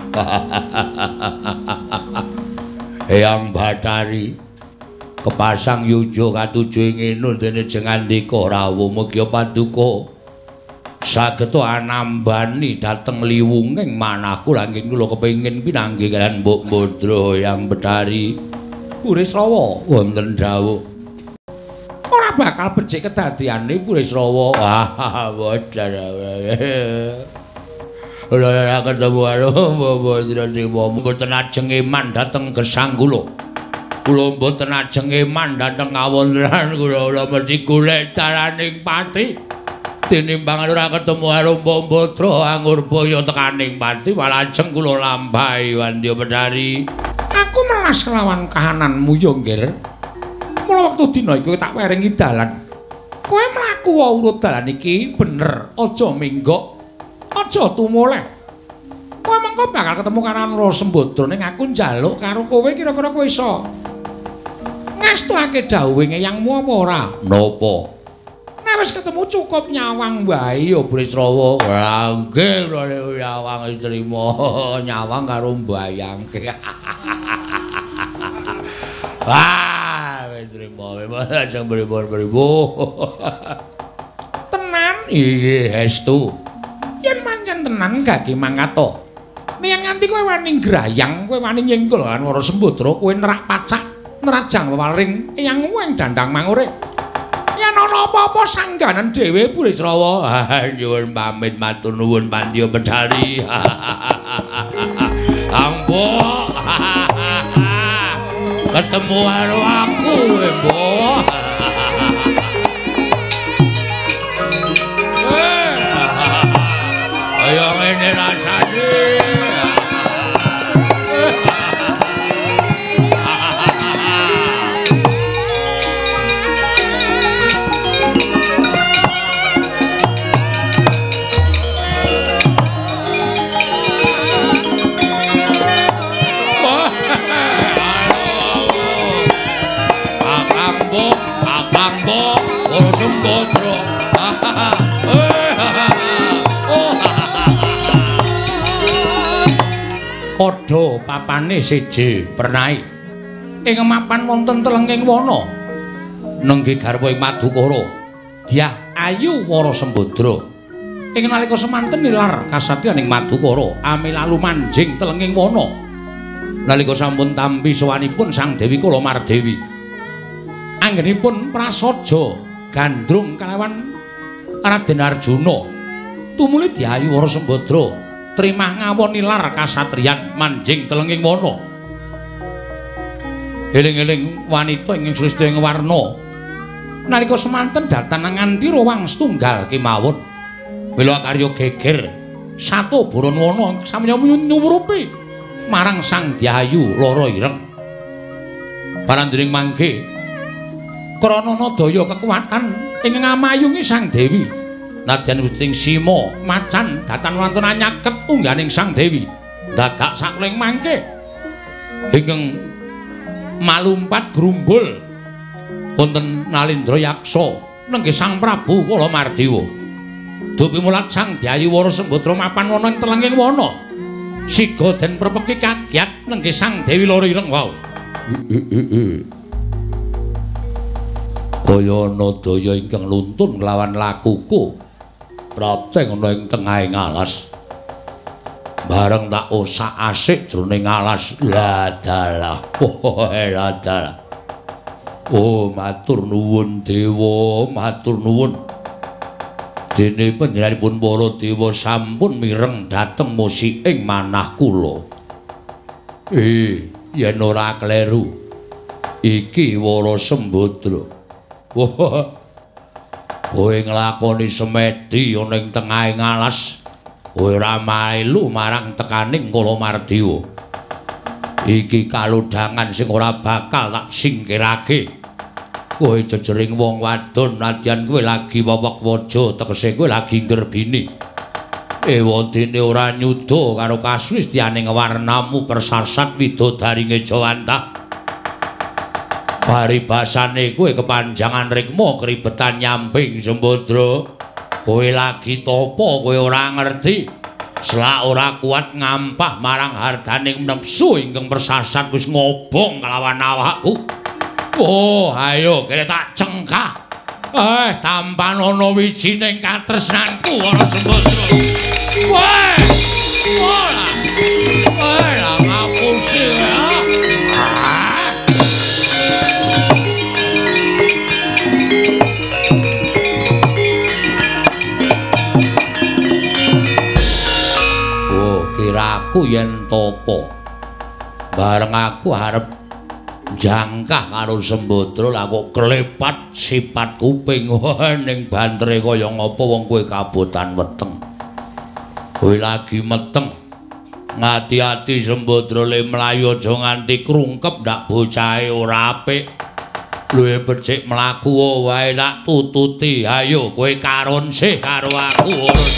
Eyang Bathari kepasang yujo katuju ing inu dene jengandika rawuh mugi paduka saged anambani dhateng liwunging manahku langking kula kepengin pinanggih kaliyan Mbok Mbodro Eyang Bathari. Purisrawa wonten dawuh ora bakal becik kedadiane Purisrawa. Boten. Ora ketemu karo Mbok mboten ajeng iman dhateng gesang kula. Kula mboten ajeng iman dhateng kawontenan kula mesti golek dalaning pati. Tinimbang ora ketemu karo Mbok Mbodro anggur boyo tekaning pati malah ajeng kula lampahi Wandya Bathari. Aku melas kelawan kahananmu yo, Nggir. Mula wektu dina iku tak weringi dalan. Kowe mlaku wae urut dalan iki bener, aja minggok, aja tumoleh. Kowe mengko bakal ketemu karo Rara Sembadra ning aku njaluk karo kowe kira-kira kowe iso ngestuake dawuhe eyangmu apa ora? Napa? Nek wis ketemu cukup nyawang wae ya Bresrawa. Lah nggih nyawang wis trima nyawang karo mbayangke. Wis trima ajeng pripun-pripun. Tenan? Iya estu. Yen pancen tenan gage mangkato. Yen nganti kowe wani grayang, kowe wani nyengkul kan Rara Sembadra, kowe nerak pacak, nerajang wewaring eyangmu ing Dandang Mangure. Yen ana apa-apa sangganan dhewe Burisrawa. Nyuwun pamit matur nuwun Pandya Bathari. Mbok. Ketemu karo aku, Mbok. Ayo ngene rasane. Sembadra. Padha papane siji pernai. Ing mapan wonten telenging wana. Nenggih garwa ing Madukara. Dyah ayu Wara Sembadra. Ing nalika semanten nilar kasatyan ing Madukara, amilalu manjing telenging wana. Nalika sampun tampi sowanipun Sang Dewi Kala Mardewi. Anggenipun prasaja gandrung kalawan Raden Arjuna tumuli Dyayu Wara Sembadra trimah ngawon nilar kasatriyan manjing telenging wana. Eling-eling wanita ingkang sresti warna nalika semanten datan nganti rowang setunggal kemawon mila karya geger sato boron wana samya nyuwrupi marang Sang Dyayu Lara Ireng. Panandring mangke krana daya kekuatan ingkang ngamayungi Sang Dewi nadyan wisting sima macan datan wonten nyaket ungganing Sang Dewi dadak sakling mangke ingkang malumpat grumbul wonten Nalindra Yaksa nenggih Sang Prabu Kala Mardewa. Dupi mulat Sang Dyayu Wara Sembadra mapan wana ing telenging wana siga den prepeki kagyat nenggih Sang Dewi Lara Ireng wau. Kaya ana daya ingkang nuntun nglawan lakuku prapteng ana ing tengahing alas bareng tak osak asik jroning alas ladalah ladalah. Oh matur nuwun dewa, matur nuwun dene panjenenganipun para dewa sampun mireng dhateng musiking manah kula. yen ora kleru iki Wara Sembadra. Wah, kowe nglakoni semedi ana ing tengahing alas, kowe ora melu marang tekaning Kalamardewa. Iki kalodhangan sing ora bakal tak singkirake. Kowe jejering wong wadon nadyan kowe lagi wewek waja tegese kowe lagi nggerbini. Ewadene ora nyuda karo kasulistianing warnamu persasat widodari Jawanta. Paribasane kowe kepanjangan rikma keribetan nyamping Sembadra. Kowe lagi topo kowe ora ngerti. Selak ora kuat ngampah marang hardaning nepsu ingkang persasat wis ngobong kelawan awakku. Oh, ayo kene tak cengkah. Tampan ana wijining katresnanku Wara Sembadra. Weh! Ora. Ora ngapusi ya. Oh, kiraku yen topo. Bareng aku arep jangkah karo Sembadra lah kok klepat sipat kuping ning bantere kaya ngapa wong kowe kabotan weteng. Kowe lagi meteng. Ngati-ati Sembadra le mlayu aja nganti krungkep ndak bocahe ora apik. Luwe becik mlaku wae tak tututi. Ayo kowe karon sih karo aku.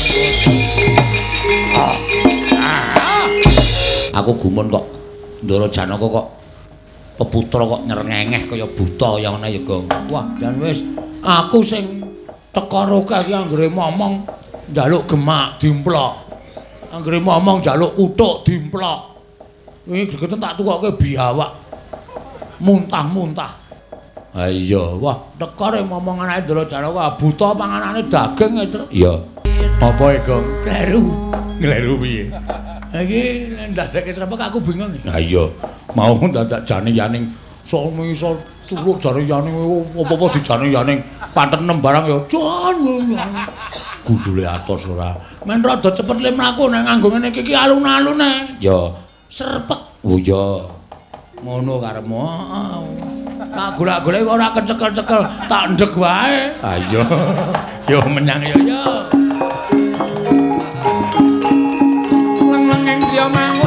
Aku gumun kok Ndara Janaka kok peputra kok nyerengengeh kaya buta kaya ngene ya, Gong. Wah, jan wis aku sing teka rokeh iki anggere momong njaluk gemak dimplok. Anggere momong njaluk kuthuk dimplok. Iki gegeten tak tukokke biawak. Muntah-muntah. Ha iya, wah, teka rek momong anake Ndara Janaka buta panganane daging ya, Tru. Iya. Apa e, Gong? Kleru. Kleru piye? Iki ndadake srepek aku bingung. Ha iya. Mau dadak jane yaning somi iso tuluk jare yaning apa-apa dijane yaning patenem barang ya jan gudule atos ora men rada cepet le mlaku nang nganggo ngene iki alun-alun e ya serpek oh ya ngono karepmu tak golek-golek ora kecekel-cekel tak ndeg wae ha iya yo menyang ya leng-leng dia mangu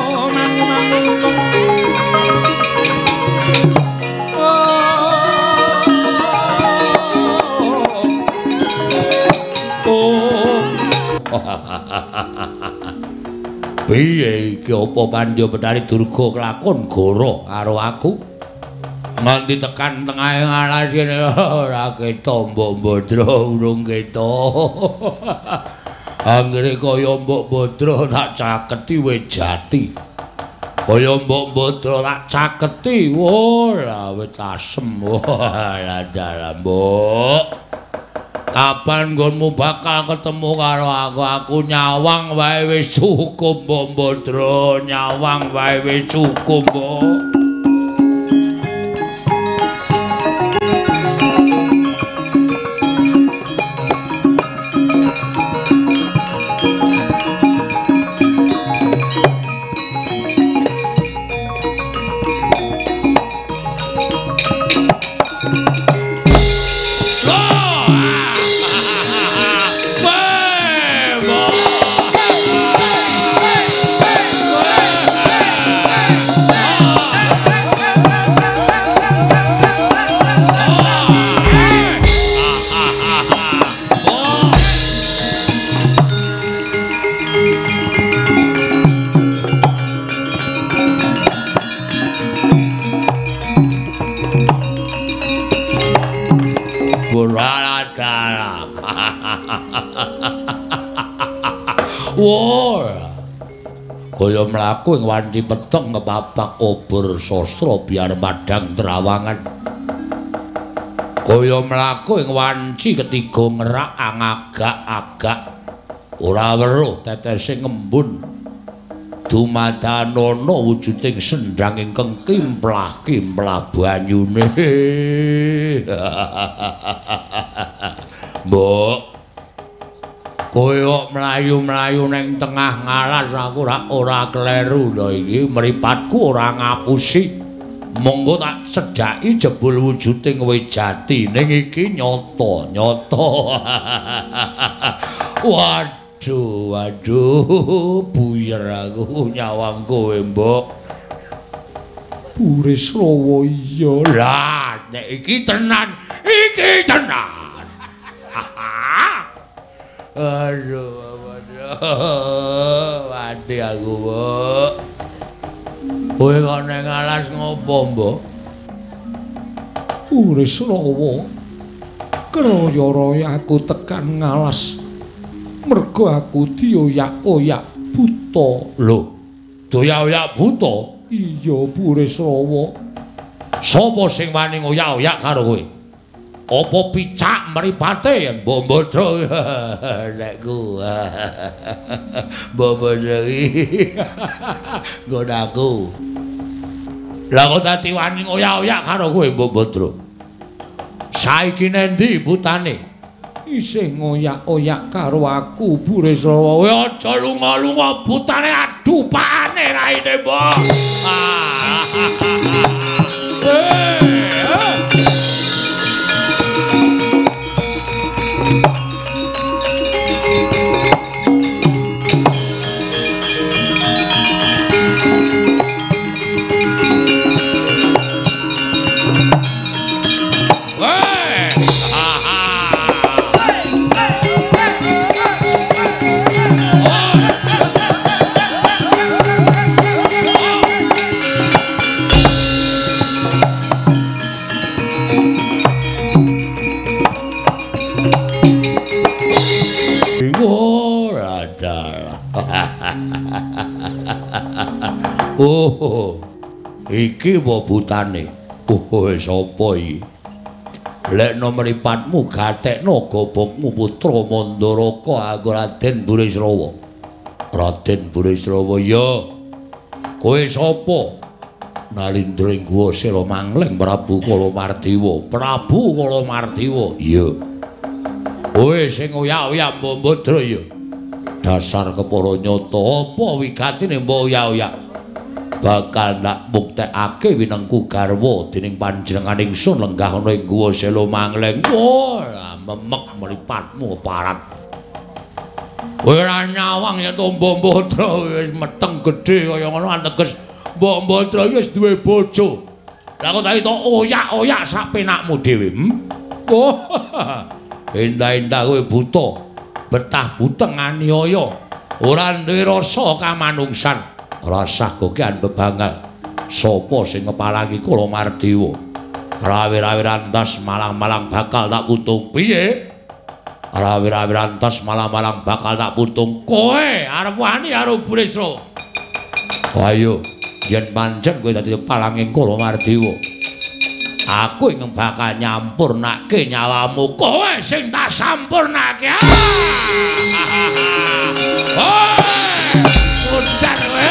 piye iki apa Pandya Betari Durga kelakon goro karo aku nganti tekan tengahing alas kene ora ketok Mbok Badra urung ketok anggere kaya Mbok Badra tak caketi wejati kaya Mbok Badra tak caketi ora wit asem wah dalam Mbok kapan nggonmu bakal ketemu karo aku nyawang wae wis cukup Mbok Badra nyawang wae wis cukup Mbok kaya mlaku ing wanci peteng ngepapak obor sastra biar madang trawangan kaya mlaku ing wanci ketiga ngerak angagak-agak ora weruh tetese ngembun dumadanana wujuding sendhang ingkang kimplah-kimplah banyune Mbok kowe kok mlayu-mlayu ning tengah ngalas aku ora kleru to iki mripatku ora ngapusi monggo tak cedhaki jebul wujuding wejati ning iki nyata waduh buyer aku nyawang kowe mbok Burisrawa iya lah nek iki tenan aduh mati aku mbok kowe kok ning alas ngopo mbok Burisrawa kraya-raya aku tekan ngalas mergo aku dioyak-oyak buta lho doyak-oyak buta iya Burisrawa sapa sing wani ngoyak-oyak karo kowe apa picak mripate Mbok Mbodro nek ku Mbok Mbodro iki nggonaku lah kok dadi wani ngoyak-oyak karo kowe Mbok Mbodro saiki nendi butane isih ngoyak-oyak karo aku Burisrawa aja lunga-lunga butane adupane raine mbok Oh, iki apa butane? Oh, sapa iki? Lekno mripatmu gatekno gobokmu putra Mandaraka aku Raden Burisrawa. Raden Burisrawa ya. Kowe sapa? Nalindring guwa Sela Mangleng Prabu Kalamardiwa. Prabu Kalamardiwa. Iya. Kowe sing oyak-oyak Mbok Mbodro ya. Dasar kepara nyata apa wigatine mbok oyak-oyak? Bakal ndak buktekake winengku garwa dening panjenengan ingsun lenggah ana ing guwa Sela Mangleng. Wah, memek mripatmu parat. Kowe ora nyawang ya to Mbok Mbodro wis meteng gedhe kaya ngono ateges Mbok Mbodro wis duwe bojo. Lah kok tak oyak-oyak sak penakmu dhewe. Oh. Endah-endah kowe buta. Betah buteng aniaya. Ora duwe rasa kamanungsan. Rasah gokean bebangal. Sapa sing ngepalangi Kalamardiwa? Rawi-rawi rantas malang-malang bakal tak putung piye? Rawi-rawi rantas malang-malang bakal tak putung. Kowe arep wani karo Burisrawa. Ayo, yen pancen kowe dadi palanging Kalamardiwa. Aku ing bakal nyampurnake nyawamu. Kowe sing tak sampurnake. Udar kowe.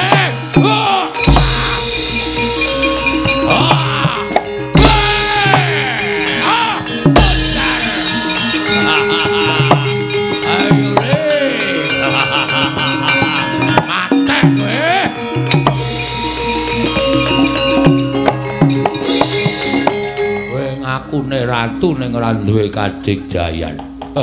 Akune ratu ning ora duwe kadigdayan.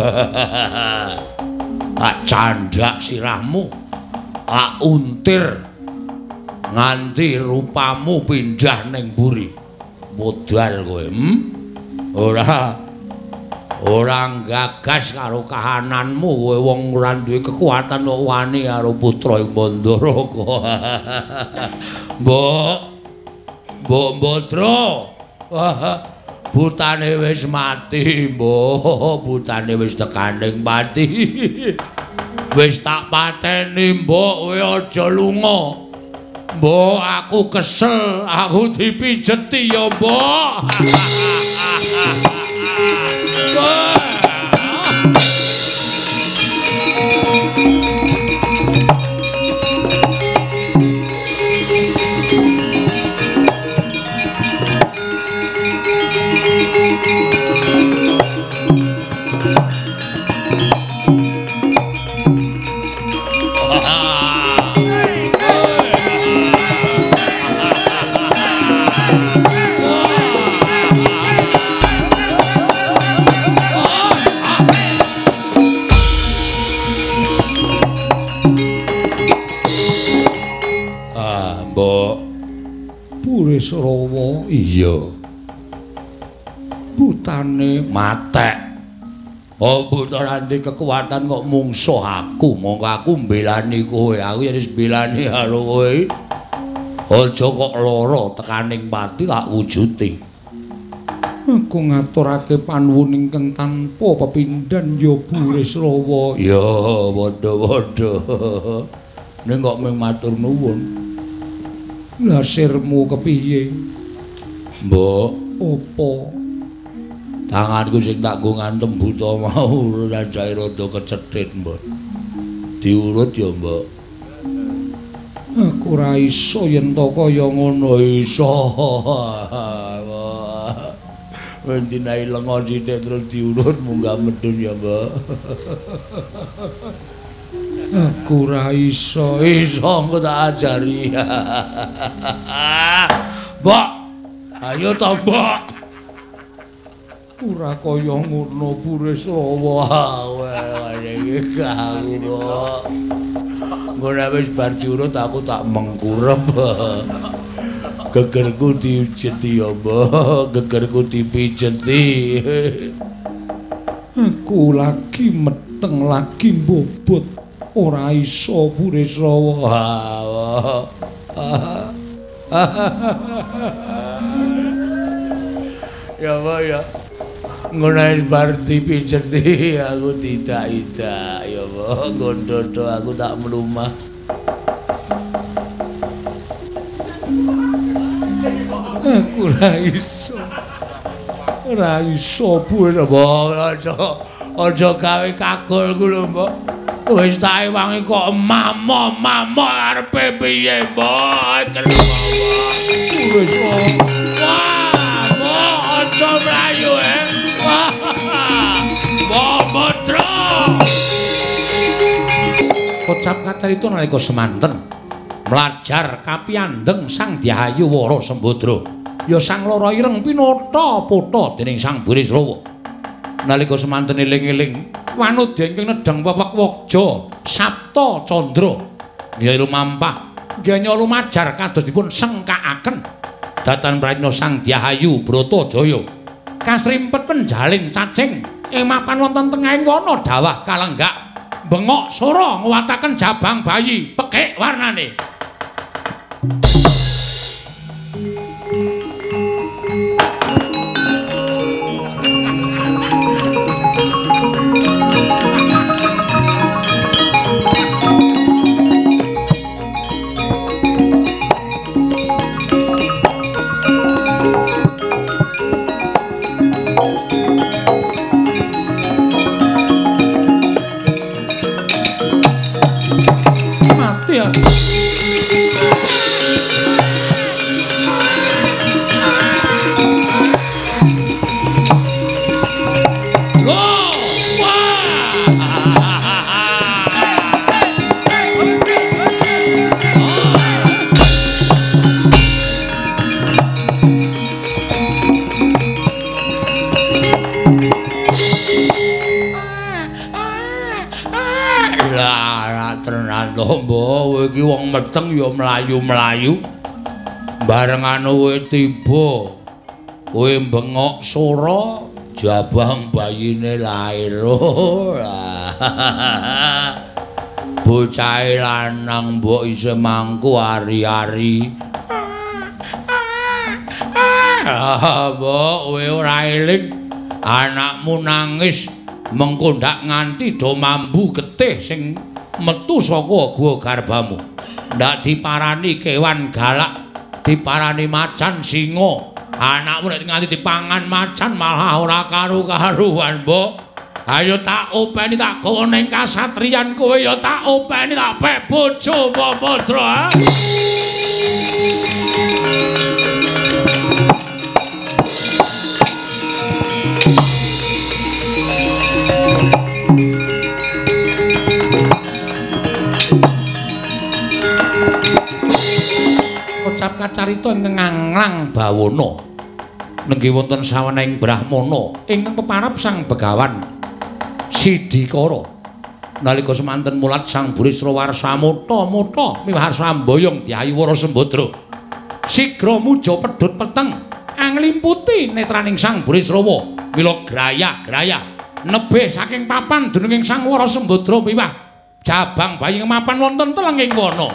Tak candhak sirahmu. Tak untir nganti rupamu pindah ning mburi. Modal kowe. Ora gagas karo kahananmu kowe wong ora duwe kekuatan kok wani karo putra ing Mandaraka. Mbok Mbodro. Butane wis mati, Mbok. Butane wis tekaning mati. Wis tak pateni, Mbok, kowe aja lunga. Mbok, aku kesel, aku dipijeti ya, Mbok. Burisrawa. Iya. Putane Matek. Oh, putarane kekuatan kok mungsuh aku, mongko aku mbelani kowe. Aku ya wis mbelani karo kowe. Aja kok lara tekaning pati tak wujuti. Aku ngaturake panuwun ingkang tanpa pepindhan ya Burisrawa. Ya, padha-padha. Ning kok mung matur nuwun. Lah sirmu kepiye? Mbok, Apa? tanganku sing tak nggo ngantem buta mau rajae rada kecethit, Mbok. Diurut ya, Mbok. Aku ora iso yen to kaya ngono Iso. Wong dinae lenga sithik terus diurut munggah medun ya, Mbok. Aku ora iso. Iso engko tak ajari. Mbok, ayo to, Mbok. Ora kaya ngono Burisrawa. Wah, iki aku, Mbok. Ngono wis bar diurut aku tak mengkurep. Gegerku diujeti ya, Mbok. Gegerku dipijeti. Aku lagi meteng lagi mbobot. Ora iso Burisrawa. Wah. Ya, Mbok ya. Ngono wis bar dipijeti aku tidak-tidak ya, Mbok. Gondodo aku tak mlumah. Aku ora iso. Ora iso Mbok, aja gawe kagolku lho, Mbok. Wis tak ewangi kok mamo arepe piye, Mbok? Wis Wah, Mbok aja mlayu Wah. Mbok Putra. kocap kacarita nalika semanten mlajar kapiyandeng Sang Dyahayu Wara Sembadra ya sang lara ireng pinata putha dening Sang Burisrawa. Nalika semanten eling-eling wanodya ingkang nedheng wewek Wagja Sapta Candra ya lumampah nggih lumajar kados dipun sengkakaken datan prajna Sang Dyahayu Bratajaya kasrimpet penjalin cacing ing mapan wonten tengahing wana dawah kalenggak bengok sora nguwataken jabang bayi pekik warnane. Mbok iki wong meteng ya mlayu-mlayu. Barengan kowe tiba, kowe bengok sora, jabang bayine lair. Bocahe lanang mbok isih mangku ari-ari. Mbok kowe ora eling anakmu nangis mengko ndak nganti do mambu getih sing metu saka gua garbamu. Ndak diparani kewan galak, diparani macan singa. Anakmu nek nganti dipangan macan malah ora karu-karuan, Mbok. Ayo tak openi tak gawa ning kasatriyan kowe ya tak openi tak pek bojo Mbok Putra. Kocap kacarita ingkang nganglang bawana nenggih wonten sawening brahmana ingkang peparab Sang Begawan Sidikara nalika semanten mulat Sang Burisrawa Samata miwah Samboyong Dyayu Wara Sembadra sigra muja pedhot peteng anglimputi netraning Sang Burisrawa mila grayah-grayah nebih saking papan dening Sang Wara Sembadra piwah jabang bayi mapan wonten telenging wana.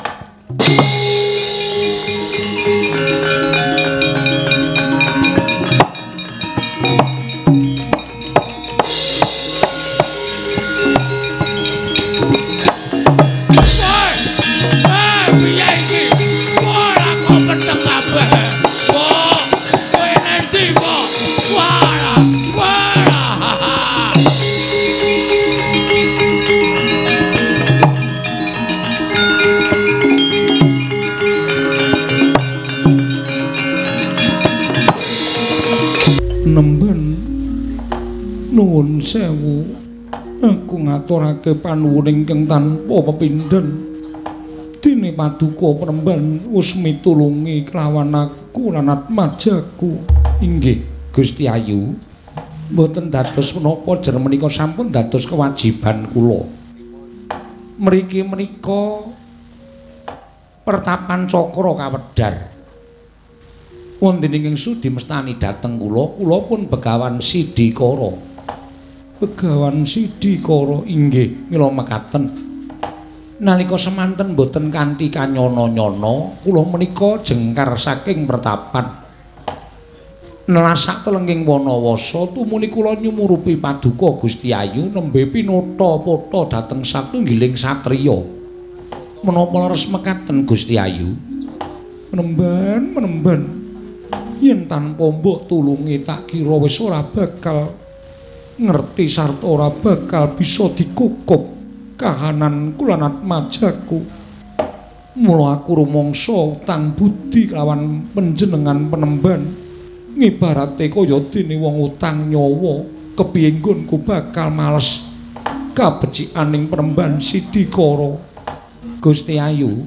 Nuwun sewu, aku ngaturake panuwun ingkang tanpa pepindhen. Dene Paduka Penemban wis mitulungi kelawan aku lan atmajaku. Inggih, Gusti Ayu. Mboten dados menapa jer menika sampun dados kewajiban kula. Mriki menika pertapan Cakra Kawedar. Wonten ing sudi mestani dhateng kula pun begawan Sidikara. Begawan Sidikara inggih mila mekaten. Nalika semanten boten kanthi kanyana-nyana, kula menika jengkar saking pertapan. Nelasak telenging wanawasa tumuli kula nyumurupi Paduka Gusti Ayu nembe pinata-pata dhateng satunggiling satriya. Menapa leres mekaten Gusti Ayu? Menemban yen tanpa mbok tulungi tak kira wis ora bakal ngerti sarta ora bakal bisa dikukup kahananku lan atmajaku. Mula aku rumangsa utang budi kelawan panjenengan Penemban ngibarate kaya dene wong utang nyawa. Kepiye nggonku bakal males kabecikaning Penemban Sidikara. Gusti Ayu,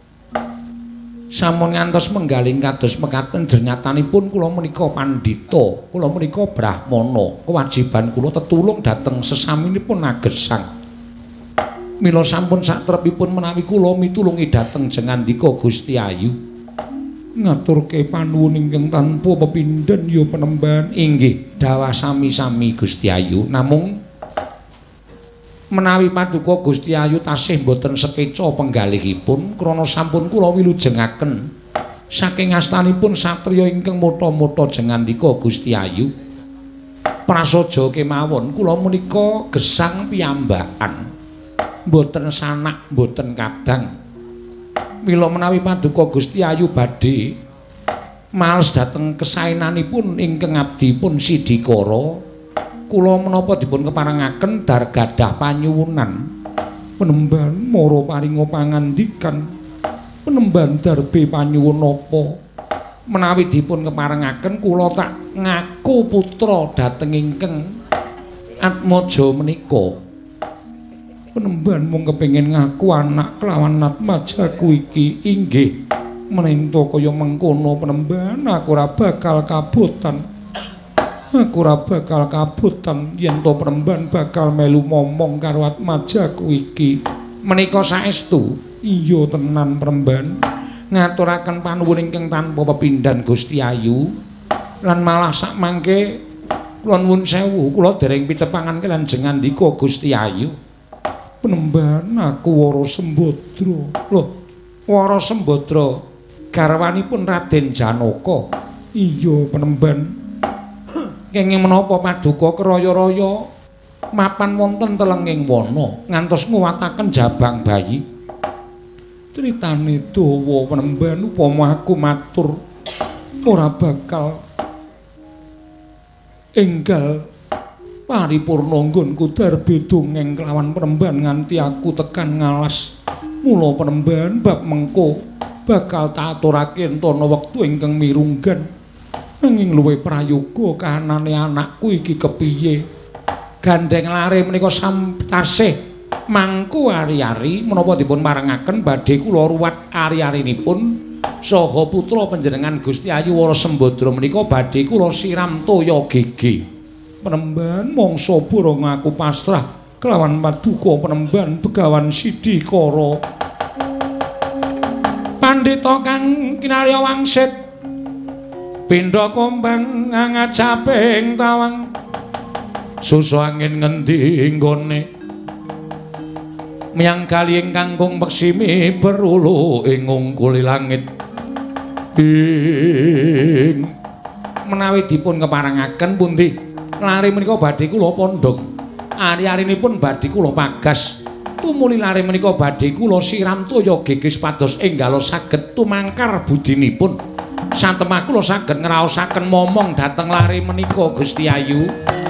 sampun ngantos menggaling kados mekaten jernyatanipun kula menika pandhita, kula menika brahmana, kewajiban kula tetulung dhateng sesaminipun nagesang. Mila sampun satrepipun menawi kula mitulungi dhateng jengandika Gusti Ayu. Ngaturke panuwun ingkang tanpa pepindhen ya Penemban. Inggih, dawah sami-sami Gusti Ayu. Namung menawi Paduka Gusti Ayu tasih boten sekeca penggalihipun krana sampun kula wilujengaken saking astanipun satriya ingkang mutha-mutha jengandika Gusti Ayu. Prasaja kemawon kula menika gesang piyambakan. Boten sanak, boten kadang. Mila menawi Paduka Gusti Ayu badhe males dhateng kesaenanipun ingkang abdipun Sidikara, kula menapa dipun keparengaken dar gadah panyuwunan. Penemban mara paringa pangandikan. Penemban darbe panyuwun apa? Menawi dipun keparengaken kula tak ngaku putra dhateng ingkang Atmaja menika. Penemban mung kepengin ngaku anak kelawan atmajaku iki. Inggih, menento kaya mengkono Penemban aku ora bakal kabotan. Aku ora bakal kabotan yen to Penemban bakal melu momong karo atmajaku iki. Menika saestu? Iya tenan Penemban. Ngaturaken panuwun ingkang tanpa pepindhan Gusti Ayu. Lan malah sak mangke kula nuwun sewu, kula dereng pitepangan kelan jengandika Gusti Ayu. Penemban aku Wara Sembadra. Loh, Wara Sembadra garwanipun Raden Janaka. Iya Penemban. Kenging menapa Paduka keraya-raya mapan wonten telenging wana ngantos nguwataken jabang bayi. Critane dawa Penemban, upama aku matur ora bakal enggal paripurna nggonku darbe dongeng kelawan Penemban nganti aku tekan ngalas. Mula Penemban bab mengko bakal tak aturake entana wektu ingkang mirunggan. Nanging luwih prayoga kahanane anakku iki kepiye? Gandeng lare menika tasih mangku ari-ari menapa dipun parengaken badhe kula ruwat ari-arinipun saha putra panjenengan Gusti Ayu Wara Sembadra menika badhe kula siram toya gege. Penemban mangsa burung aku pasrah kelawan Paduka Penemban Begawan Sidikara. Pandhita kang kinarya wangsit pindha kumbang ngajaping tawang susu angin ngendi nggone miyang kali ingkang kung peksimi berulu ing ngungkuli langit ing menawi dipun keparengaken pundi lare menika badhe kula pondhong ari-arinipun badhe kula pagas tumuli lare menika badhe kula siram toya gegis pados enggal saged tumangkar budinipun santemah kula saged ngraosaken momong dhateng lare menika Gusti Ayu.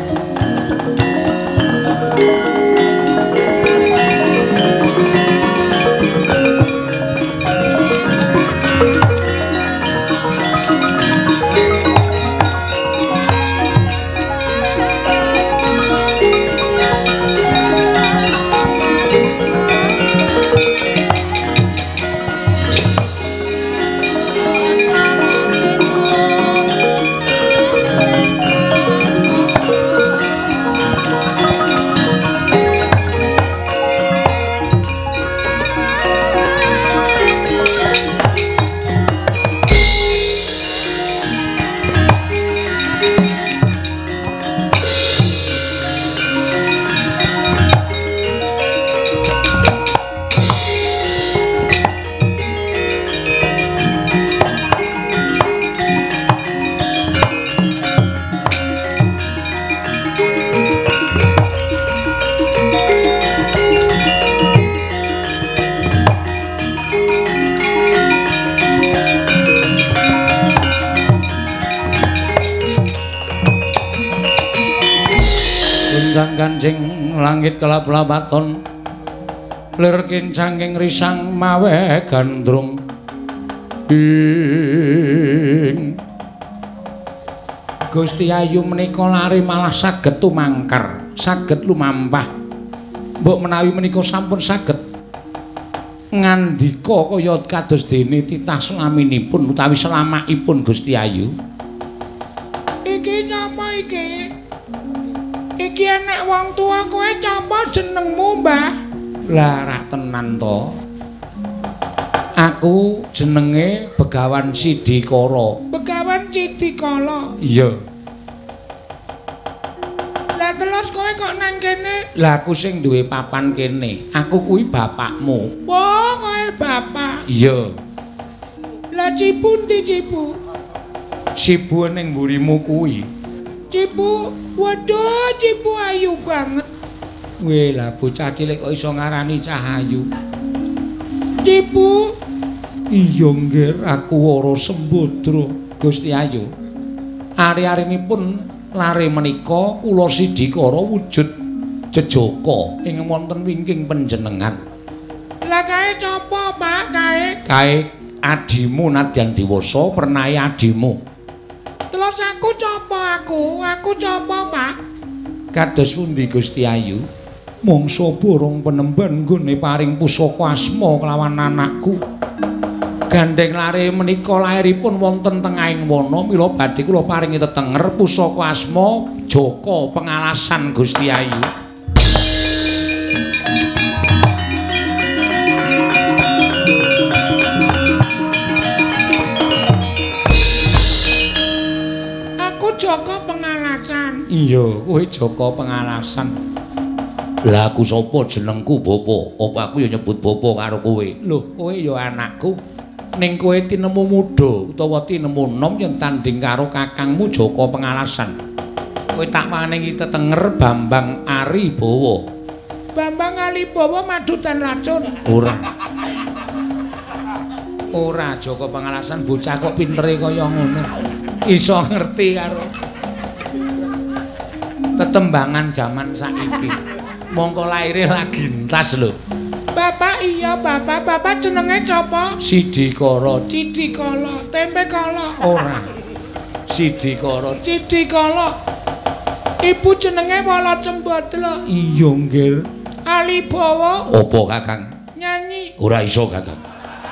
Kanjeng langit kelap-lapaton lir kincanging risang mawe gandrung ing Gusti Ayu menika lare malah saged tumangkar saged lumampah mbok menawi menika sampun saged ngandika kaya kados dene titah selaminipun utawi selamakipun Gusti Ayu iki napa iki iki enek wong tua kowe capa jenengmu, Mbah? Lah ra tenan to. Aku jenenge Begawan Sidikara. Begawan Sidikara. Iya. Lah terus kowe kok nang kene? Lah aku sing duwe papan kene. Aku kuwi bapakmu. Oh, kowe bapak. Iya. Lah cipu ndi cipu? Sibu ning mburimu kuwi. Cipu, waduh cipu ayu banget. Weh lah bocah cilik kok iso ngarani Cahayu. Cipu. Iya nggih aku ora sembodra Gusti Ayu. Ari-arinipun lare menika kula Sidikara wujud jejaka ing wonten wingking panjenengan. Lah kae capa, Pak? Kae adimu nadyan dewasa pernai adimu. Terus aku capa aku capa, Pak? Kados pundi Gusti Ayu? Mangsa borong penemban nggone paring pusaka asma kelawan anakku. Gandeng lare menika lairipun wonten tengahing wana mila badhe kula paringi tetenger pusaka asma Jaka Pengalasan Gusti Ayu. Jaka Pengalasan. Iya, kowe Jaka Pengalasan. Lah aku sapa jenengku Bapa? Apa aku ya nyebut Bapa karo kowe? Lho, kowe ya anakku. Ning kowe tinemu muda utawa tinemu nom yen tanding karo kakangmu Jaka Pengalasan. Kowe tak paringi tetenger Bambang Aribawa. Bambang Aribawa madutan racun. Ora. Ora Jaka Pengalasan bocah kok pintere kaya ngono. Iso ngerti karo tetembangan jaman saiki. Mongko laire lagi entas lho. Bapak iya bapak jenenge capa? Sidikara. Cidikala, tempe kala. Ora. Sidikara, Cidikala. Ibu jenenge Wala Cembadra. Iya nggih. Alibawa. Apa Kakang? Nyanyi. Ora iso Kakang.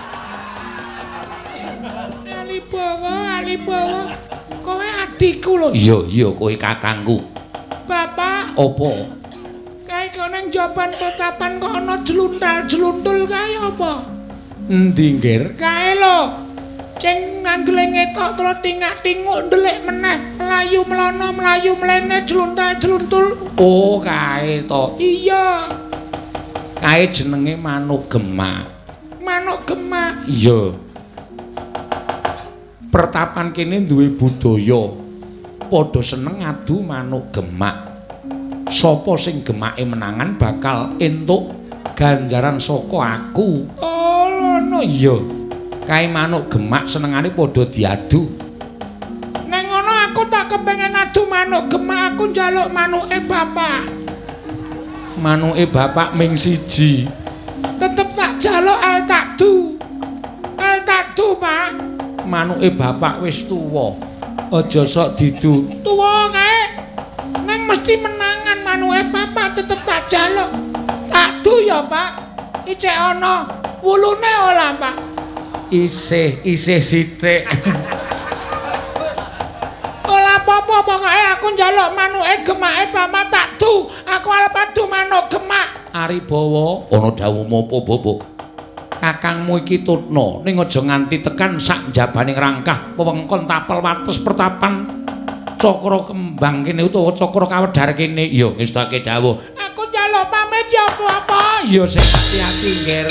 Alibawa. Kowe adikku lho. Iya, kowe kakangku. Bapak. Apa? Kae kok nang jaban potapan kok ana jluntal-jluntul kae apa? Endi, Nggir? Kae lho. Ceng nganggele ngetok terus tingak-tinguk ndelik meneh, mlayu mlono mlayu mlene jluntal-jluntul. Oh, kae to. Iya. Kae jenenge manuk gemak. Manuk gemak. Iya. Pertapan kene duwe budaya. Padha seneng ngadu manuk gemak. Sapa sing gemake menangan bakal entuk ganjaran saka aku. Oh, lono. Iya. Kae manuk gemak senengane padha diadu. Neng ngono aku tak kepengen adu manuk gemak, aku njaluk manuke bapak. Manuke bapak ming siji. Tetep tak jaluk al takdu. Al takdu, Pak. Manuke bapak wis tuwa. Aja sok didu. Tuwa kae. Neng mesti menangan manuke bapak tetep tak jaluk. Takdu ya, Pak. Icek ana wulune ora, Pak. Isih sithik. Ora apa-apa pokoke aku njaluk manuke gemake bapak takdu. Aku arep adu manuk gemak. Aribawa, ana dawuhmu apa, Bobo? Kakangmu iki tutna, ning aja nganti tekan sak jabaning rangkah wewengkon tapel wates pertapan cakra kembang kene utawa cakra kawedhar kene. Ya, ngestake dawuh. Aku njaluk pamit ya apa-apa. Ya sing ati-ati, Nger.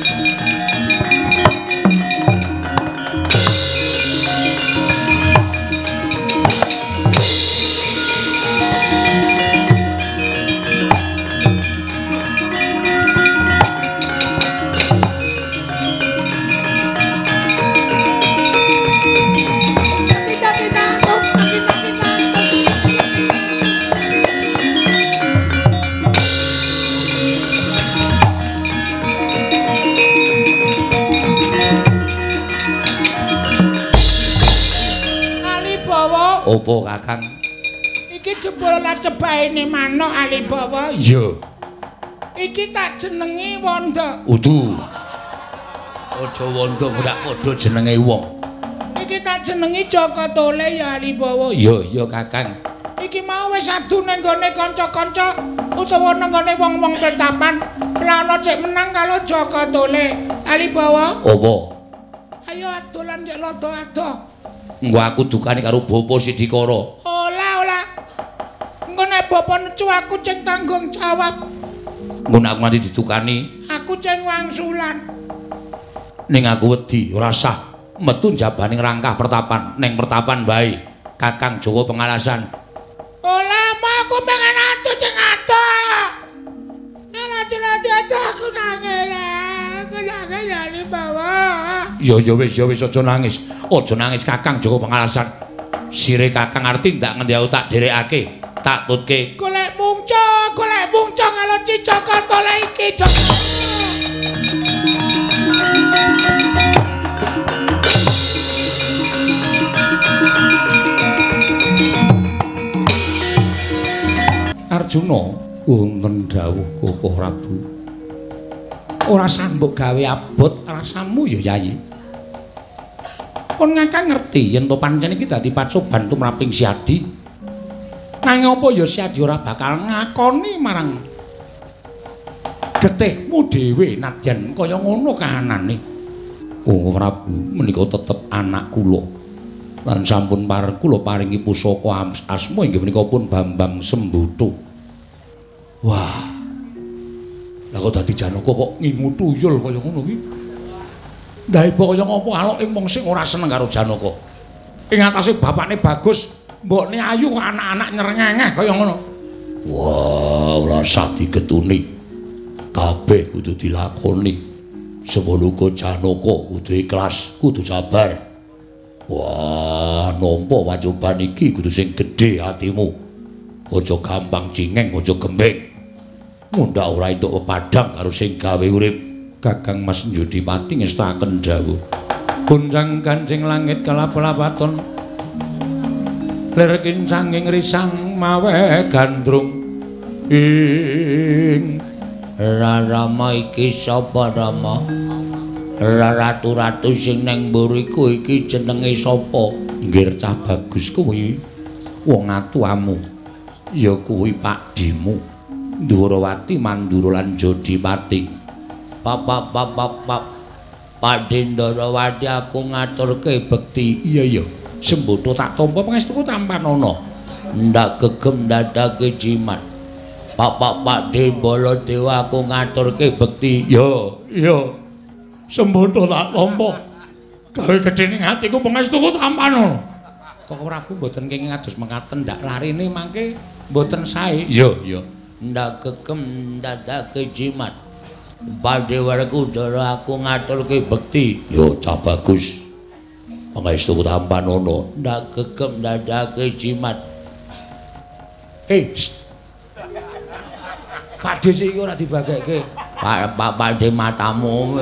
Opo Kakang? Iki jebul lacebaine manuk Alibawa. Iya. Iki tak jenengi Wanda. Udu. Aja Wanda ndak padha jenenge wong. Iki tak jenengi Jaka Tole ya Alibawa. Iya Kakang. Iki mau wis adu ning gone kanca-kanca utawa nang gone wong-wong pertapan. Lah ana cek menang karo Jaka Tole. Alibawa. Apa? Ayo adolan cek lodo ado. Engko aku dukane karo Bapa Sidikara. Ola. Engko nek Bapa necu aku ceng tanggung jawab. Engko nek aku mati didukani, aku ceng wangsulan. Ning aku wedi ora sah metu jabaning rangkah pertapan, ning pertapan bae. Kakang Jawa Pengalasan. Ola, aku pengen adu ceng ado. Nek ati-ati aku nangis. Aku nangis ali bawah. Ya wis aja nangis. Aja nangis Kakang Jawa Pengalasan. Sire Kakang arti ndak ngendi aku tak dherekake, tak tutke. Golek mungco kalau Jaka Tole iki. Arjuna wonten dawuh Koko Prabu. Ora sambuk gawe abot rasamu ya Yayi. Pun Kakang ngerti yen to pancen iki dadi pacoban tumraping Si Adi. Nanging apa ya Si Adi ora bakal ngakoni marang getihmu dhewe nadyan kaya ngono kahanane. Koko Prabu menika tetep anak kula. Lan sampun pareng kula paringi pusaka asma inggih menika pun Bambang Sembutu. Wah. Lah kok dadi Janaka kok ngingu tuyul kaya ngono kuwi? Ndah ibu kaya ngopo aloke wong sing ora seneng karo Janaka. Ing atase bapakne bagus, mbokne ayu kok anak-anak nyerengengeh kaya ngono. Wah, ora sak digetuni. Kabeh kudu dilakoni. Semono uga Janaka kudu ikhlas, kudu sabar. Wah, nampa pacoban iki kudu sing gedhe atimu. Aja gampang cingeng, aja gembeng. Mundhak ora entuk pepadang karo sing gawe urip. Kakang Mas Yudipati ngestaken dawuh. Gunjang kancing langit kalap-lapaton. Lir kincanging risang mawe gandrung. Ing Rama iki sapa Rama? Ratu-ratu sing nang mburiku iki jenenge sapa? Nggih cah bagus kuwi. Wong atuamu. Ya kuwi Pakdimu. Ndhurawati Mandura lan Jodipati. Pakde Ndarawati aku ngaturke bekti. Iya. Sembodho tak tampa pangestuku tampan ana. Ndak gegem dadake jimat. Pakde Baladewa aku ngaturke bekti. Iya. Sembodho tak tampa. Gawe gedhening atiku pangestuku tampan ana. Kok Prabu mboten kenging ados mekaten ndak larine mangke mboten sae. Iya. Ndak gegem dadake jimat. Pakde Werkudara aku ngaturke bekti. Yo cah bagus. Pangestuku tampan ana. Ndak gegem dadake jimat. Pakde sik iki ora dibageke. Pakde matamu.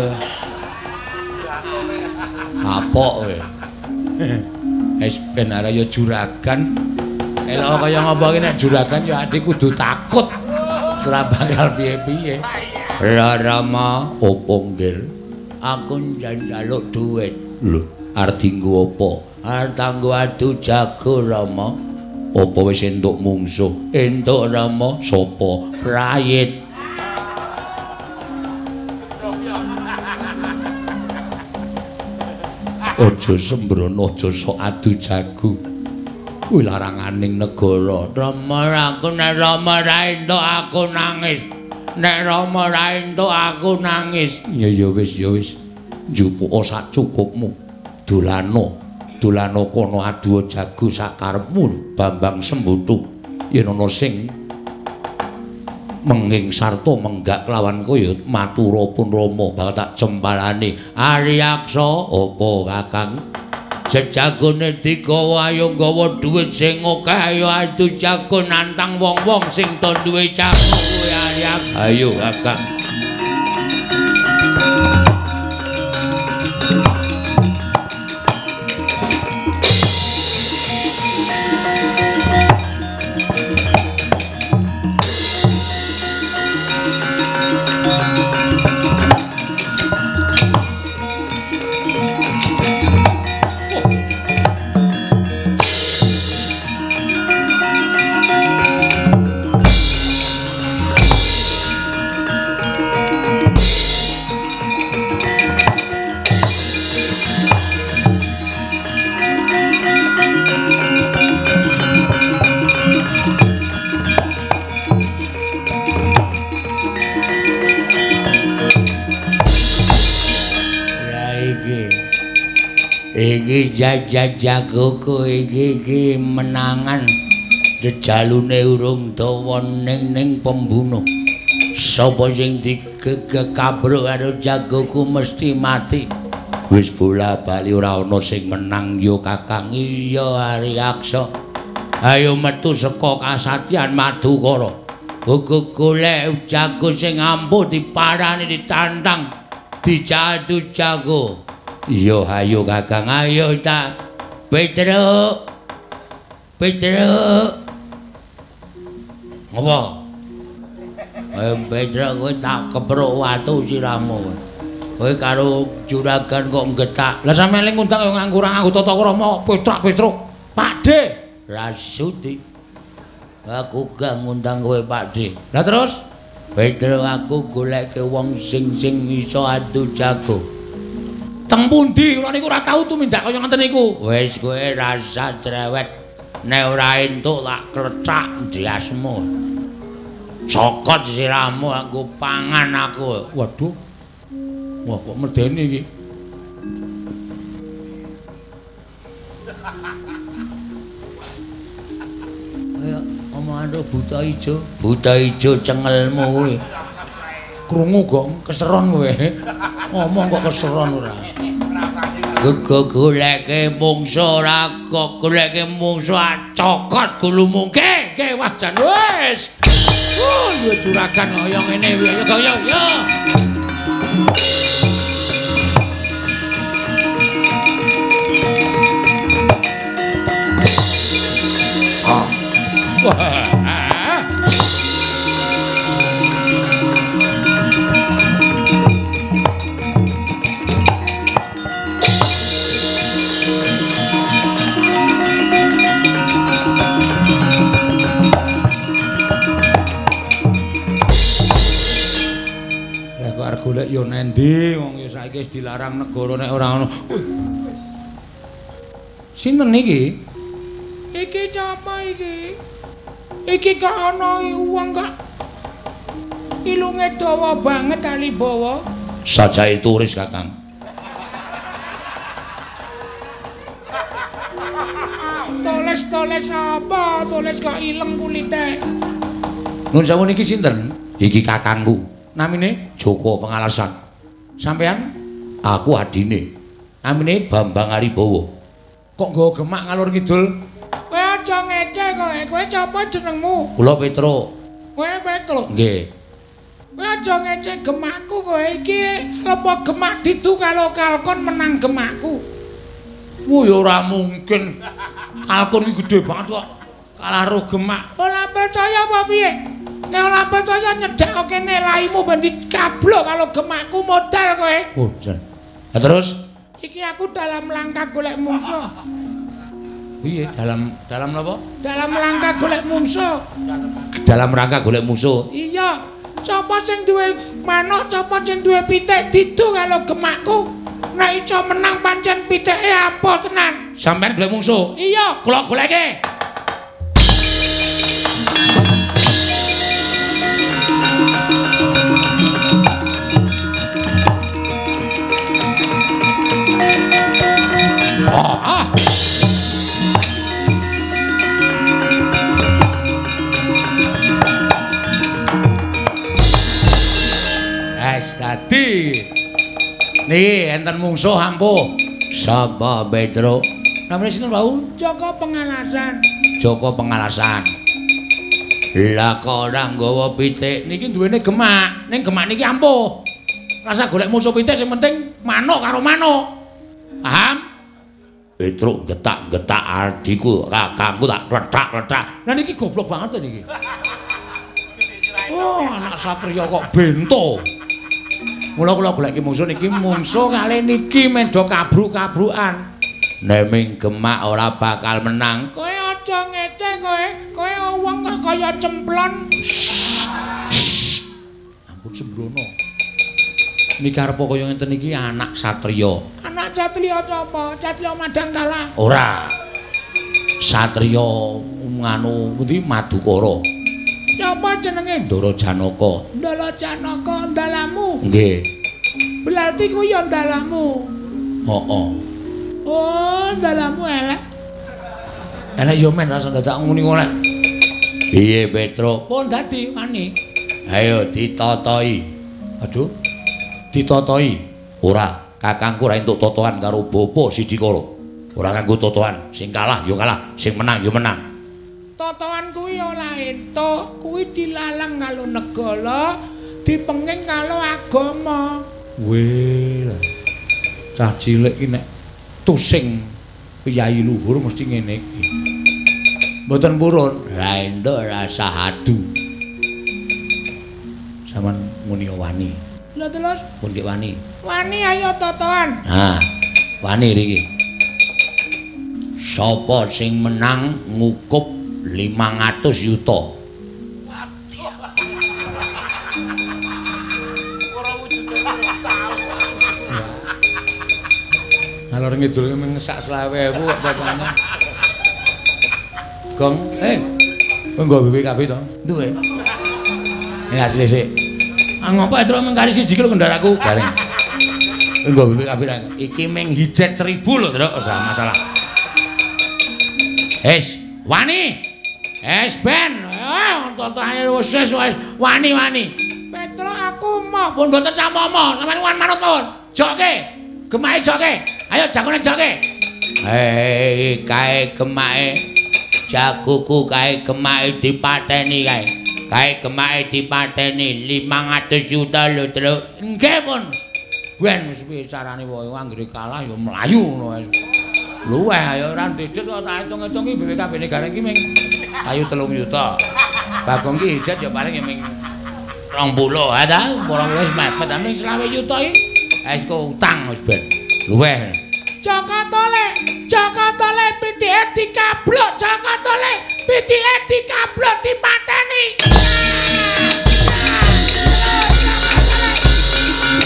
Apok kowe. Wis ben arep ya juragan. Elok kaya ngapa iki nek juragan ya adik kudu takut. Ora bakal piye-piye. Rama opo nggih? Aku njaluk dhuwit. Lho, arep dienggo apa? Arep kanggo adu jago Rama. Apa wis entuk mungsuh? Entuk Rama. Sapa? Prayit. Aja sembrono, aja sok adu jago. Kuwi laranganing negara. Rama aku nek Rama ra entuk aku nangis. Nek Rama ra entuk aku nangis. Ya wis. Njupuka sak cukupmu. Dolano kono adu jago sak karepmu Bambang Sembodho. Yen ana sing menging sarta menggak kelawan kowe matura pun Rama bakal tak jempalani. Aryaksa apa Kakang? Jejagone digawa ayo nggawa dhuwit sing akeh ayo adu jago nantang wong-wong sing to duwe jago kuwi Aryak. Ayo Kakang. Iki jajajagoku iki menangan jejalune urung dawa ning pembunuh. Sapa sing digekabruk karo jagoku mesti mati. Wis bola-bali ora ana sing menang ya Kakang. Iya Aryaksa. Ayo metu saka kasatyan Madukara. Uga golek jago sing ampuh diparani ditantang dijadu jago. Iya ayo Kakang, ayo ta. Petruk. Apa? Ayo Petruk kowe tak kepruk watu siramu. Kowe karo juragan kok getak. Lah sampeyan ling ngundang yo nganggo tata krama Petruk. Pakde Rasuti. Aku gak ngundang kowe Pakde. Lah terus Petruk aku goleke wong sing iso adu jago. Teng pundi kula niku ora tau tumindak kaya ngoten niku. Wis kowe rasa cerewet. Nek ora entuk tak klecak ndiasmu. Cokot siramu aku pangan aku. Waduh. Wah kok medeni iki. Ayo omongan buta ijo. Buta ijo cengelmu kuwi. Krungu kok keseron kowe. Ngomong kok keseron ora. Goleke mungsuh ora kok goleke mungsuh cokot gulumu ke wajan wis. Yo juragan kaya ngene kuwi yo. Wah. golek ya nendi wong ya saiki wis dilarang negara nek ora ngono. Sinten iki? Iki sapa iki? Iki kok ana wong kok ilunge dawa banget kali bawa. Sajahe turis Kakang. Toles apa? Toles kok ileng kulite. Nun sawun iki sinten? Iki kakangku. Namine Joko Pengalasan. sampean? Aku adine. Namine Bambang Aribowo. Kok nggawa gemak ngalor ngidul? Kowe aja ngece kowe. Kowe sapa jenengmu? Kula Petro. Kowe Petro. Nggih. Kowe aja ngece gemakku kowe iki apa gemak ditu kalau kalkon menang gemakku. Ya ora mungkin. Kalkun iki gedhe banget kok. Kalah ro gemak. Ora percaya apa piye? Nek ora percaya nyedhak kene laimu ben dikablok kalau gemakku modal kowe. Oh, jan. Terus Iki aku dalam langkah golek mungsuh. piye dalam napa? Dalam langkah golek mungsuh. Dalam rangka golek musuh. Iya. Sapa sing duwe manuk, sapa sing duwe pitik didu kalau gemakku. Nek iso menang pancen pitike apa tenan. Sampeyan golek musuh. Iya, Kula goleke. dadi. Niki enten mungsuh ampuh. Sapa Petro? Namanya sinten wau? Joko Pengalasan. Joko Pengalasan. Lah kok ora nggawa pitik Niki duwene gemak. Ning gemak niki ampuh. Rasa golek musuh pitik sing penting manuk karo manuk. Paham? Petro getak-getak adikku, kakangku tak kletak-kletak. Lah niki goblok banget niki. Oh, anak satriya kok bento. Mula kula goleki musuh niki mungsuh kali niki medho kabruk-kabrukan. Nek ming gemak ora bakal menang. Kowe aja ngece kowe. Kowe wong kok kaya cemplon. Ampun sembrono. Niki arep kaya ngenten iki anak satriya. Anak satriya sapa? Satriya Madangkala. Ora. Satriya nganu pundi Madukara. Sapa jenenge? Ndara Janaka. Ndara Janaka ndalamu. Nggih. Berarti kuwi ya ndalamu. Heeh. Oh, ndalamu elek. Elek yo men rasa dadak muni golek. Piye Petro? Pun dadi wani. Ayo ditotoi. Aduh. Ditotoi. Ora, kakangku ora entuk totohan karo bapa Sidikara. Ora kanggo totohan, sing kalah yo kalah, sing menang yo menang. Totohan kuwi ora entuk, kuwi dilalang karo negara, dipenging karo agama. Weh. Cah cilik iki nek tusing piyai luhur mesti ngene iki. Mboten purun, Ra entuk rasa adu. sampean muni wani. Lha terus Pundi wani? wani ayo totohan. Nah, wani iki. Sapa sing menang ngukup 500 yuta. Ngalor ngidul ngesak 20.000 kok totohane. Gong, kowe nggo BPKB to? Duwe. Ini asli sik. Ngopo terus mengkari siji kilo kendaraku garing. Kowe nggo BPKB ra. Iki ming hijet 1000 lho, Truk. Ora masalah. Wani. Ben. Totohane wis wani. Petro aku mau. Pun mboten samomo, sampeyan wan manut mawon. Jokke. Gemake jokke. Ayo jakune jokke. Kae gemake jagoku kae gemake dipateni kae. Kae gemake dipateni 500 juta lho, Truk. Nggih pun. Ben wis piye carane wae anggere kalah ya mlayu ngono wae. Luweh ayo ora ndedhet kok tak hitung-hitung iki BPKB negara iki ming ayu 3 juta. Bagong ki hijet ya paling ya ming 20 ha ta. Ora wis mepet ming 20 juta iki. Wis kok utang wis ben. Luweh. Jakarta le pitike dikablok, Jakarta le pitike dikablok dipateni.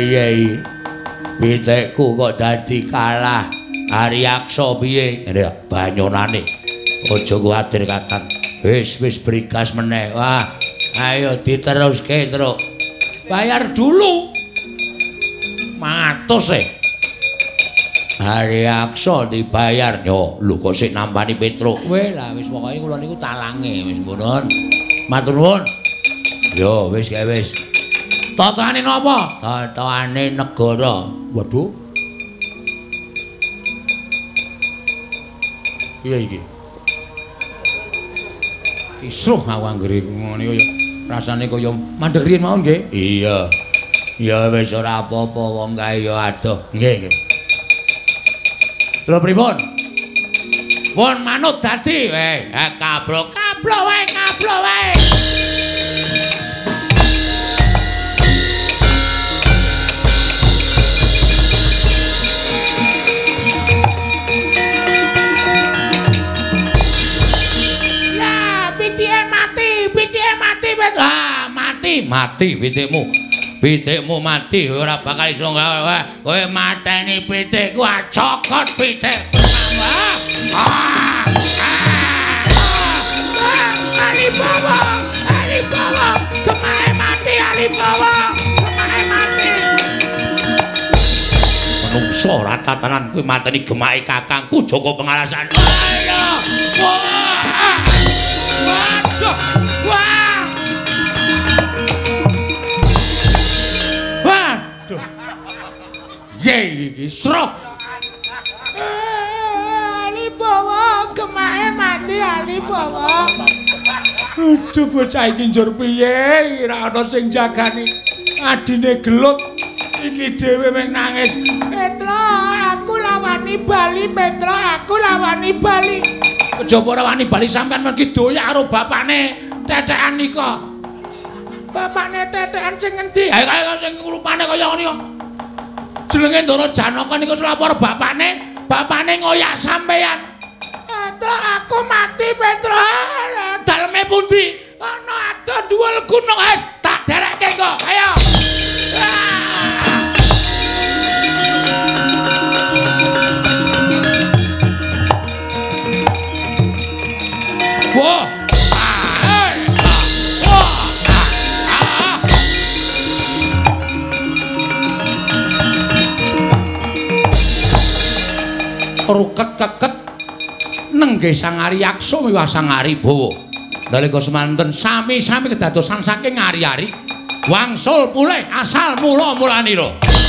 piye iki? Pitikku kok dadi kalah. Aryaksa piye? Ngene banyonane. Aja kuwatir Kakang. Wis beri gas meneh. Wah, ayo diteruske, Truk. Bayar dulu. 100 Aryaksa dibayar yo. Lho kok sik nampani Petruk. Weh lah wis pokoke kula niku talange wis mboten. Matur nuwun. Yo wis kae wis. Tataane napa? Tataane negara. Waduh. Iya iki. Isruh aku anggere ngene kaya rasane kaya mandeg riyen mawon nggih. Iya. Ya wis ora apa-apa wong kae ya adoh. Nggih, nggih. Lha pripun? Pun manut dadi wae. Kablok wae, kablok wae. Mati pitikmu. Pitikmu mati ora bakal iso kowe mateni pitikku cokot pitik. Alibawa, Alibawa, kemae mati Alibawa, kemae mati. Menungso ora tatanan kuwi mateni gemake kakangku Joko Pengalasan. Ayo. Waduh. Ye iki srok. Alibawa gemahe mati Alibawa. Aduh bocah iki njur piye ora ana sing jagani. Adine gelut iki dhewe mung nangis. Petro, aku lawani bali, Petro, aku lawani bali. Kejaba ora wani bali sampean mergi doyak karo bapakne tetekan nika. Bapakne tetekan sing endi? Ayo sing rupane kaya ngene kok. Jenenge Ndara Janaka niku lapor bapakne ngoyak sampean. Petro, aku mati, Petro. Daleme pundi? Ana ado dhuwur gunung es tak derekke kok. Ayo. Wah. Ruket keket nenggih Sang Aryaksa miwah Sang Aribawa. Nalika semanten sami-sami kedadosan saking ari-ari wangsul pulih asal mula-mulanira.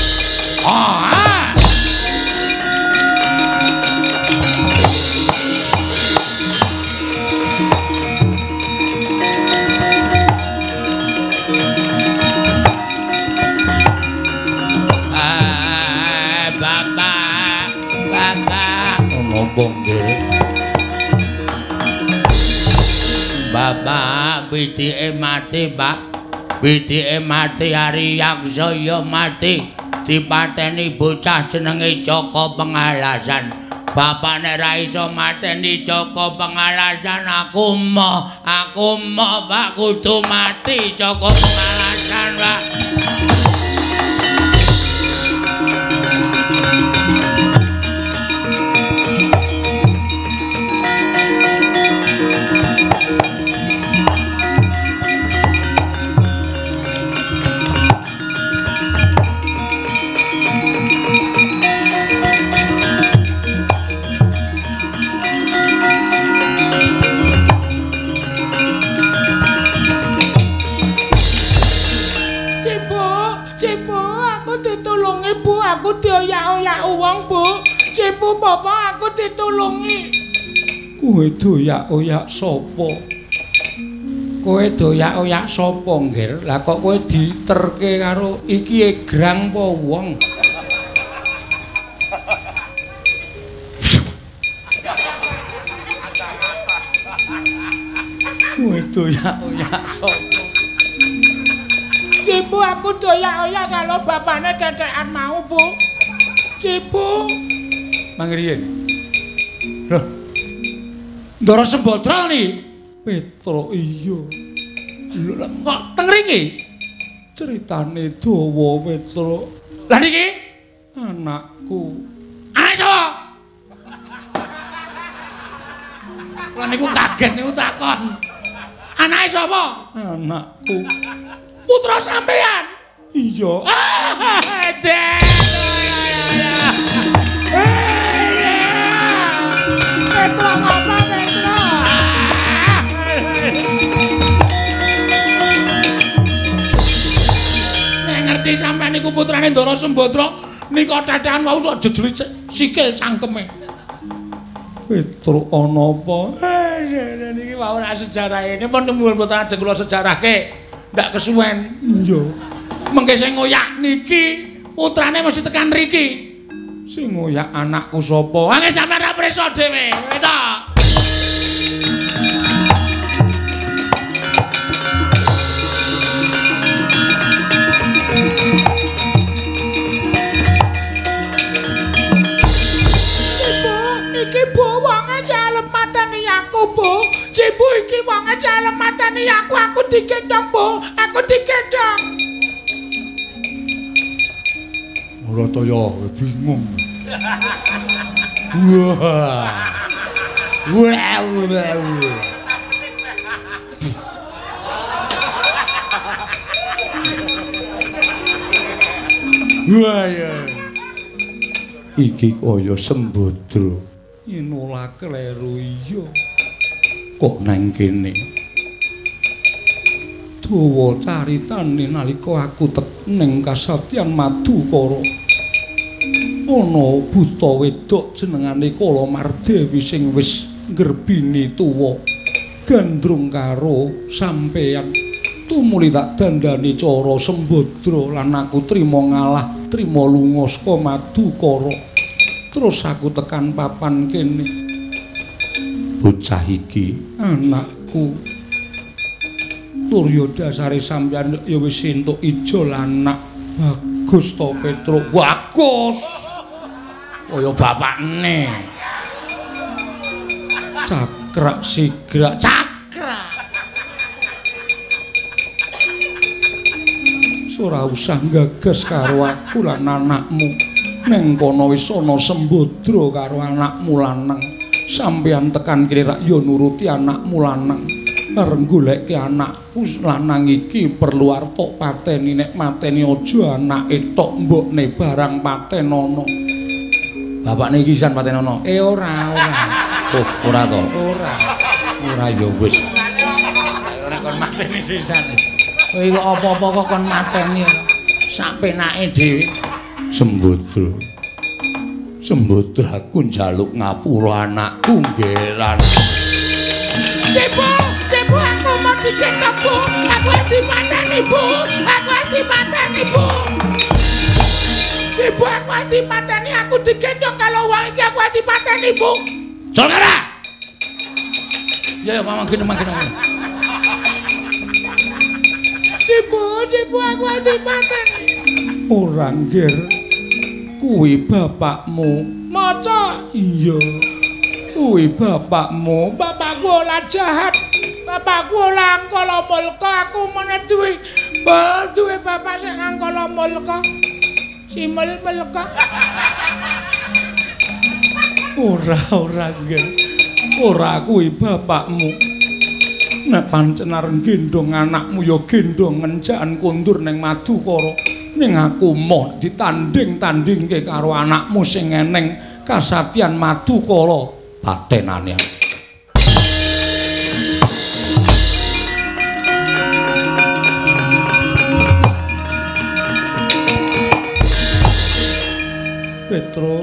Bapak pitike mati, Pak. Pitike mati Aryaksa ya mati. Dipateni bocah jenenge Joko Pengalasan. Bapak nek ra iso mateni Joko Pengalasan aku moh Pak kudu mati Joko Pengalasan, Pak. Aku dioyak-oyak wong, Bu. Cipu Bapak aku ditulungi. Kowe doyak-oyak sapa? Kowe doyak-oyak sapa, Nggir? Lah kok kowe diterke karo iki egrang apa wong? Kowe doyak-oyak sapa? Cipu aku doyak-oyak kalau bapaknya tetekan mau, Bu. Cipu. Mangriyen. Loh. Ndara Sembadra ni. Petro iya. Lho kok teng riki? Critane dawa, Petro. Lah niki anakku. Anak sapa? Kula niku kaget niku takon. Anake sapa? Anakku. Putra sampean. Iya. Dek. Petro ngapa Petro? Nek ngerti sampean niku putrane Ndara Sembadra, nika tatahan wau sok jejeli sikil cangkeme. Petro ana apa? Niki wau nek sejarah ini pun nuwun boten ajeng kula sejarahke. Ndak kesuwen. Iya. Mengke sing ngoyak niki putrane mesti tekan riki. Sing ngoyak anakku sapa? Angge sampean ra prisa dhewe. Eta. Iki Bu wonge jalem mateni aku, Bu. Cibu iki wonge jalem mateni aku digendong, Bu. Aku digendong. Ora toya bingung. Wah. Wah. Wah ya. Iki kaya Sembadra. Yen ora kleru iya. Kok nang kene? Dawa caritane nalika aku ning Kasatyan Madukara. Ana buta wedok jenengane Kalamardewi sing wis nggerbini tuwa. Gandrung karo sampeyan. Tumuli tak dandani cara Sembadra lan aku trima ngalah, trima lunga saka Madukara. Terus aku tekan papan kene. Bocah iki Anakku. Turya dasare sampeyan ya wis entuk ijo lanak. Bagus to Petro. Bagus. Kaya bapakne. Cakrak sigrak. Cakrak. Ora usah gagas karo aku lan anakmu. Neng kono wis ana Sembadra karo anakmu lanang. Sampeyan tekan kene rak ya nuruti anakmu lanang. Arep goleke anakku lanang iki perlu arep pateni nek mateni aja anake tok mbokne barang patenono. Bapakne iki sisan patenono. Ora. oh ora to. Ora ya wis. Ora kon mateni sisan. Kowe iku apa-apa kok kon mateni sak penake dhewe. Sembadra aku njaluk ngapura anakku nggeran. Cepu aku mau digendong, Bu. Aku arep dipateni, Bu. Cepu aku arep dipateni, aku digendong kalau wong iki aku arep dipateni, Bu. Solkara. Ya mangkin. Cepu aku arep dipateni. Ora ngger. Kuwi bapakmu. Maca. Iya. Kuwi bapakmu. Bapakku ora jahat. Bapakku ora angkala mulka, aku meneh duwe bapak sing angkala mulka. Simul mulka. Ora ngger. Ora kuwi bapakmu. Nek pancen arep gendong anakmu ya gendong ngenjakan kondur ning Madukara. Ning aku moh ditanding-tandingke karo anakmu sing eneng Kasatyan Madukara patenane. Petro,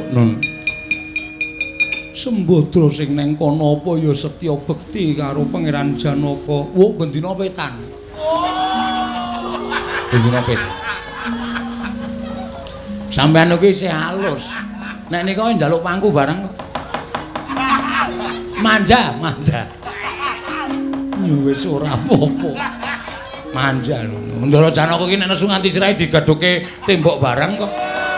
Sembadra sing neng kono apa ya setya bekti karo Pangeran Janaka. Wo bendina petan. Bendina petan. Sampeyan iki isih halus. Nek nika njaluk pangku bareng. Manja. Ya wis ora apa-apa. Manja lho. Ndara Janaka iki nek nesu nganti sirahe digaduke tembok bareng kok.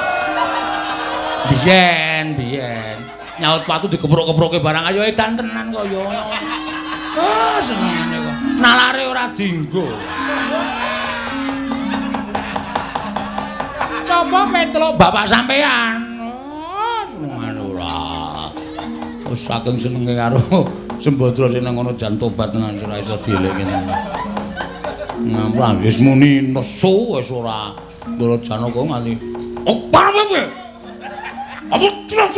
Biyen. Nyaut patu dikepruk-kepruke barang ayo edan tenan kok ya. Ah senengane kok. Nalare ora dienggo. sapa Petruk? Bapak sampean. Oh, senengane ora. Wis saking senenge karo Sembadra sing nang ngono jan tobat nganti ora iso dielingi. Ngampang wis muni nesu wis ora Ndara Janaka nganti. Oh, parwe. Apa terus?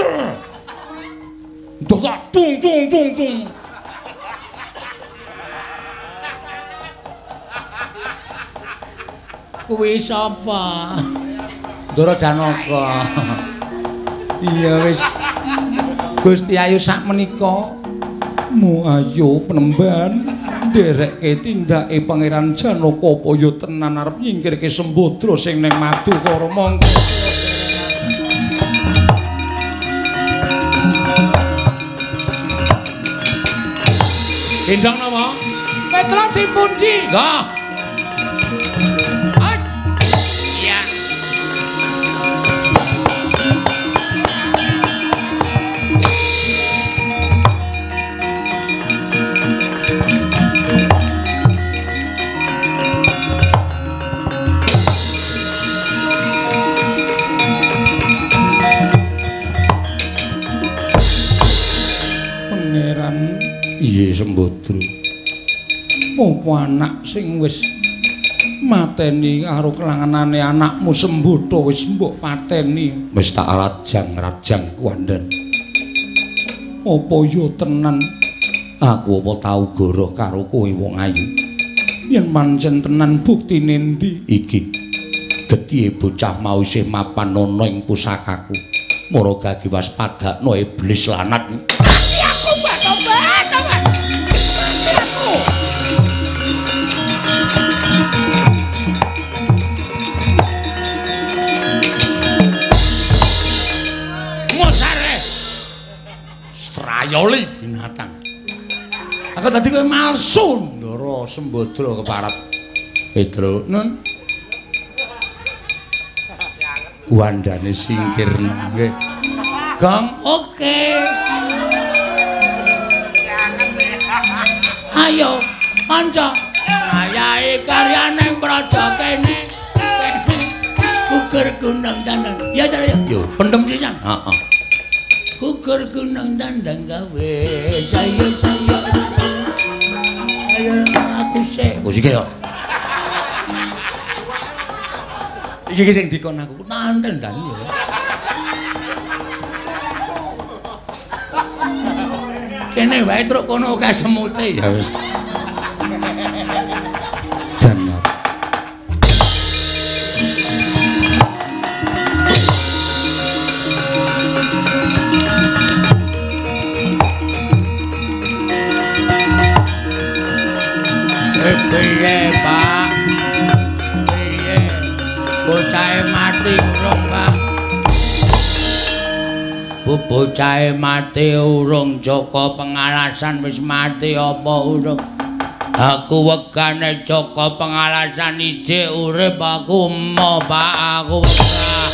Dok dung. Kuwi sapa? Ndara Janaka. Iya wis. Gusti Ayu sakmenika mu ayo penemban nderekke tindake Pangeran Janaka apa ya tenan arep nyingkirke Sembadra sing ning Madukara monggo. Endang napa? Petruk dipunji. Nggih. Iya. Pangeran Iye Sembadra. apa anak sing wis mateni karo kelanganane anakmu Sembadra wis mbok pateni. Wis tak rajang kuandhan. Apa ya tenan Aku apa tau goroh karo kowe wong ayu. yen pancen tenan buktine ndi? Iki getih bocah mau isih mapan ana ing pusakaku. Maragagi waspadakno iblis lanat. Aku mbak tobat. Aku. Mosare. Strayoli binatang. Aku tadi kowe malsu Ndara Sembadra keparep. Pedro, Nun. Wandane singkir nggih. Gong, oke. Ayo, kanca. Ayahe karyaning praja kene. Gugur gunung dandang. Ya, ya. Yo, pendem sisan. Heeh. Gugur gunung dandang gawe saya. Ayo aku sik. Oh, sik yo. Iki sing dikon aku nanten dan ya. Kene wae truk kono akeh semute ya wis. Dan piye, Pak? Piye? Bocahe mati urung, Pak? Bocahe mati urung, Jaka Pengalasan wis mati apa urung? Aku wegane Jaka Pengalasan ijik urip aku emoh, Pak, aku wegah.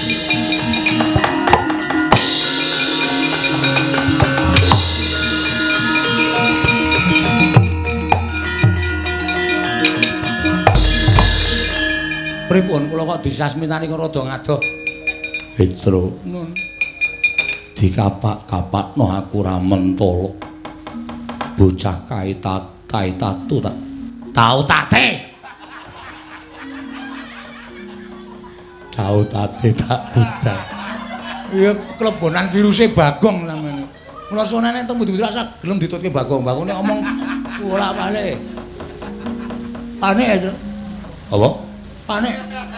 Pripun kula kok disasmitani kok rada ngadoh. Petro, nun. Dikapak-kapakno aku ra mentala. Bocah kaitatu tak tau tate. Tau tate tak udan. Iya klebonan viruse Bagong sampeyan. Mula sonane entuk mudi rasa gelem ditutke Bagong. Bagone ngomong bolak-balik. Panik ya, apa? Panik.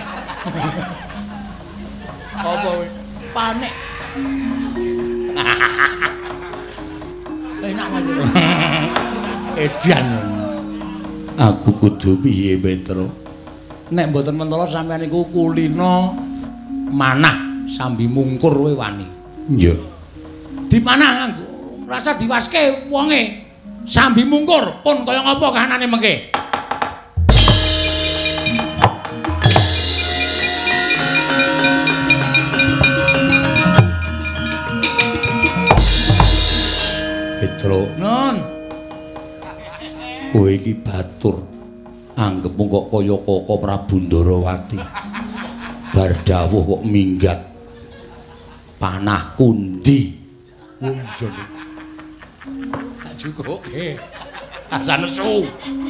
Apa kowe? Panik. Enak mas. Edan. Aku kudu piye, Petro? Nek mboten mentala sampeyan iku kulina manah sambi mungkur kowe wani. Iya. Dipanah nganggo rasa diwaske wonge. Sambi mungkur pun kaya ngapa kahanane mengke. Petro, non. Kowe iki batur. Anggepmu kok kaya Kaka Prabu Ndarawati. bar dawuh kok minggat panah kundi. Oh iya nih. Tak cukuke. Asal nesu.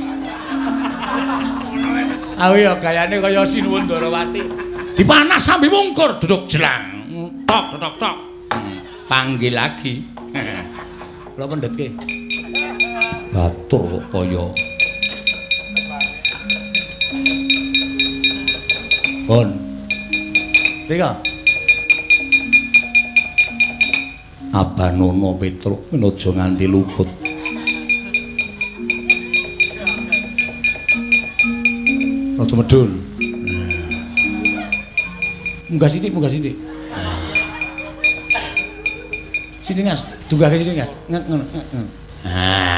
Aku ya gayane kaya Sinuwun Darawati. Dipanah sambil mungkur duduk jelang. Tok tok tok. Panggil lagi. Kula pendhetke. Batur kok kaya Pun. Rika. Abanono Petruk aja nganti luput. Rada medun. Munggah sithik, munggah sithik. Sini Mas, dunggahke sini Mas. Ngono. Nah,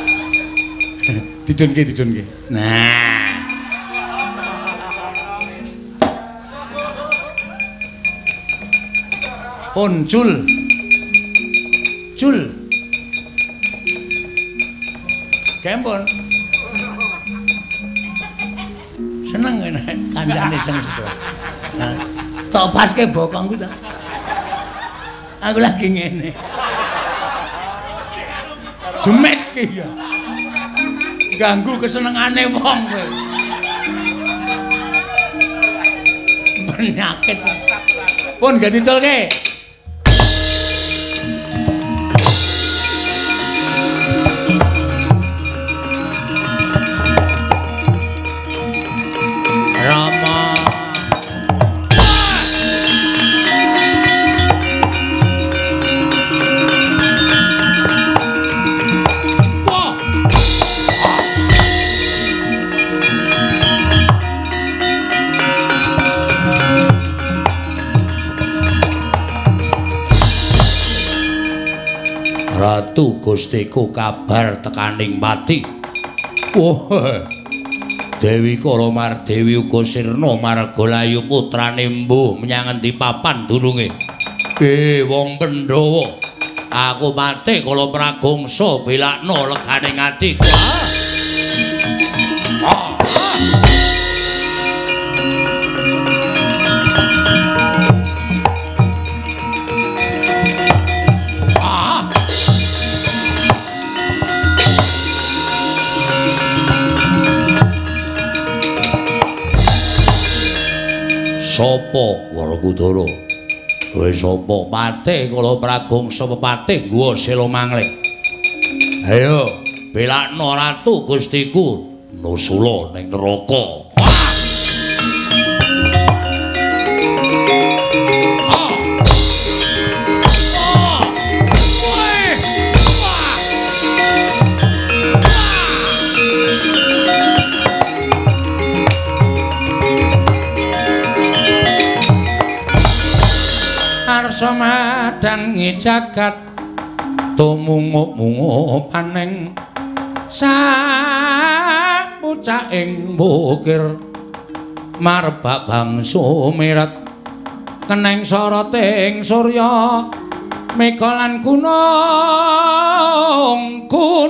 Didunke. nah. Pun Jul. Kempon. Seneng nek kancane sing sedo. Nah, tok paske bokongku ta. Aku lagi ngene. Demet ki ya. Ganggu kesenengane wong kowe. Penyakit. Pun gak diculke. Rama Ratu Gustiku kabar tekaning pati. Wah. Dewi Kala Mardewi uga sirna Margalayu putrane Mbuh menyang endi papan durunge. Wong Pandhawa, aku mate kala pragongsa belakno leganing atiku. Sapa Warakudara? Kowe sapa? Patih kala pragongsa pepatih guwa sela mangling. Ayo, belakno ratu Gustiku nusula ning neraka. Madangi jagat tumungup-mungup paning sapucaking bukir marbak bangsa mirat keneng soroting surya mega lan gunung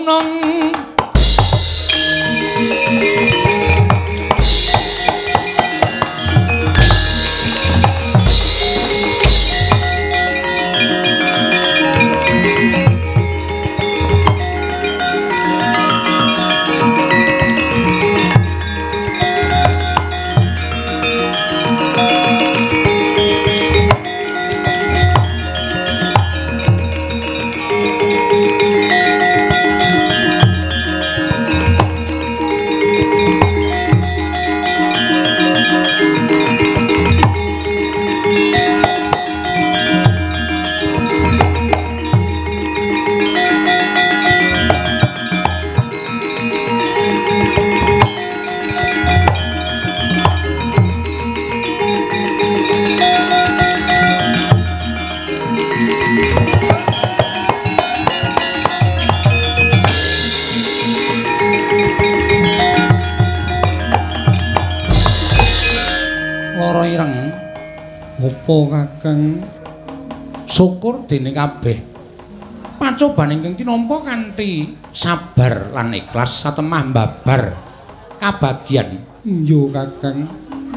Apa Kakang? Syukur dening kabeh. Pacoban ingkang tinampa kanthi sabar lan ikhlas satemah mbabar kabagyan. Iya Kakang.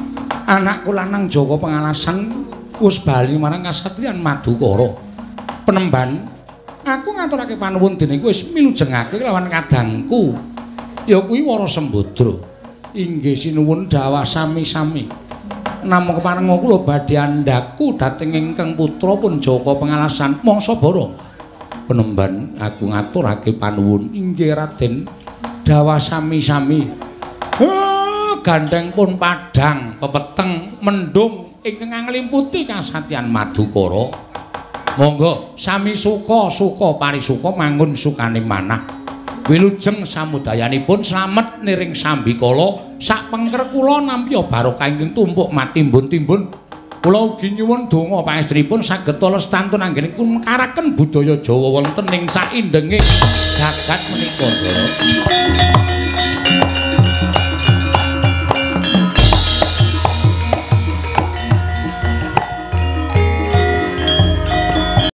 Anakku lanang Joko Pengalasan wis bali marang kasatriyan Madukara. Penemban, aku ngaturake panuwun dene kowe wis milujengake lawan kadangku. Ya kuwi Wara Sembadra. Inggih sinuwun dawah sami-sami. Namung keparenga kula badhe andhaku dhateng ingkang putra pun Joko Pengalasan mangsa bara. Penemban, aku ngaturake panuwun inggih Raden dawah sami-sami. Gandeng pun padhang pepeteng mendung ingkang nglimputi kasatyan Madukara. Monggo sami suka parisuka mangun sukaning manah. Wilujeng samudayanipun slamet niring sambikala sak pengker kula nampi barokah ingkang tumpuk matimbun-timbun. Kula ugi nyuwun donga pangestripun saged lestantun anggenipun karaken budaya Jawa wonten ing saindenging jagat menika.